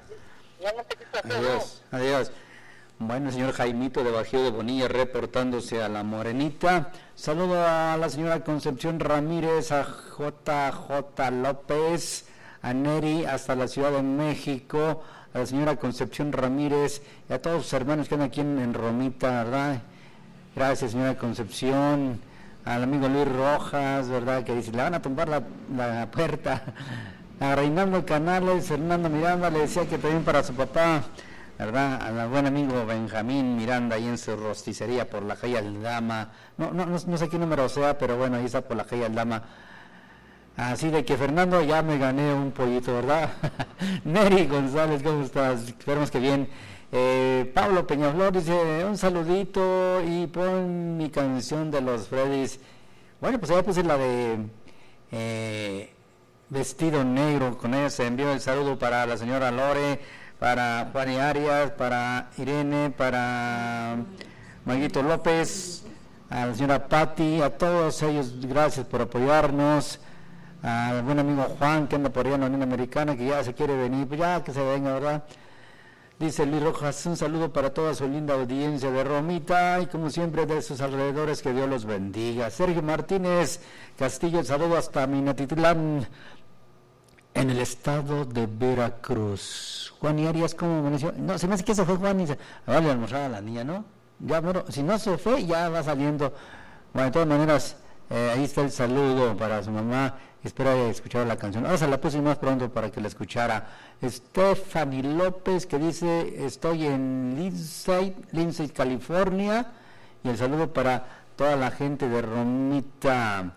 Adiós, adiós. Bueno, el señor Jaimito de Bajío de Bonilla reportándose a la Morenita. Saludo a la señora Concepción Ramírez, a J J López, a Neri hasta la Ciudad de México, a la señora Concepción Ramírez y a todos sus hermanos que andan aquí en, en Romita, ¿verdad? Gracias, señora Concepción. Al amigo Luis Rojas, ¿verdad? Que dice, le van a tumbar la, la puerta. A Reinaldo Canales, Fernando Miranda, le decía que también para su papá, ¿verdad? Al buen amigo Benjamín Miranda, ahí en su rosticería por la calle Aldama. No, no, no, no sé qué número sea, pero bueno, ahí está por la calle Aldama. Así de que, Fernando, ya me gané un pollito, ¿verdad? Neri González, ¿cómo estás? Esperemos que bien. Eh, Pablo Peñaflor dice, un saludito y pon mi canción de los Freddys. Bueno, pues ya puse la de eh, Vestido Negro, con ella se envió el saludo para la señora Lore, para Juan y Arias, para Irene, para Maguito López, a la señora Patti, a todos ellos, gracias por apoyarnos. Al buen amigo Juan, que anda por allá en la Unión Americana, que ya se quiere venir, pues ya que se venga, ¿verdad? Dice Luis Rojas, un saludo para toda su linda audiencia de Romita y como siempre de sus alrededores, que Dios los bendiga. Sergio Martínez Castillo, saludo hasta Minatitlán, en el estado de Veracruz. Juan y Arias, ¿cómo amaneció? No, se me hace que se fue Juan y se... Vale, almorzar a la niña, ¿no? Ya, bueno, si no se fue, ya va saliendo. Bueno, de todas maneras, eh, ahí está el saludo para su mamá. Espero haya escuchado la canción. Ahora se la puse más pronto para que la escuchara. Stephanie López, que dice, estoy en Lindsay, Lindsay, California. Y el saludo para toda la gente de Romita.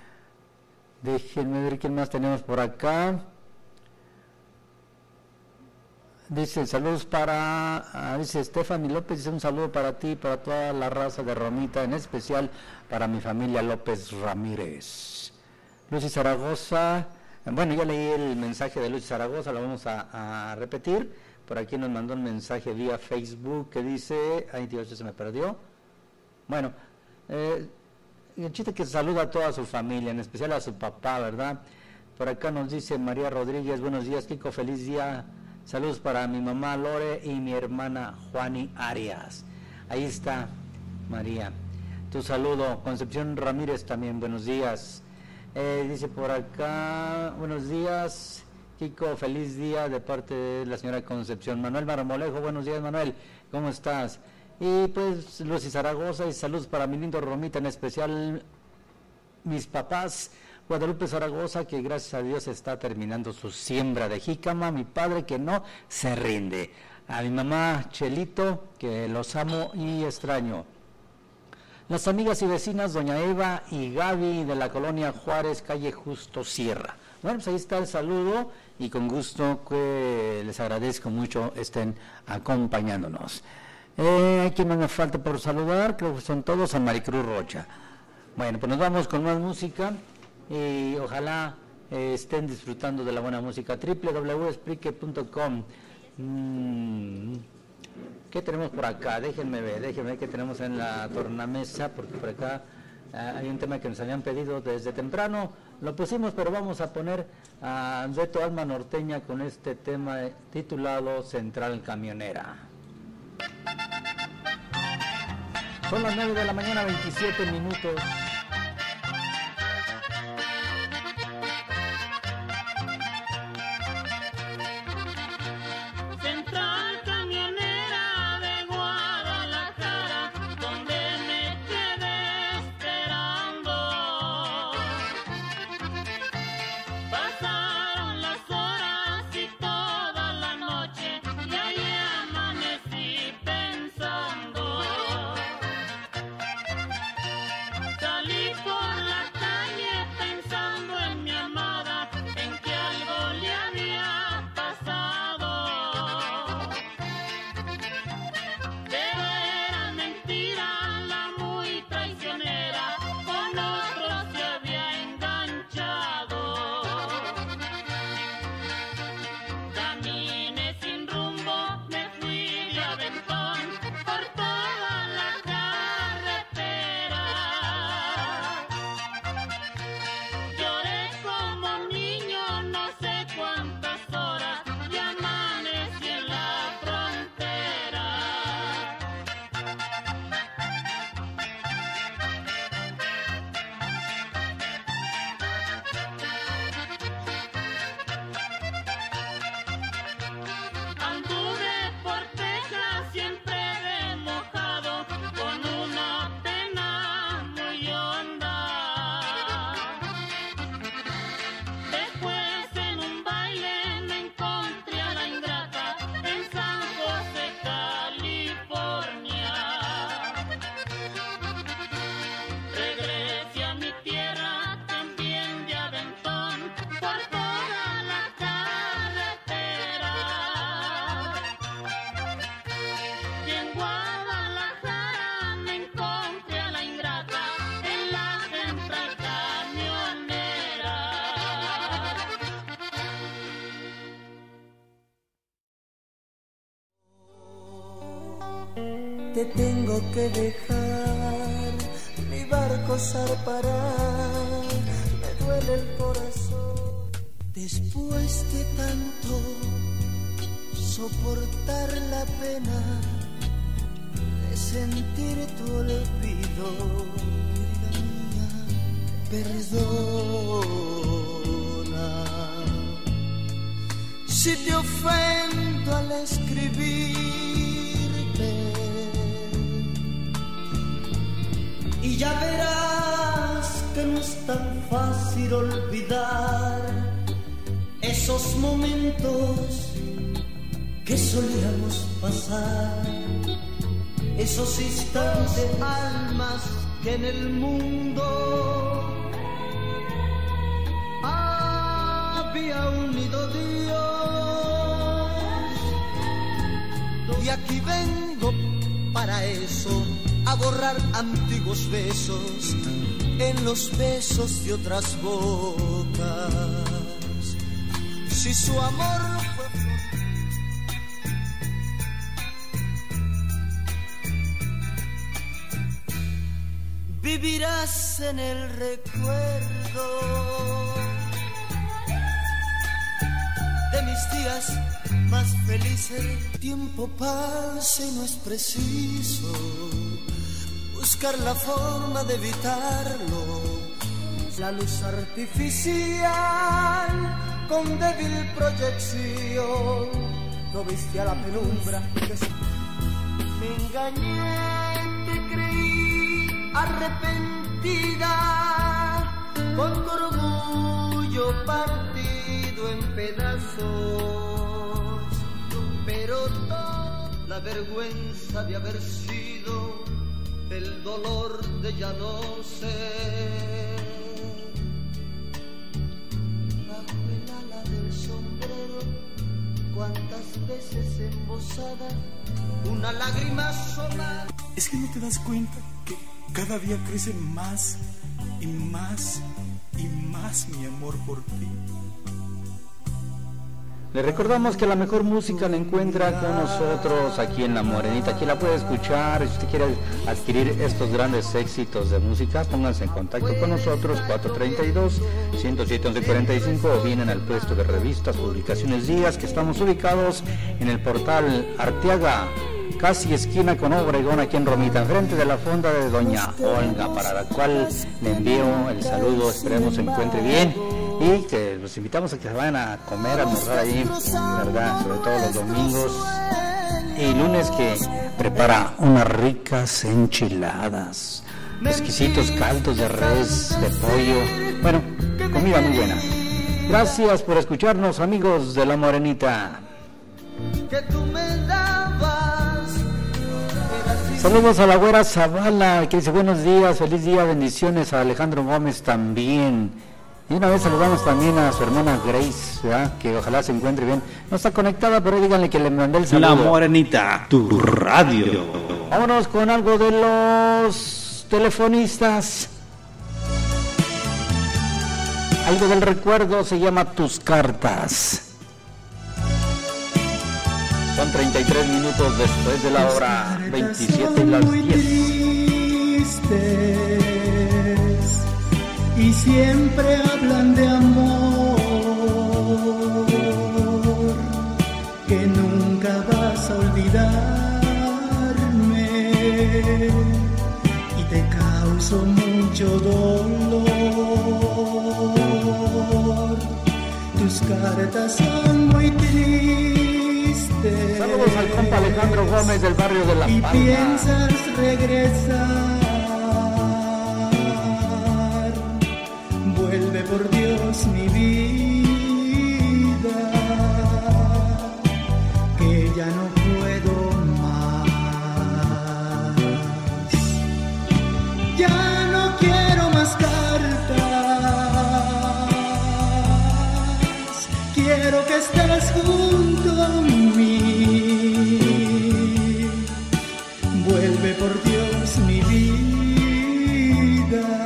Déjenme ver quién más tenemos por acá. Dice, saludos para, ah, dice Stephanie López, dice un saludo para ti, para toda la raza de Romita, en especial para mi familia López Ramírez. Lucy Zaragoza, bueno, ya leí el mensaje de Lucy Zaragoza, lo vamos a, a repetir. Por aquí nos mandó un mensaje vía Facebook que dice, ay Dios, se me perdió. Bueno, eh, el chiste que saluda a toda su familia, en especial a su papá, ¿verdad? Por acá nos dice María Rodríguez, buenos días Kiko, feliz día. Saludos para mi mamá Lore y mi hermana Juani Arias. Ahí está, María. Tu saludo. Concepción Ramírez también, buenos días. Eh, dice por acá, buenos días, Kiko, feliz día de parte de la señora Concepción. Manuel Marmolejo, buenos días, Manuel, ¿cómo estás? Y pues Lucy Zaragoza, y saludos para mi lindo Romita, en especial mis papás, Guadalupe Zaragoza, que gracias a Dios está terminando su siembra de jícama, mi padre que no se rinde, a mi mamá Chelito, que los amo y extraño. Las amigas y vecinas, doña Eva y Gaby de la colonia Juárez, calle Justo Sierra. Bueno, pues ahí está el saludo y con gusto que les agradezco mucho estén acompañándonos. Eh, ¿Quién más me falta por saludar? Creo que son todos. A Maricruz Rocha. Bueno, pues nos vamos con más música y ojalá eh, estén disfrutando de la buena música. doble u doble u doble u punto spreaker punto com. Mm. ¿Qué tenemos por acá? Déjenme ver, déjenme ver qué tenemos en la tornamesa, porque por acá eh, hay un tema que nos habían pedido desde temprano. Lo pusimos, pero vamos a poner a Beto Alma Norteña con este tema titulado Central Camionera. Son las nueve de la mañana, veintisiete minutos. Te tengo que dejar, mi barco zarpará, me duele el corazón. Después de tanto soportar la pena de sentir tu olvido, querida mía, perdona si te ofendo al escribirte. Y ya verás que no es tan fácil olvidar esos momentos que solíamos pasar, esos instantes, almas que en el mundo había unido Dios. Y aquí vengo para eso, a borrar antiguos besos en los besos de otras bocas. Si su amor fue vivirás en el recuerdo de mis días más felices. El tiempo pasa y no es preciso buscar la forma de evitarlo. La luz artificial con débil proyección, no viste a la penumbra que se... Me engañé, te creí arrepentida, con tu orgullo partido en pedazos, pero toda la vergüenza de haber sido, el dolor de ya no ser. Bajo el ala del sombrero, cuántas veces embosada, una lágrima sola. Es que no te das cuenta que cada día crece más y más y más mi amor por ti. Le recordamos que la mejor música la encuentra con nosotros aquí en La Morenita. Aquí la puede escuchar. Si usted quiere adquirir estos grandes éxitos de música, pónganse en contacto con nosotros, cuatro tres dos, uno cero siete, once cuarenta y cinco, o vienen al puesto de revistas, publicaciones Días, que estamos ubicados en el portal Arteaga, casi esquina con Obregón, aquí en Romita, enfrente de la fonda de Doña Olga, para la cual le envío el saludo. Esperemos se encuentre bien y que los invitamos a que se vayan a comer, a almorzar ahí, ¿verdad? Sobre todo los domingos y lunes, que prepara unas ricas enchiladas, exquisitos caldos de res, de pollo, bueno, comida muy buena. Gracias por escucharnos, amigos de La Morenita. Que tú me dabas. Saludos a la güera Zavala, que dice buenos días, feliz día, bendiciones. A Alejandro Gómez también. Y una vez saludamos también a su hermana Grace, ¿verdad? Que ojalá se encuentre bien. No está conectada, pero díganle que le mandé el saludo. La Morenita, tu radio. Vámonos con algo de los telefonistas. Algo del recuerdo, se llama Tus Cartas. Son treinta y tres minutos después de la hora, veintisiete y las diez. Y siempre hablan de amor, que nunca vas a olvidarme, y te causo mucho dolor. Tus cartas son muy tristes. Saludos al compa Alejandro Gómez del barrio de La Palma. Y piensas regresar. Vuelve por Dios mi vida, que ya no puedo más. Ya no quiero más cartas, quiero que estés junto a mí. Vuelve por Dios mi vida,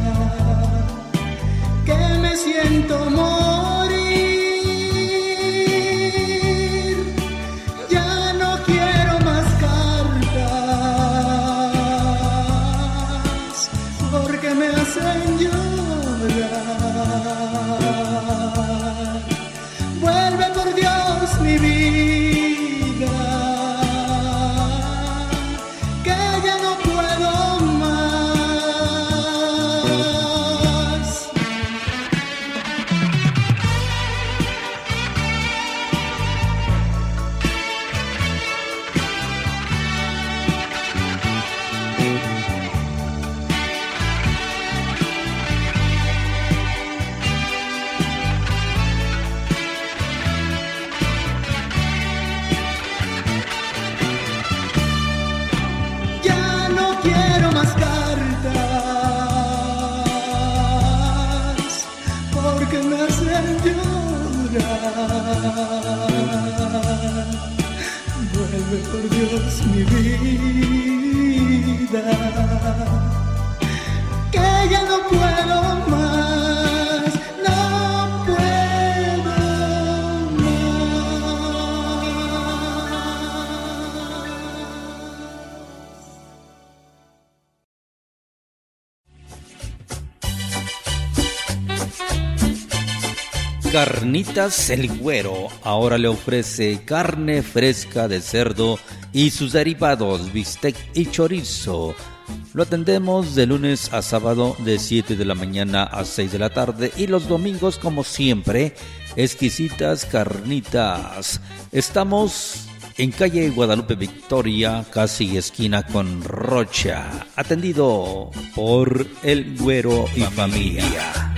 que me siento morir. Ya no quiero más cartas, porque me hacen llorar. Vuelve por Dios mi vida, que ya no puedo más. Ya no quiero más cartas, porque me hacen llorar. Vuelve por Dios mi vida, que ya no puedo más, no puedo Carnitas El Güero ahora le ofrece carne fresca de cerdo y sus derivados, bistec y chorizo, Lo atendemos de lunes a sábado de siete de la mañana a seis de la tarde y los domingos, como siempre, exquisitas carnitas. Estamos en calle Guadalupe Victoria, casi esquina con Rocha, atendido por el Güero y familia.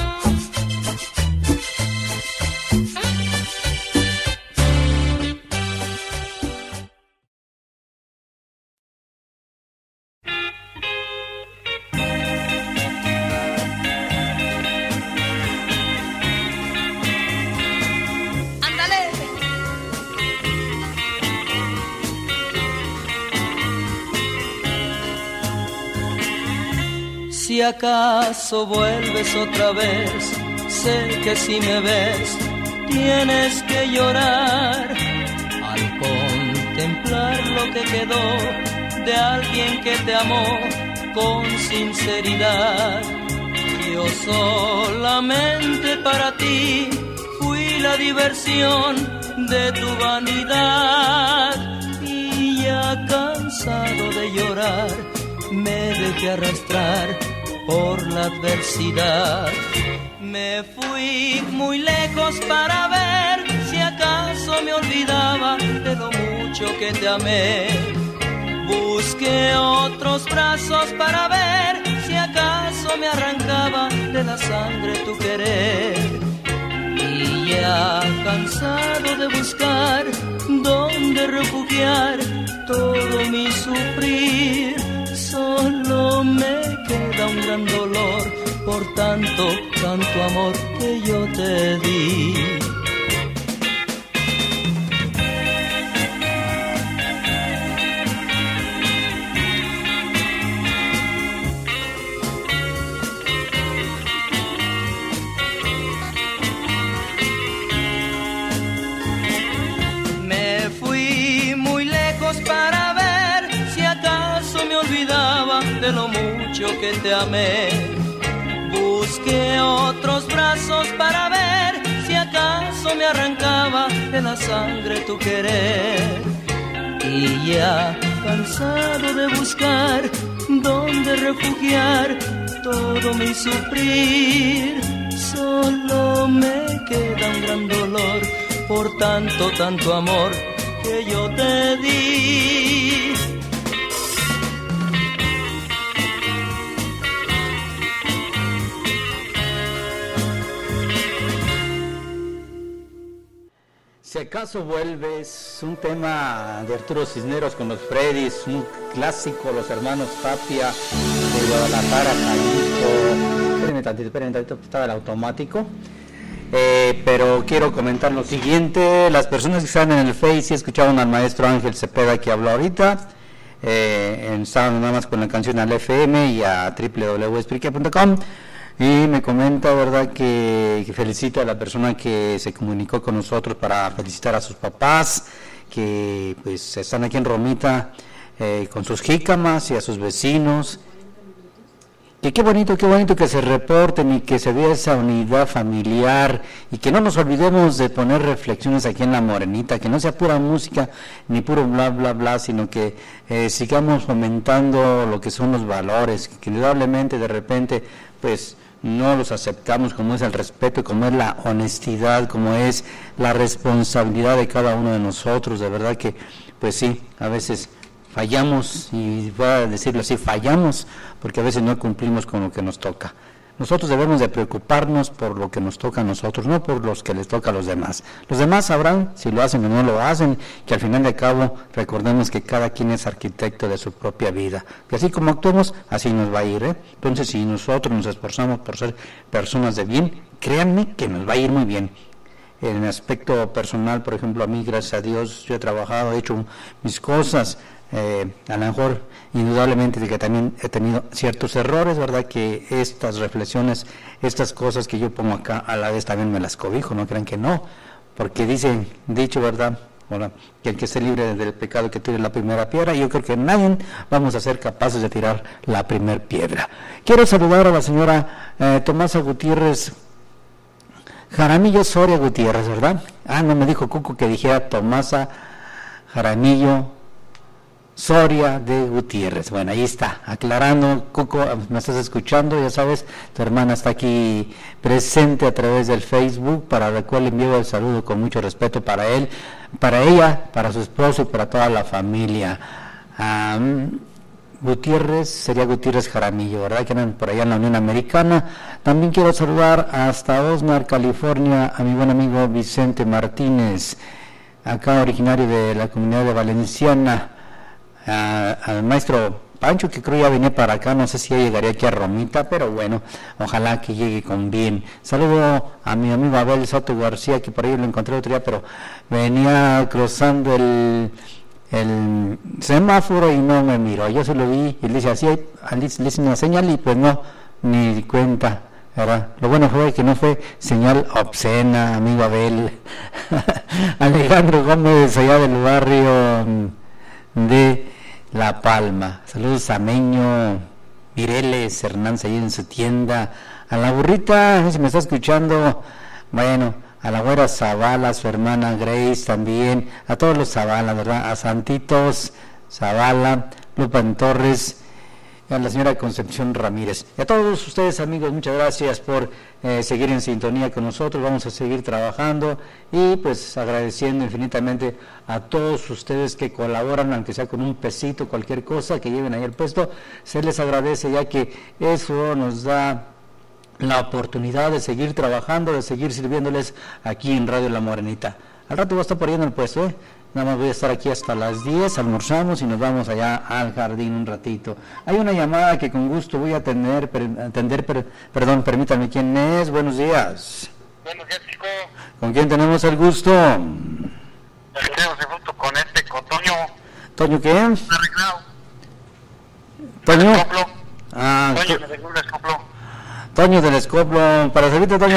Si acaso vuelves otra vez, sé que si me ves, tienes que llorar al contemplar lo que quedó de alguien que te amó con sinceridad. Yo solamente para ti fui la diversión de tu vanidad y ya cansado de llorar me dejé arrastrar por la adversidad. Me fui muy lejos para ver si acaso me olvidaba de lo mucho que te amé. Busqué otros brazos para ver si acaso me arrancaba de la sangre tu querer. Y ya cansado de buscar dónde refugiar todo mi sufrir, solo me queda un gran dolor por tanto, tanto amor que yo te di. Me fui muy lejos para ver si acaso me olvidaba de lo mucho que te amé. Busqué otros brazos para ver si acaso me arrancaba de la sangre tu querer. Y ya cansado de buscar dónde refugiar todo mi sufrir, solo me queda un gran dolor por tanto, tanto amor que yo te di. Si acaso vuelves, un tema de Arturo Cisneros con los Freddys, un clásico, los hermanos Tapia de Guadalajara, Jalisco. Espérenme tantito, espérenme tantito, estaba el automático. Eh, pero quiero comentar lo siguiente: las personas que están en el Face y escucharon al maestro Ángel Cepeda que habló ahorita, eh, estaban nada más con la canción al F M y a doble u doble u doble u punto explica punto com. Y me comenta, ¿verdad?, que, que felicita a la persona que se comunicó con nosotros para felicitar a sus papás, que pues están aquí en Romita eh, con sus jícamas y a sus vecinos. Que qué bonito, qué bonito que se reporten y que se vea esa unidad familiar y que no nos olvidemos de poner reflexiones aquí en La Morenita, que no sea pura música ni puro bla bla bla, sino que eh, sigamos fomentando lo que son los valores, que indudablemente de repente pues no los aceptamos, como es el respeto, como es la honestidad, como es la responsabilidad de cada uno de nosotros. De verdad que pues sí, a veces fallamos, y voy a decirlo así, fallamos porque a veces no cumplimos con lo que nos toca. Nosotros debemos de preocuparnos por lo que nos toca a nosotros, no por los que les toca a los demás. Los demás sabrán si lo hacen o no lo hacen, que al final de cabo recordemos que cada quien es arquitecto de su propia vida. Y así como actuamos, así nos va a ir, ¿eh? Entonces, si nosotros nos esforzamos por ser personas de bien, créanme que nos va a ir muy bien. En el aspecto personal, por ejemplo, a mí, gracias a Dios, yo he trabajado, he hecho mis cosas. Eh, a lo mejor indudablemente de que también he tenido ciertos errores, verdad, que estas reflexiones, estas cosas que yo pongo acá a la vez también me las cobijo, no crean que no, porque dicen, dicho, verdad, bueno, que el que esté libre del pecado que tire la primera piedra. Y yo creo que nadie vamos a ser capaces de tirar la primera piedra. Quiero saludar a la señora eh, Tomasa Gutiérrez Jaramillo Soria Gutiérrez, ¿verdad? Ah, no me dijo Cuco que dijera Tomasa Jaramillo Soria de Gutiérrez. Bueno, ahí está, aclarando. Cuco, me estás escuchando, ya sabes, tu hermana está aquí presente a través del Facebook, para la cual envío el saludo con mucho respeto para él, para ella, para su esposo y para toda la familia. Um, Gutiérrez, sería Gutiérrez Jaramillo, ¿verdad? Que eran por allá en la Unión Americana. También quiero saludar hasta Osnar, California, a mi buen amigo Vicente Martínez, acá originario de la comunidad de Valenciana, a, al maestro Pancho, que creo ya venía para acá, no sé si ya llegaría aquí a Romita, pero bueno, ojalá que llegue con bien. Saludo a mi amigo Abel Soto García, que por ahí lo encontré otro día, pero venía cruzando el... el semáforo y no me miró, yo se lo vi y le hice así, le hice una señal y pues no, ni cuenta, ¿verdad? Lo bueno fue que no fue señal obscena, amigo Abel. Alejandro Gómez, allá del barrio de La Palma. Saludos a Meño Mireles Hernández, ahí en su tienda. A la burrita, si me está escuchando, bueno, a la güera Zavala, su hermana Grace también, a todos los Zavala, ¿verdad? A Santitos Zavala, Lupan Torres, a la señora Concepción Ramírez. Y a todos ustedes, amigos, muchas gracias por eh, seguir en sintonía con nosotros. Vamos a seguir trabajando y pues agradeciendo infinitamente a todos ustedes que colaboran, aunque sea con un pesito, cualquier cosa que lleven ahí al puesto, se les agradece, ya que eso nos da la oportunidad de seguir trabajando, de seguir sirviéndoles aquí en Radio La Morenita. Al rato voy a estar por ahí en el puesto, ¿eh? Nada más voy a estar aquí hasta las diez, almorzamos y nos vamos allá al jardín un ratito. Hay una llamada que con gusto voy a atender, per, atender per, perdón, permítanme, ¿quién es? Buenos días. Buenos días, chico. ¿Con quién tenemos el gusto? Tenemos el gusto con este, con Toño. ¿Toño qué? Arreglado. ¿Toño? Escoplo. Ah, Toño, me arregló el escoplo. Toño del Escoplo, para servirte, Toño.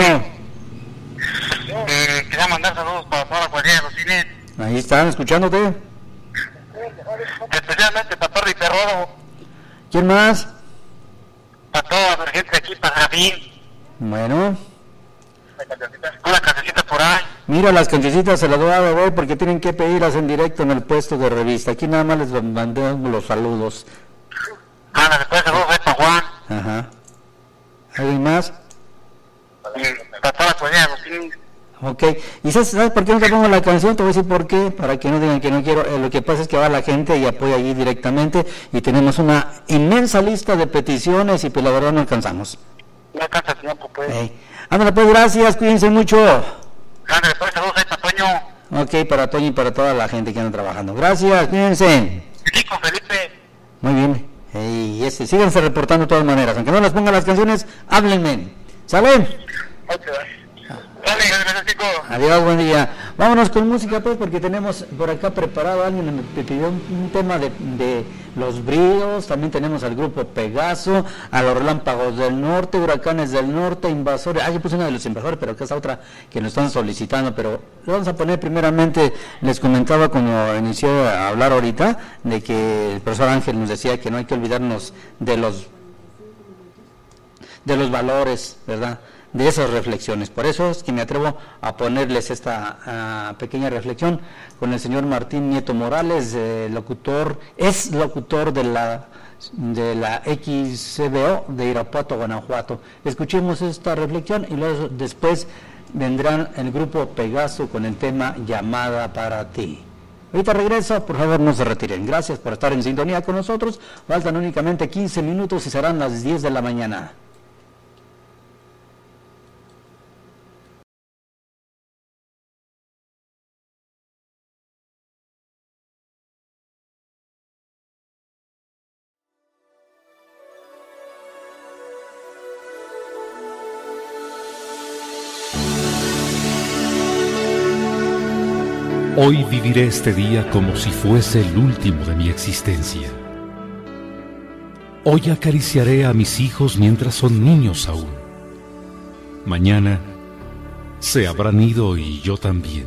Eh, quería mandar saludos para toda la cuadrilla de los cines. Ahí están, escuchándote. Especialmente para Torre y Perrodo. ¿Quién más? Para toda la gente aquí, para Jafín. Bueno. Una casecita por ahí. Mira, las canchecitas se las voy a beber porque tienen que pedirlas en directo en el puesto de revista. Aquí nada más les mandé los saludos. Ah, después saludos ahí para Juan. Ajá. ¿Alguien más? Para toda la cuadrilla de los cines. Ok, ¿y sabes, sabes por qué no te pongo la canción? Te voy a decir por qué, para que no digan que no quiero. Eh, lo que pasa es que va la gente y apoya allí directamente y tenemos una inmensa lista de peticiones y pues la verdad no alcanzamos. No alcanza el tiempo, pues. Hey. Ándale, pues, gracias, cuídense mucho. Ándale, pues, saludos ahí para Toño. Ok, para Toño y para toda la gente que anda trabajando. Gracias, cuídense. Chico, Felipe. Muy bien. Hey, este, síganse reportando de todas maneras. Aunque no les pongan las canciones, háblenme. ¿Salen? Dale, gracias, chico. Adiós, buen día. Vámonos con música, pues, porque tenemos por acá preparado, alguien me pidió un, un tema de, de los bríos, también tenemos al grupo Pegaso, a los relámpagos del norte, huracanes del norte, invasores. Ah, yo puse una de los invasores, pero acá está otra que nos están solicitando, pero lo vamos a poner primeramente. Les comentaba cuando inicié a hablar ahorita, de que el profesor Ángel nos decía que no hay que olvidarnos de los, de los valores, ¿verdad?, de esas reflexiones. Por eso es que me atrevo a ponerles esta uh, pequeña reflexión con el señor Martín Nieto Morales, eh, locutor, es locutor de la de la X C B O de Irapuato, Guanajuato. Escuchemos esta reflexión y luego después vendrán el grupo Pegaso con el tema Llamada para ti. Ahorita regreso, por favor no se retiren. Gracias por estar en sintonía con nosotros. Faltan únicamente quince minutos y serán las diez de la mañana. Hoy viviré este día como si fuese el último de mi existencia. Hoy acariciaré a mis hijos mientras son niños aún. Mañana se habrán ido y yo también.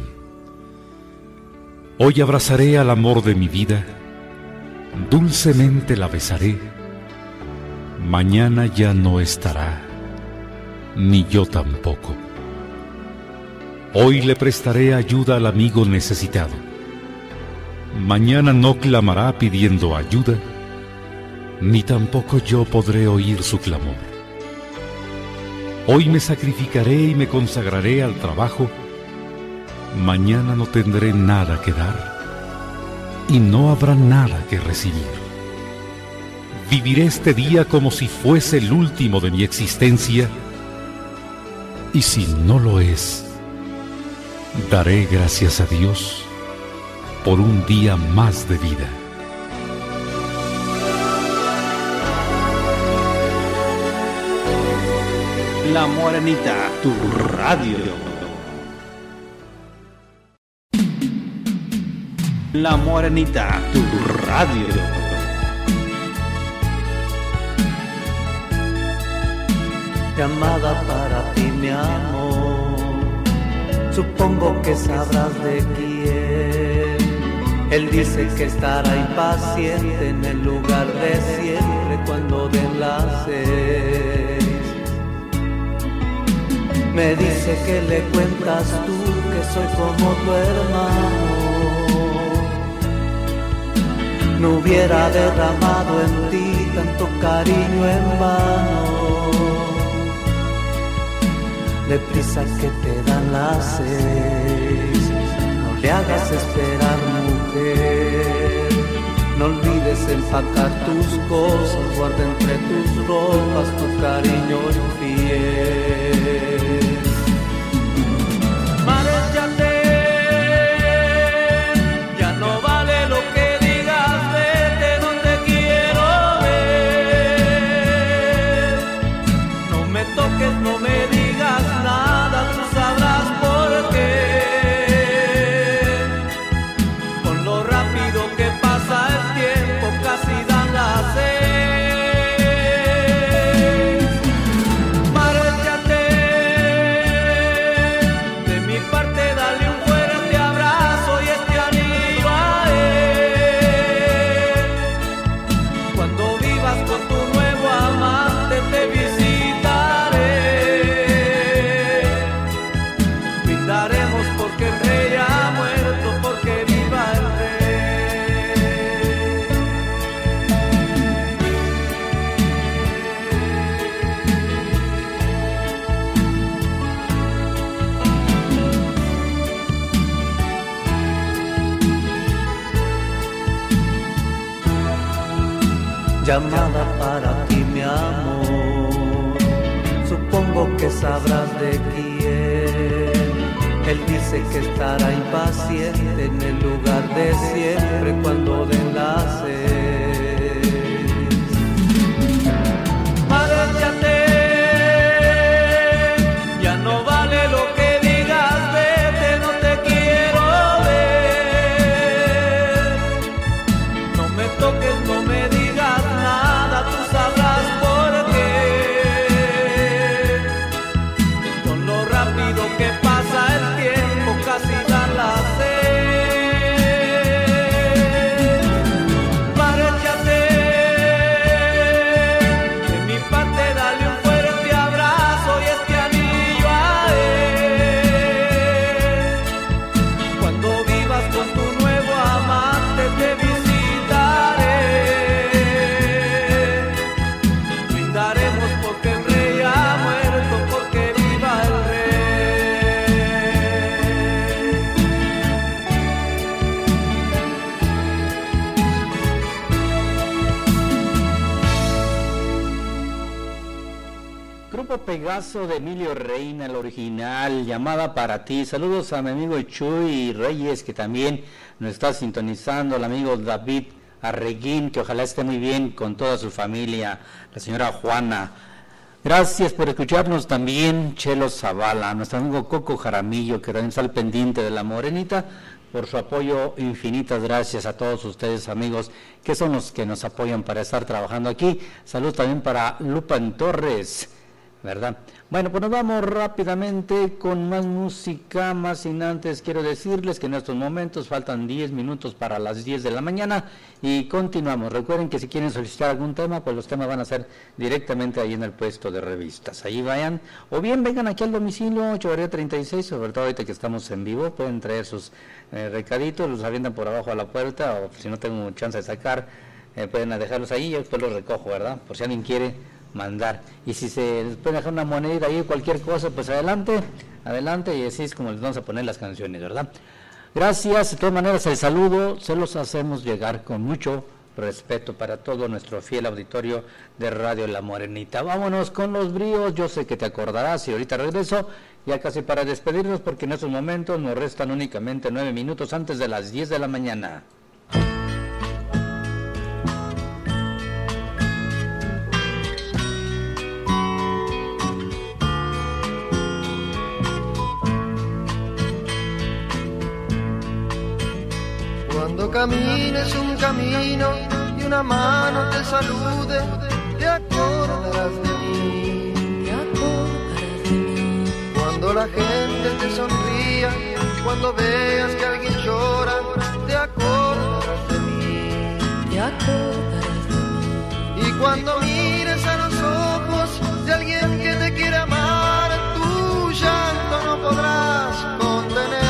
Hoy abrazaré al amor de mi vida, dulcemente la besaré. Mañana ya no estará, ni yo tampoco. Hoy le prestaré ayuda al amigo necesitado. mañana no clamará pidiendo ayuda, ni tampoco yo podré oír su clamor. Hoy me sacrificaré y me consagraré al trabajo, mañana no tendré nada que dar y no habrá nada que recibir. Viviré este día como si fuese el último de mi existencia, y si no lo es, daré gracias a Dios por un día más de vida. La Morenita, tu radio. La Morenita, tu radio. Llamada para ti, mi amor. Supongo que sabrás de quién. Él dice que estará impaciente en el lugar de siempre cuando den las seis. Me dice que le cuentas tú que soy como tu hermano. No hubiera derramado en ti tanto cariño en vano. Deprisa que te dan las seis, no le hagas esperar, mujer. No olvides empacar tus cosas, guarda entre tus ropas tu cariño infiel. Márchate, ya no vale lo que digas, vete, no te quiero ver. No me toques, no me digas nada, tú sabrás por qué. Con lo rápido que pasa el tiempo, casi dan las seis. Márchate, de mi parte dale un fuerte abrazo y este anillo a él. Cuando vivas con tu nuevo amante te visitaré. Brindaremos porque el rey ha muerto, porque viva el Llamada para ti, mi amor. Supongo que sabrás de quién. Él dice que estará impaciente en el lugar de siempre cuando den las seis. Márchate, ya no vale lo que digas, vete, no te quiero ver. No me toques, no me digas nada, tú sabrás por qué. Con lo rápido que pasa el tiempo, casi dan las seis. Márchate, de mi parte dale un fuerte abrazo y este anillo a él. Cuando vivas con tu nuevo amante te visitaré. Brindaremos porque el rey ha muerto, porque viva el Grupo Pegaso de Emilio Reina, el original, Llamada para ti. Saludos a mi amigo Chuy Reyes, que también nos está sintonizando, al amigo David Arreguín, que ojalá esté muy bien con toda su familia, la señora Juana. Gracias por escucharnos también, Chelo Zavala, nuestro amigo Coco Jaramillo, que también está al pendiente de La Morenita, por su apoyo. Infinitas gracias a todos ustedes, amigos, que son los que nos apoyan para estar trabajando aquí. Saludos también para Lupan Torres, ¿verdad? Bueno, pues nos vamos rápidamente con más música, más sin antes quiero decirles que en estos momentos faltan diez minutos para las diez de la mañana y continuamos. Recuerden que si quieren solicitar algún tema, pues los temas van a ser directamente ahí en el puesto de revistas. Ahí vayan, o bien vengan aquí al domicilio ocho treinta y seis, sobre todo ahorita que estamos en vivo, pueden traer sus eh, recaditos, los avientan por abajo a la puerta, o si no tengo chance de sacar, eh, pueden dejarlos ahí y yo después los recojo, ¿verdad? Por si alguien quiere mandar, y si se les puede dejar una monedita ahí, cualquier cosa, pues adelante, adelante, y así es como les vamos a poner las canciones, ¿verdad? Gracias, de todas maneras el saludo se los hacemos llegar con mucho respeto para todo nuestro fiel auditorio de Radio La Morenita. Vámonos con los bríos, yo sé que te acordarás y ahorita regreso, ya casi para despedirnos porque en estos momentos nos restan únicamente nueve minutos antes de las diez de la mañana. Cuando camines un camino y una mano te salude, te acordarás de mí. Te acordarás de mí. Cuando la gente te sonría, cuando veas que alguien llora, te acordarás de mí. Te acordarás de mí. Y cuando mires a los ojos de alguien que te quiere amar, tu llanto no podrás contener.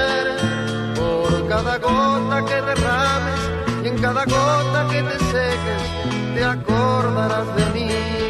Cada gota que derrames y en cada gota que te seques, te acordarás de mí.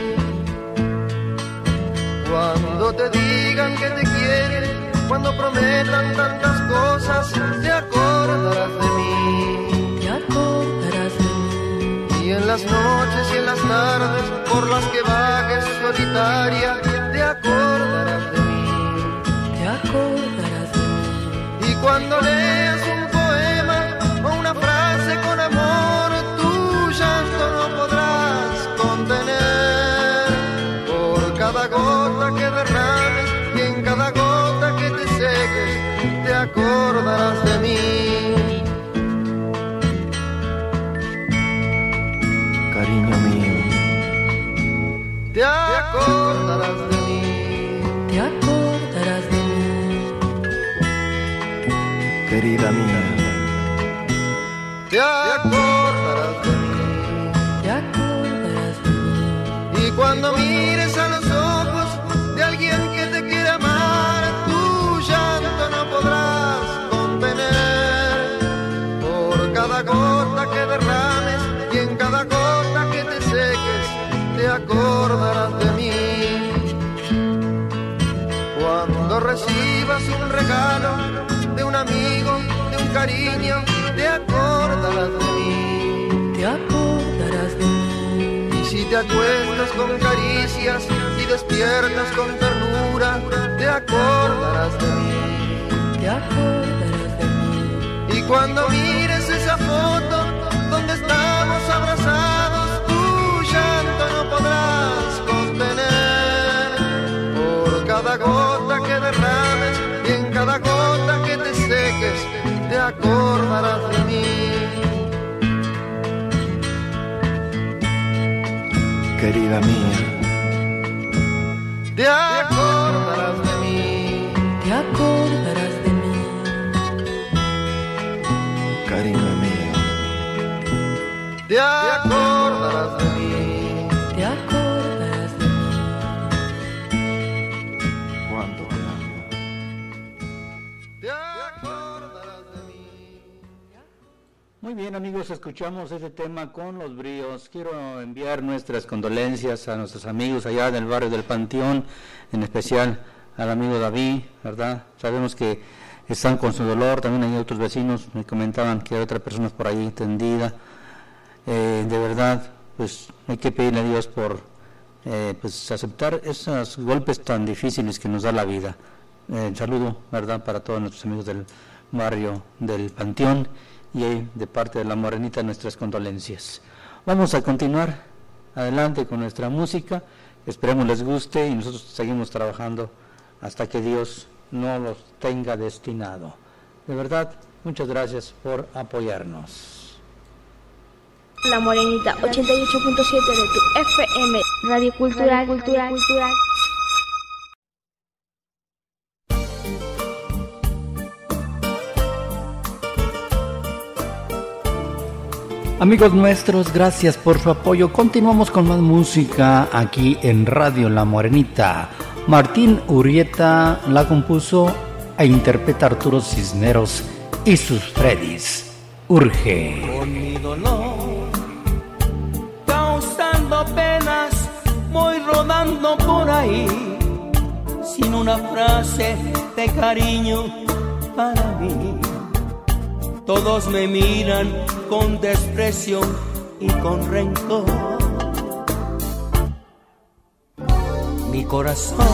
Cuando te digan que te quieren, cuando prometan tantas cosas, te acordarás de mí. Te acordarás de mí. Y en las noches y en las tardes por las que vagues solitaria, te acordarás de mí. Te acordarás de mí. Y cuando leas un o una frase con amor, tu llanto no podrás contener. Por cada gota que derrames y en cada gota que te seques, te acordarás de mí. Cariño mío, te acordarás de mí. Te acordarás de mí. Querida mía, te acordarás de mí, te acordarás de mí. Y cuando mires a los ojos de alguien que te quiere amar, tu llanto no podrás contener. Por cada gota que derrames y en cada gota que te seques, te acordarás de mí. Cuando recibas un regalo de un amigo, de un cariño, te acordarás de mí. Te acordarás de mí. Y si te acuestas con caricias y despiertas con ternura, te acordarás de mí. Te acordarás de mí. Y cuando mires esa foto donde estamos abrazados, tu llanto no podrás contener. Por cada gota que derrames y en cada gota que te seques, te acordarás de mí. Querida mía, te acordarás de mí. Te acordarás de mí. Cariño mío, te acordarás de mí. Te acordarás de mí. Cuando te amo, te acordarás de mí. Muy bien, amigos, escuchamos ese tema con los bríos. Quiero enviar nuestras condolencias a nuestros amigos allá del barrio del Panteón, en especial al amigo David, ¿verdad? Sabemos que están con su dolor, también hay otros vecinos, me comentaban que hay otras personas por ahí tendida. Eh, de verdad, pues hay que pedirle a Dios por eh, pues aceptar esos golpes tan difíciles que nos da la vida. Eh, saludo, ¿verdad?, para todos nuestros amigos del barrio del Panteón, y de parte de La Morenita nuestras condolencias. Vamos a continuar adelante con nuestra música, esperemos les guste y nosotros seguimos trabajando hasta que Dios no los tenga destinado. De verdad, muchas gracias por apoyarnos. La Morenita ochenta y ocho punto siete de tu F M, Radio Cultural, Cultural, Cultural. Amigos nuestros, gracias por su apoyo. Continuamos con más música aquí en Radio La Morenita. Martín Urrieta la compuso e interpreta Arturo Cisneros y sus Freddys. Urge. Con mi dolor, causando penas, voy rodando por ahí, sin una frase de cariño para mí. Todos me miran con desprecio y con rencor. Mi corazón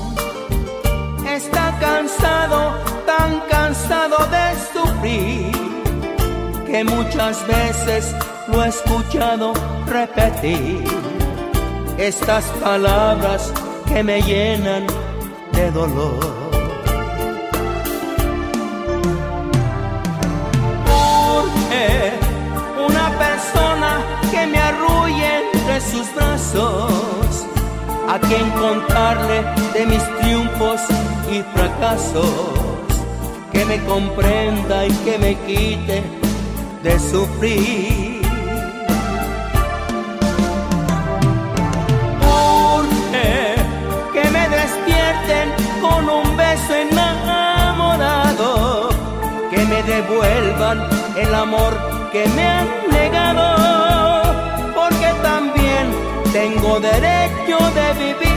está cansado, tan cansado de sufrir, que muchas veces lo he escuchado repetir estas palabras que me llenan de dolor. Una persona que me arrulle entre sus brazos, a quien contarle de mis triunfos y fracasos, que me comprenda y que me quite de sufrir. Urge que me despierten con un beso enamorado, que me devuelvan el amor que me han negado, porque también tengo derecho de vivir.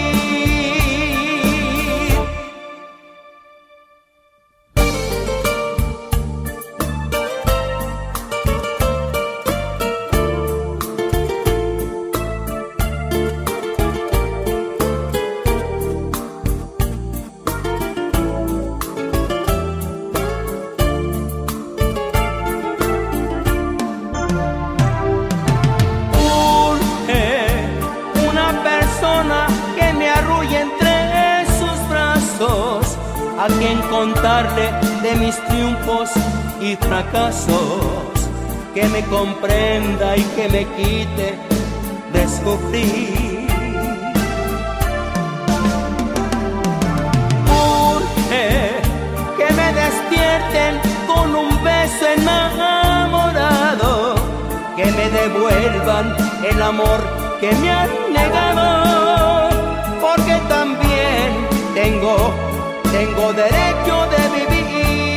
A quien contarle de mis triunfos y fracasos, que me comprenda y que me quite de sufrir. Urge que me despierten con un beso enamorado, que me devuelvan el amor que me han negado, porque también tengo Tengo derecho de vivir.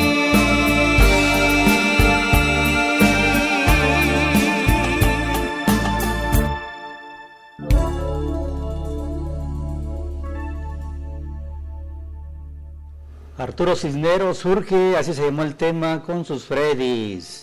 Arturo Cisneros, Urge, así se llamó el tema, con sus Freddys.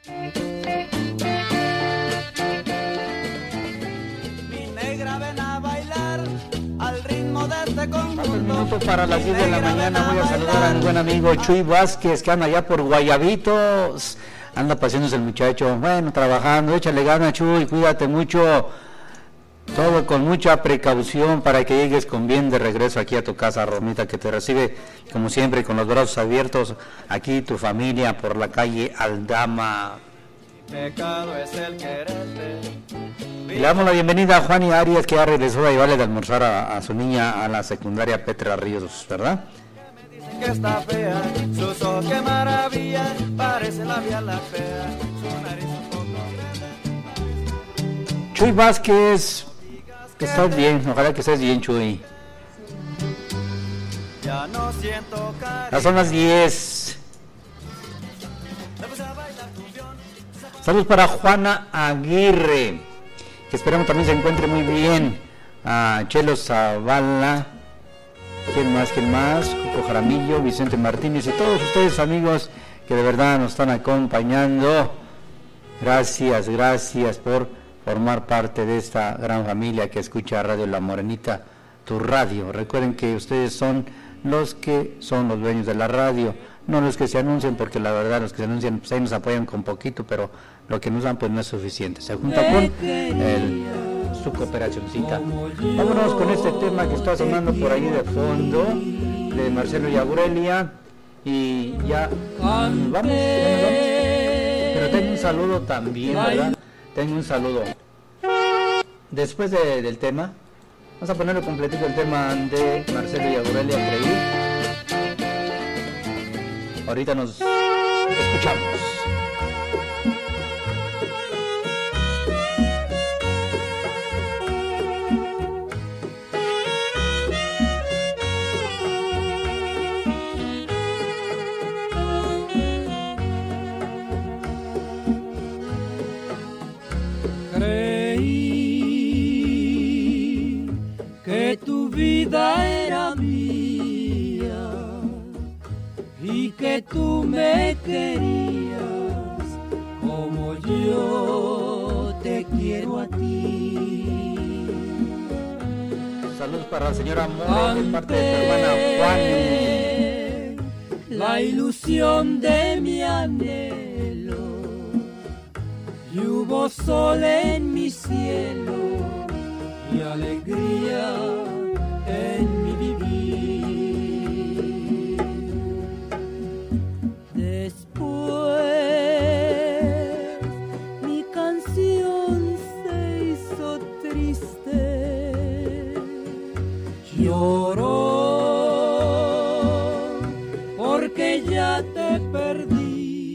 Mi negra ven a bailar al ritmo de este conjunto. Un minuto para las diez de la mañana. Voy a saludar a mi buen amigo Chuy Vázquez, que anda allá por Guayabitos. Anda paseándose el muchacho, bueno, trabajando. Échale ganas, Chuy, cuídate mucho. Todo con mucha precaución para que llegues con bien de regreso aquí a tu casa, Romita, que te recibe como siempre con los brazos abiertos. Aquí tu familia por la calle Aldama. Pecado es el quererte. Le damos la bienvenida a Juan y Arias, que ya regresó a llevarle de almorzar a, a su niña a la secundaria Petra Ríos, ¿verdad? Que está fea, sus ojos qué maravilla, parece la vía la fea, su nariz un poco grande. Chuy Vázquez, que estás bien, ojalá que estés bien, Chuy. Ya no siento cariño. Ya son las diez. Saludos para Juana Aguirre, que esperamos también se encuentre muy bien. A Chelo Zavala, ¿quién más? ¿Quién más? Coco Jaramillo, Vicente Martínez y todos ustedes, amigos, que de verdad nos están acompañando. Gracias, gracias por formar parte de esta gran familia que escucha Radio La Morenita, tu radio. Recuerden que ustedes son los que son los dueños de la radio, no los que se anuncian, porque la verdad los que se anuncian pues ahí nos apoyan con poquito, pero lo que nos dan pues no es suficiente. Se junta con el, su cooperacioncita. Vámonos con este tema que está sonando por ahí de fondo, de Marcelo y Aurelia, y ya vamos, vamos, pero tengo un saludo también, ¿verdad? Tengo un saludo. Después de, del tema, vamos a ponerlo completito el tema de Marcelo y Aurelia Creí. Ahorita nos escuchamos. que tú me querías como yo te quiero a ti. Saludos para la señora More de parte de tu hermana Juan. La ilusión de mi anhelo y hubo sol en mi cielo y alegría en mi vivir. Después mi canción se hizo triste, lloró porque ya te perdí.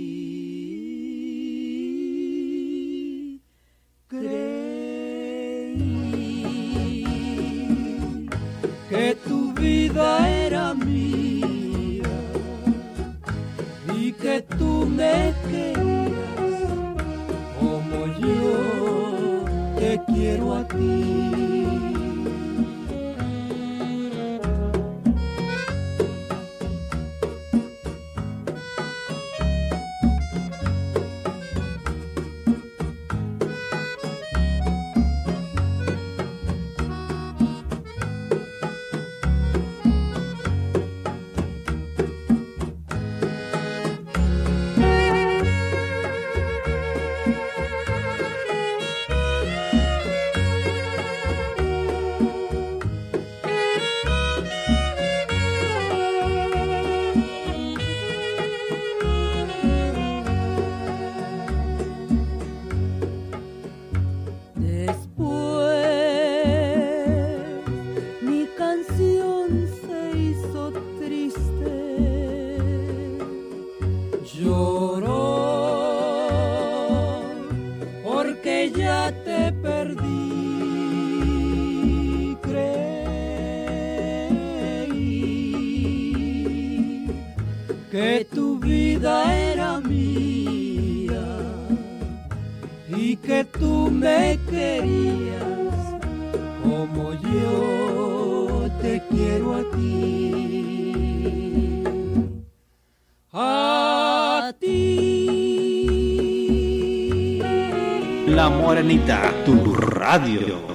Que tu vida era mía y que tú me querías como yo te quiero a ti. Que tu vida era mía y que tú me querías como yo te quiero a ti. A ti. La Morenita, tu radio.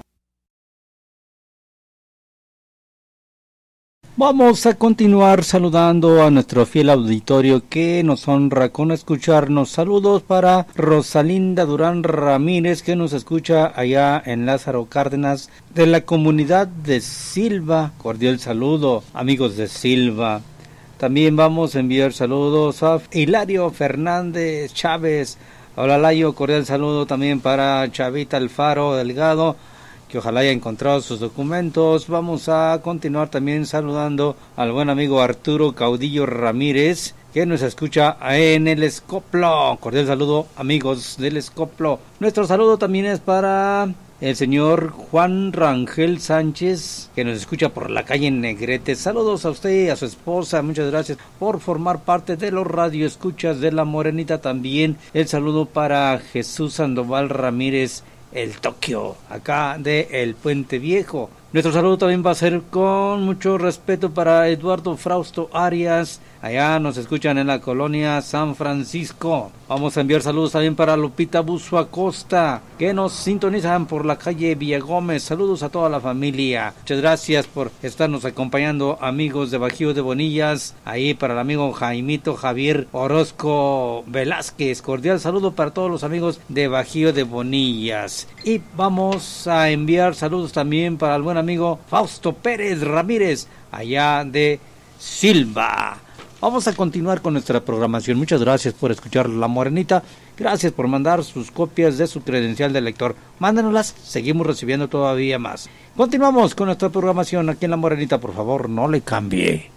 Vamos a continuar saludando a nuestro fiel auditorio que nos honra con escucharnos. Saludos para Rosalinda Durán Ramírez, que nos escucha allá en Lázaro Cárdenas, de la comunidad de Silva. Cordial saludo, amigos de Silva. También vamos a enviar saludos a Hilario Fernández Chávez. Hola Layo, cordial saludo también para Chavita Alfaro Delgado, que ojalá haya encontrado sus documentos. Vamos a continuar también saludando al buen amigo Arturo Caudillo Ramírez, que nos escucha en el Escoplo. Cordial saludo, amigos del Escoplo. Nuestro saludo también es para el señor Juan Rangel Sánchez, que nos escucha por la calle Negrete. Saludos a usted y a su esposa, muchas gracias por formar parte de los radioescuchas de La Morenita. También el saludo para Jesús Sandoval Ramírez, el Tokio, acá de El Puente Viejo. Nuestro saludo también va a ser con mucho respeto para Eduardo Frausto Arias, allá nos escuchan en la colonia San Francisco. Vamos a enviar saludos también para Lupita Buzo Acosta, que nos sintonizan por la calle Villagómez. Saludos a toda la familia. Muchas gracias por estarnos acompañando, amigos de Bajío de Bonillas. Ahí para el amigo Jaimito Javier Orozco Velázquez. Cordial saludo para todos los amigos de Bajío de Bonillas. Y vamos a enviar saludos también para el buen amigo Fausto Pérez Ramírez, allá de Silva. Vamos a continuar con nuestra programación. Muchas gracias por escuchar La Morenita. Gracias por mandar sus copias de su credencial de lector. Mándanoslas, seguimos recibiendo todavía más. Continuamos con nuestra programación aquí en La Morenita. Por favor, no le cambie.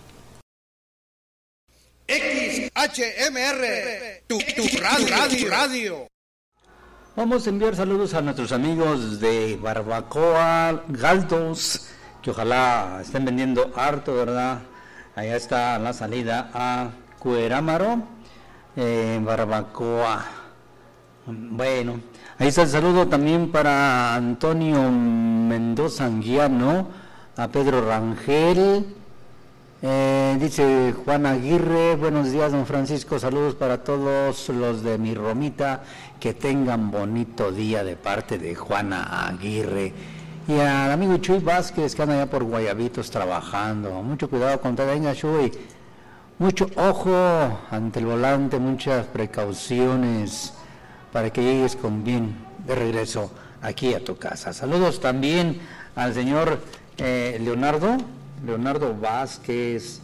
X H M R, tu, tu radio, radio, radio. Vamos a enviar saludos a nuestros amigos de Barbacoa Galdos, que ojalá estén vendiendo harto, ¿verdad? Allá está la salida a Cuerámaro, eh, Barbacoa. Bueno, ahí está el saludo también para Antonio Mendoza Anguiano, a Pedro Rangel, Eh, dice Juan Aguirre, buenos días don Francisco, saludos para todos los de mi Romita, que tengan bonito día de parte de Juana Aguirre. Y al amigo Chuy Vázquez, que anda allá por Guayabitos trabajando, mucho cuidado con todo, venga Chuy, mucho ojo ante el volante, muchas precauciones para que llegues con bien de regreso aquí a tu casa. Saludos también al señor eh, Leonardo, Leonardo Vázquez,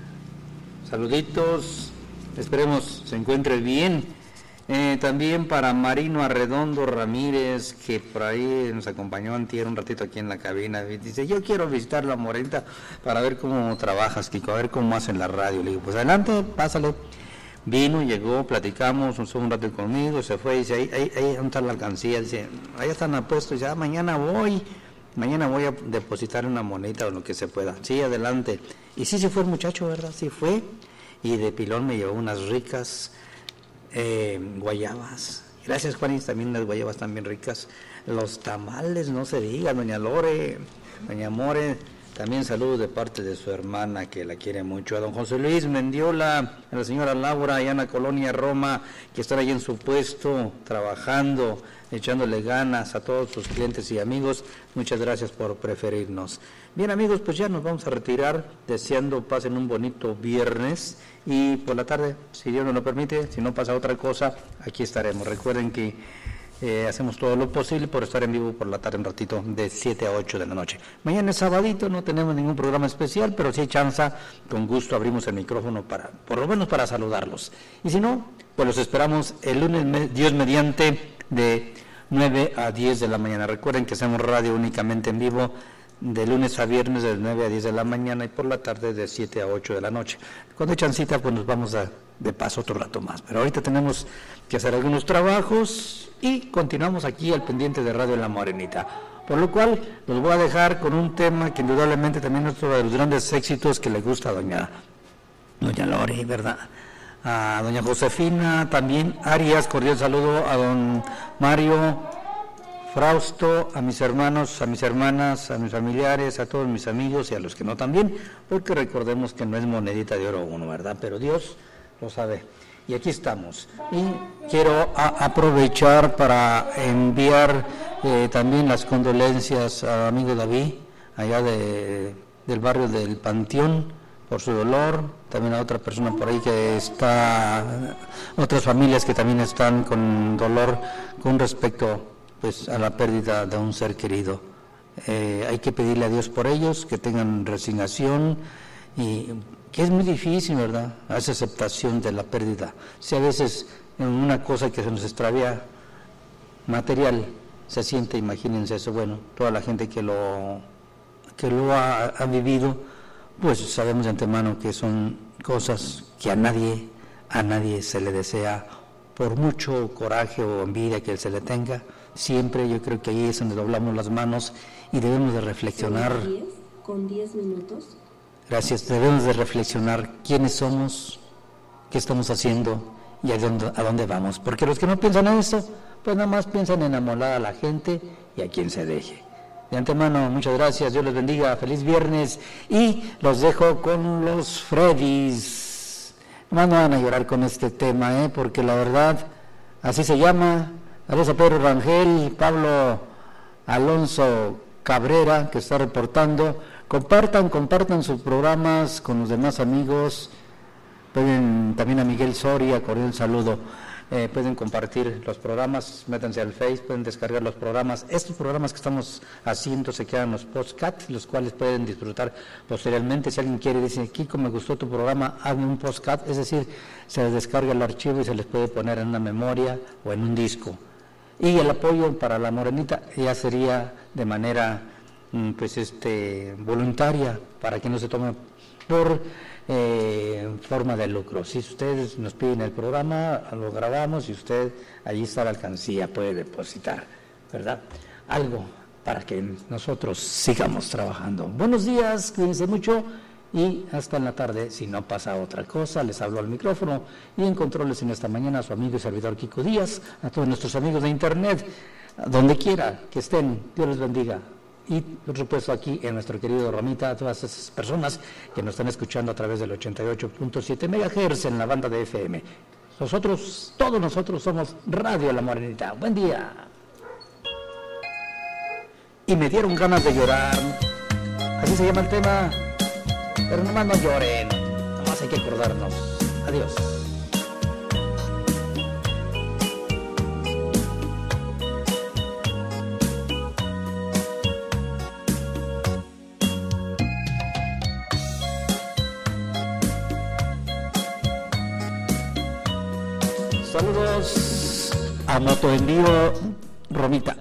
saluditos, esperemos se encuentre bien. Eh, también para Marino Arredondo Ramírez, que por ahí nos acompañó antier un ratito aquí en la cabina, dice, yo quiero visitar la Morenita para ver cómo trabajas, Kiko, a ver cómo hacen la radio. Le digo, pues adelante, pásale. Vino, llegó, platicamos, usó un rato conmigo, se fue, dice, ahí, ahí, ahí ¿dónde está la alcancía? Dice, ahí están apuestos, dice, ah, mañana voy, mañana voy a depositar una monedita o lo que se pueda. Sí, adelante. Y sí se fue el muchacho, ¿verdad? Sí fue, y de pilón me llevó unas ricas eh, guayabas. Gracias, Juanis, también las guayabas también ricas. Los tamales, no se diga, doña Lore, doña More, también saludos de parte de su hermana que la quiere mucho, a don José Luis Mendiola, a la señora Laura y Ana Colonia Roma, que están ahí en su puesto, trabajando, echándole ganas a todos sus clientes y amigos. Muchas gracias por preferirnos. Bien, amigos, pues ya nos vamos a retirar, deseando pasen un bonito viernes y por la tarde, si Dios nos lo permite, si no pasa otra cosa, aquí estaremos. Recuerden que Eh, hacemos todo lo posible por estar en vivo por la tarde un ratito de siete a ocho de la noche. Mañana es sabadito, no tenemos ningún programa especial, pero si hay chance, con gusto abrimos el micrófono para, por lo menos para saludarlos. Y si no, pues los esperamos el lunes, Dios mediante, de nueve a diez de la mañana. Recuerden que hacemos radio únicamente en vivo de lunes a viernes de nueve a diez de la mañana y por la tarde de siete a ocho de la noche. Cuando hay chancita, pues nos vamos a, de paso otro rato más. Pero ahorita tenemos que hacer algunos trabajos y continuamos aquí al pendiente de Radio La Morenita. Por lo cual, los voy a dejar con un tema que indudablemente también es uno de los grandes éxitos que le gusta a doña, doña Lore, ¿verdad? A doña Josefina, también Arias, cordial saludo a don Mario Frausto, a mis hermanos, a mis hermanas, a mis familiares, a todos mis amigos y a los que no también, porque recordemos que no es monedita de oro uno, ¿verdad? Pero Dios lo sabe. Y aquí estamos. Y quiero a, aprovechar para enviar eh, también las condolencias al amigo David, allá de, del barrio del Panteón, por su dolor. También a otra persona por ahí que está, otras familias que también están con dolor con respecto pues a la pérdida de un ser querido. Eh, hay que pedirle a Dios por ellos, que tengan resignación y que es muy difícil, ¿verdad? Esa aceptación de la pérdida. Si a veces en una cosa que se nos extravía material se siente, imagínense eso, bueno, toda la gente que lo que lo ha, ha vivido, pues sabemos de antemano que son cosas que a nadie, a nadie se le desea, por mucho coraje o envidia que se le tenga. Siempre yo creo que ahí es donde doblamos las manos y debemos de reflexionar. Con diez minutos. Gracias, debemos de reflexionar quiénes somos, qué estamos haciendo y a dónde, a dónde vamos. Porque los que no piensan en eso, pues nada más piensan en amolar a la gente y a quien se deje. De antemano, muchas gracias, Dios les bendiga, feliz viernes y los dejo con los Freddys. Nomás no van a llorar con este tema, ¿eh? Porque la verdad, así se llama. Saludos a Pedro Rangel, Pablo Alonso Cabrera, que está reportando. Compartan, compartan sus programas con los demás amigos. Pueden, también a Miguel Soria, cordial saludo. Eh, pueden compartir los programas, métanse al Face, pueden descargar los programas. Estos programas que estamos haciendo se quedan en los podcasts, los cuales pueden disfrutar posteriormente. Si alguien quiere, dice, Kiko, me gustó tu programa, hazme un podcast, es decir, se les descarga el archivo y se les puede poner en una memoria o en un disco. Y el apoyo para la Morenita ya sería de manera pues este voluntaria, para que no se tome por eh, forma de lucro. Si ustedes nos piden el programa, lo grabamos y usted allí está la alcancía, puede depositar, ¿verdad? Algo para que nosotros sigamos trabajando. Buenos días, cuídense mucho y hasta en la tarde, si no pasa otra cosa. Les hablo al micrófono y en controles en esta mañana a su amigo y servidor Kiko Díaz, a todos nuestros amigos de internet, donde quiera que estén, Dios les bendiga. y por supuesto aquí en nuestro querido Romita, a todas esas personas que nos están escuchando a través del ochenta y ocho punto siete megahertz en la banda de F M. Nosotros, todos nosotros somos Radio La Morenita. Buen día. Y me dieron ganas de llorar. Así se llama el tema. Pero nomás no lloren. Nomás hay que acordarnos. Adiós. Saludos a Motoenvío Romita.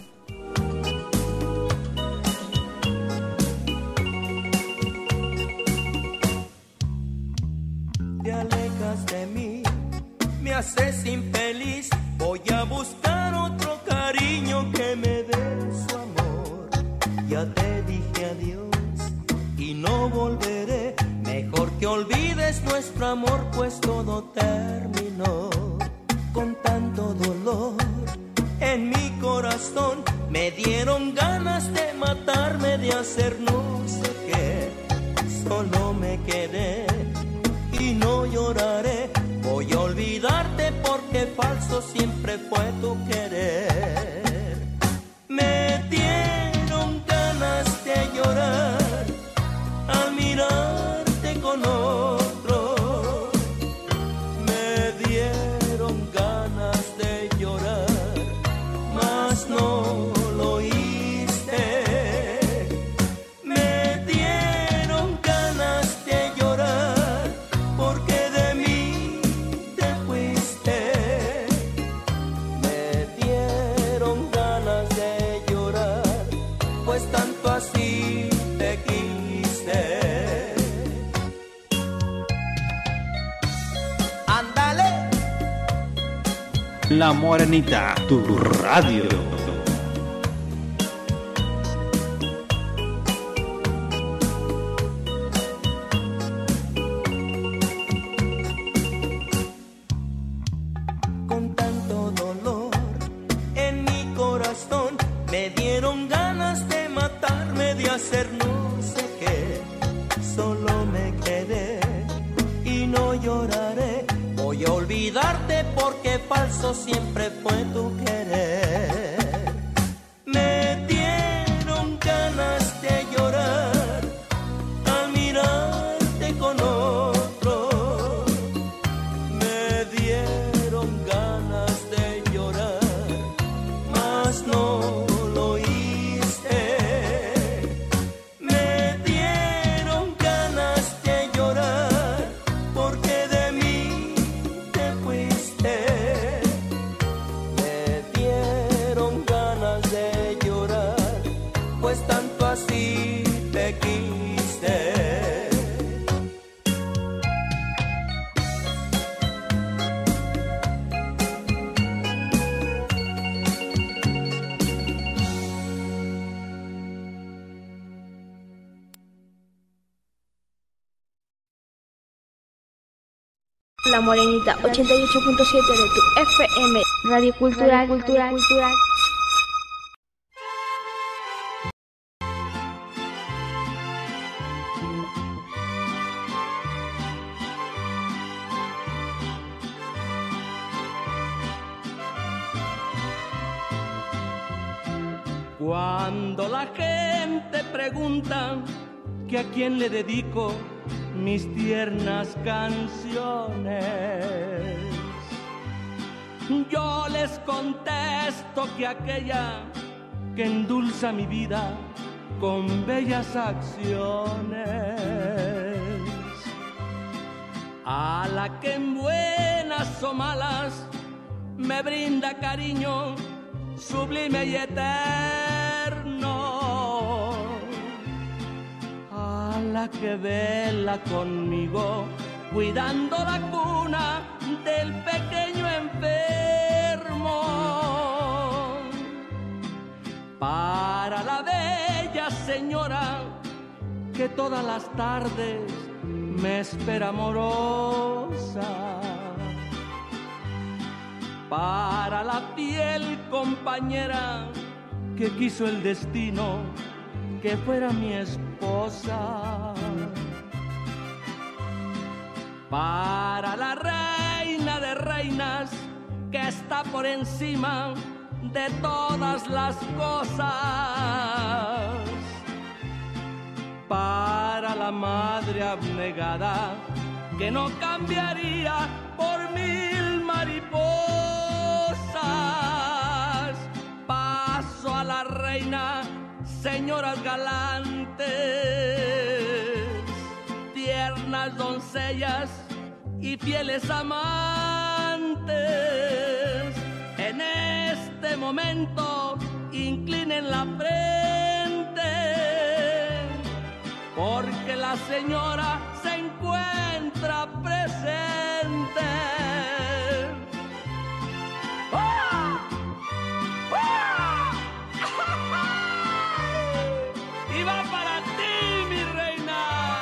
Te alejas de mí, me haces infeliz. Voy a buscar otro cariño que me dé su amor. Ya te dije adiós y no volveré. Mejor que olvides nuestro amor, pues todo terminó. Con tanto dolor en mi corazón, me dieron ganas de matarme, de hacer no sé qué. Solo me quedé y no lloraré. Voy a olvidarte porque falso siempre fue tu querer. Me dieron ganas de llorar al mirarte con otro. Me dieron ganas de llorar, mas no lo hice. Me dieron ganas de llorar porque de mí te fuiste. Me dieron ganas de llorar, pues tanto así te quise. Ándale. La Morenita, tu radio. Con tanto dolor en mi corazón, me dieron ganas de matarme, de hacer no sé qué. Solo me quedé y no lloraré. Voy a olvidarte porque falso siempre fue tu querer. Me dieron ganas de llorar al mirarte con otro. Me dieron ganas de llorar, mas no lo hice. Me dieron ganas de llorar porque de mí te fuiste. Me dieron ganas de llorar, pues tanto así te quise. La Morenita, ochenta y ocho punto siete de tu F M, Radio Cultural, Cultural, Cultural. Cuando la gente pregunta que a quién le dedico mis tiernas canciones, yo les contesto que aquella que endulza mi vida con bellas acciones, a la que en buenas o malas me brinda cariño sublime y eterno, a la que vela conmigo cuidando la cuna del pequeño enfermo, para la bella señora que todas las tardes me espera amorosa, para la fiel compañera que quiso el destino que fuera mi esposa. Para la reina de reinas que está por encima de todas las cosas. Para la madre abnegada que no cambiaría por mil mariposas. Paso a la reina, señoras galantes, tiernas doncellas y fieles amantes. En este momento inclinen la frente, porque la señora se encuentra presente. ¡Ah! ¡Ah! Y va para ti, mi reina.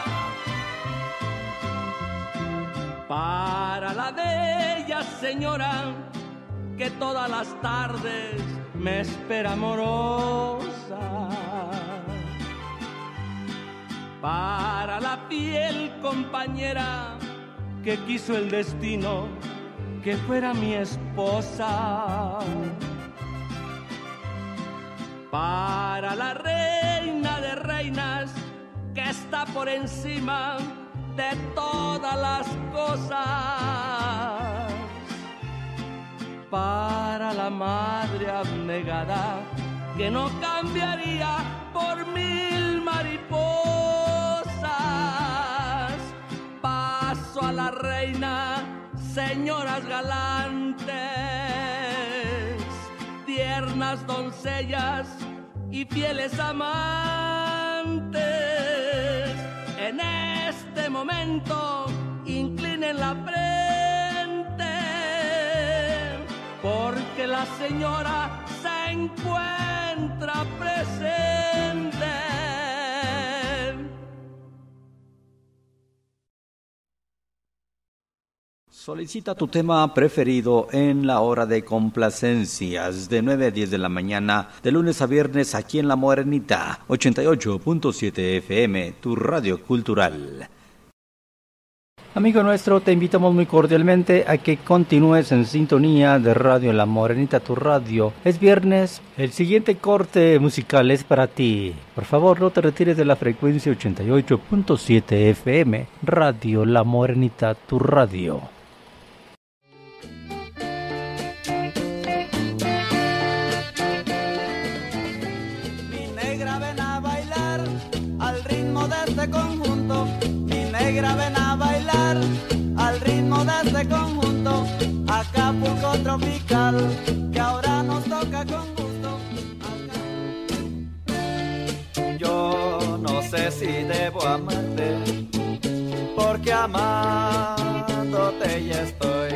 Para la bella señora que todas las tardes me espera amorosa. Para la fiel compañera que quiso el destino que fuera mi esposa. Para la reina de reinas que está por encima de todas las cosas. Para la madre abnegada que no cambiaría por mil mariposas. Paso a la reina, señoras galantes, tiernas doncellas y fieles amantes. En este momento inclinen la frente, porque la señora se encuentra presente. Solicita tu tema preferido en la hora de complacencias de nueve a diez de la mañana, de lunes a viernes aquí en La Morenita, ochenta y ocho punto siete F M, tu radio cultural. Amigo nuestro, te invitamos muy cordialmente a que continúes en sintonía de Radio La Morenita, tu radio. Es viernes, el siguiente corte musical es para ti. Por favor, no te retires de la frecuencia ochenta y ocho punto siete F M, Radio La Morenita, tu radio. Mi negra, ven a bailar al ritmo de este conjunto. Mi negra, ven a bailar al ritmo de este conjunto. Acapulco tropical, que ahora nos toca con gusto. Acá... Yo no sé si debo amarte, porque amándote ya estoy.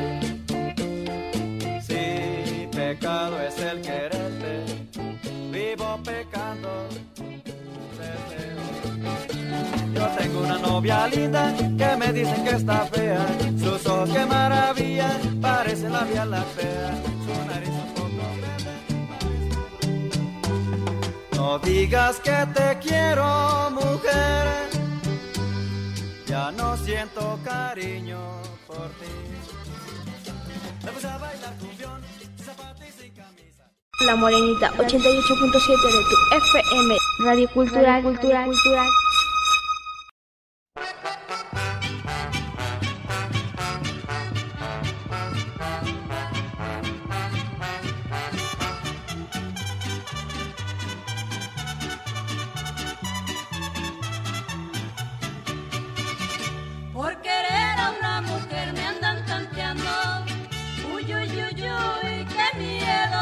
Si pecado es el quererte, vivo pecando desde hoy. Yo tengo una novia linda que me dicen que está fea. Sus ojos, qué maravilla, parecen la Vía Láctea. Su nariz un poco verde. No digas que te quiero, mujer. Ya no siento cariño por ti. Me puse a bailar cumbión, zapatos y sin camisa. La Morenita, ochenta y ocho punto siete de tu F M, Radio Cultural, Cultural, Cultural. Por querer a una mujer me andan tanteando. Uy, uy, uy, uy, qué miedo.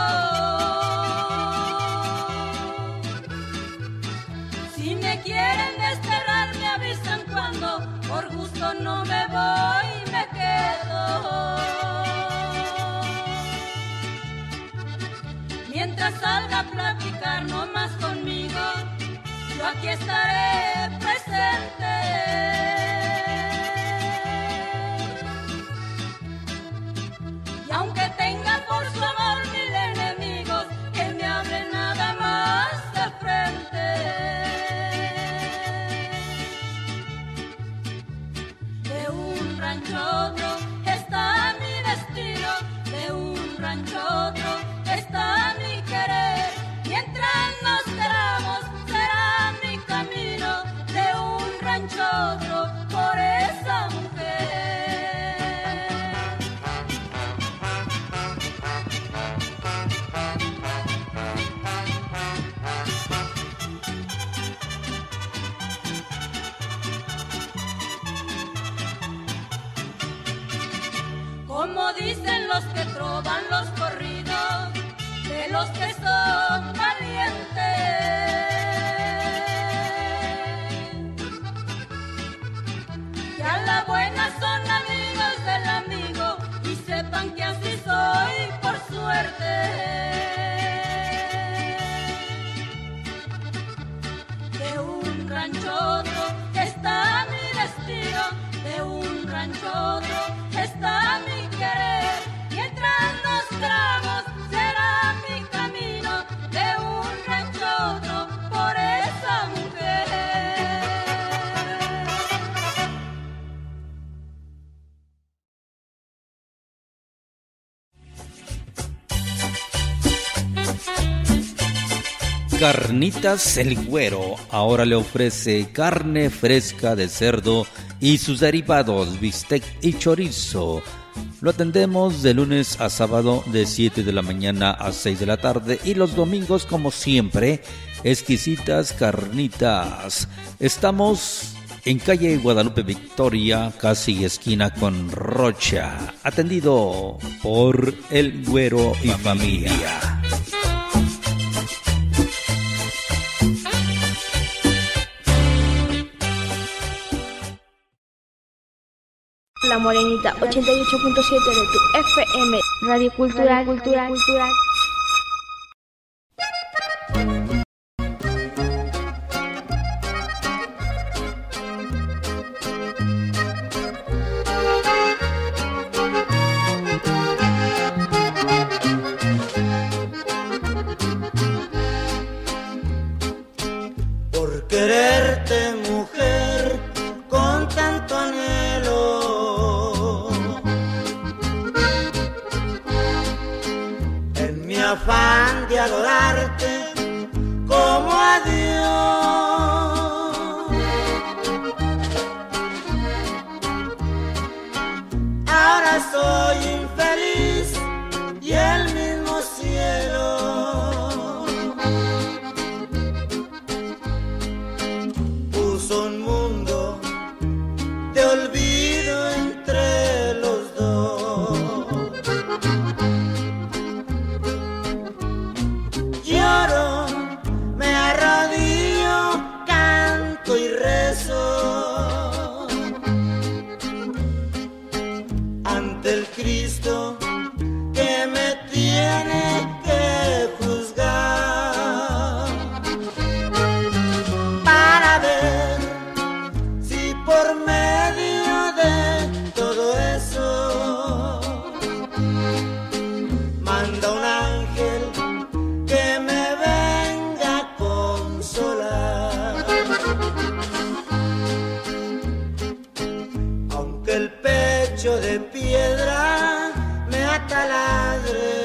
Si me quieren desterrar me avisan cuando. Por gusto no me voy, me quedo. Mientras salga a platicar nomás conmigo, yo aquí estaré presente. Y aunque tenga por su amor mil enemigos, que me hablen nada más de frente. dicen los que trovan los corridos de los que son valientes. Que a la buena son amigos del amigo y sepan que así soy por suerte. De un rancho otro está mi destino, de un rancho otro está mi querer. Mientras nos tramos será mi camino, de un rancho otro por esa mujer. Carnitas El Güero ahora le ofrece carne fresca de cerdo y sus derivados, bistec y chorizo. Lo atendemos de lunes a sábado de siete de la mañana a seis de la tarde y los domingos, como siempre, exquisitas carnitas. Estamos en calle Guadalupe Victoria, casi esquina con Rocha, atendido por El Güero y familia. La Morenita ochenta y ocho punto siete de tu F M, Radio Cultural, Cultural, Cultural. Por quererte, mujer, con tanto anhelo, en mi afán de adorarte como a Dios, ahora soy infeliz y el mismo cielo puso un mundo de olvido entre los dos. Lloro, me arrodillo, canto y rezo ante el Cristo que me tiene que juzgar, para ver si por medio de todo eso manda un ángel que me venga a consolar. Aunque el pecho de piedra me ataladre,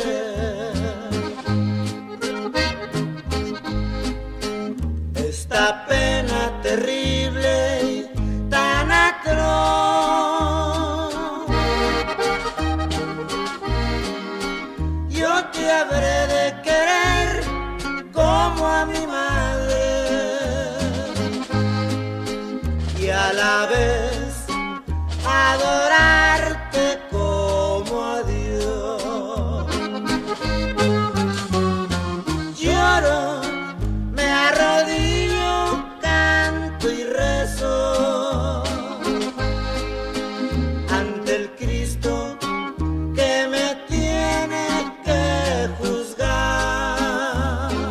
esta pena terrible y tan atroz, yo te habré de querer como a mi madre y a la vez adorarte como a Dios. Lloro, me arrodillo, canto y rezo ante el Cristo que me tiene que juzgar,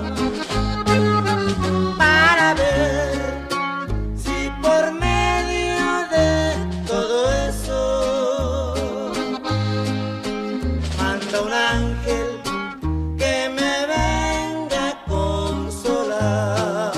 para ver si por medio de todo eso manda un ángel que me venga a consolar.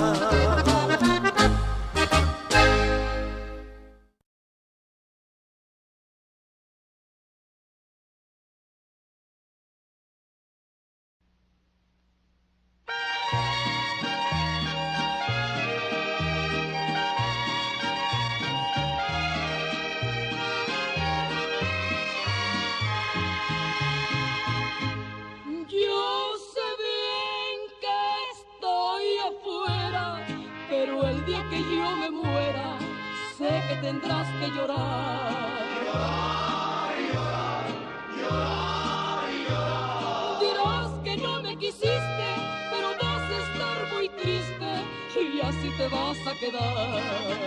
Yo sé bien que estoy afuera, pero el día que yo me muera, sé que tendrás que llorar. Llorar, llorar, llorar. te vas a quedar.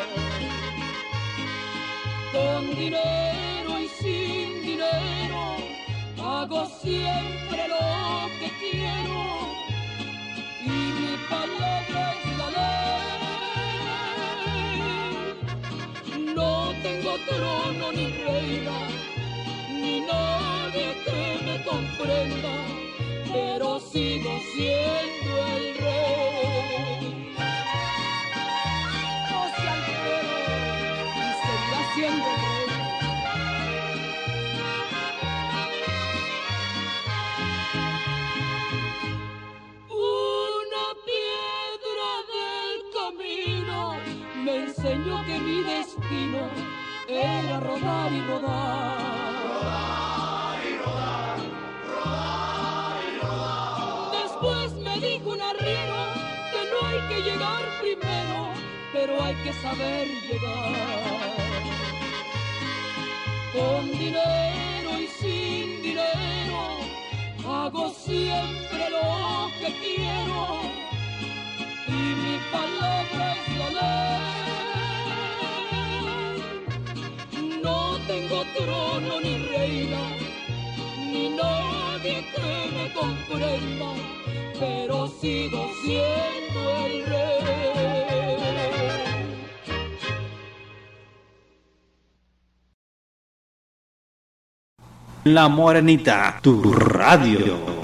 Con dinero y sin dinero hago siempre lo que quiero y mi palabra es la ley. No tengo trono ni reina, ni nadie que me comprenda, pero sigo siendo el rey. José Alfredo y seguirá siendo el rey. Una piedra del camino me enseñó que mi destino era rodar y rodar. Rodar y rodar, rodar y rodar. Después me dijo un arriero que no hay que llegar primero, pero hay que saber llegar. Con dinero y sin dinero hago siempre lo que quiero y mi palabra es la ley. No tengo trono ni reina, ni nadie que me comprenda, pero sigo siendo el rey. La Morenita, tu radio.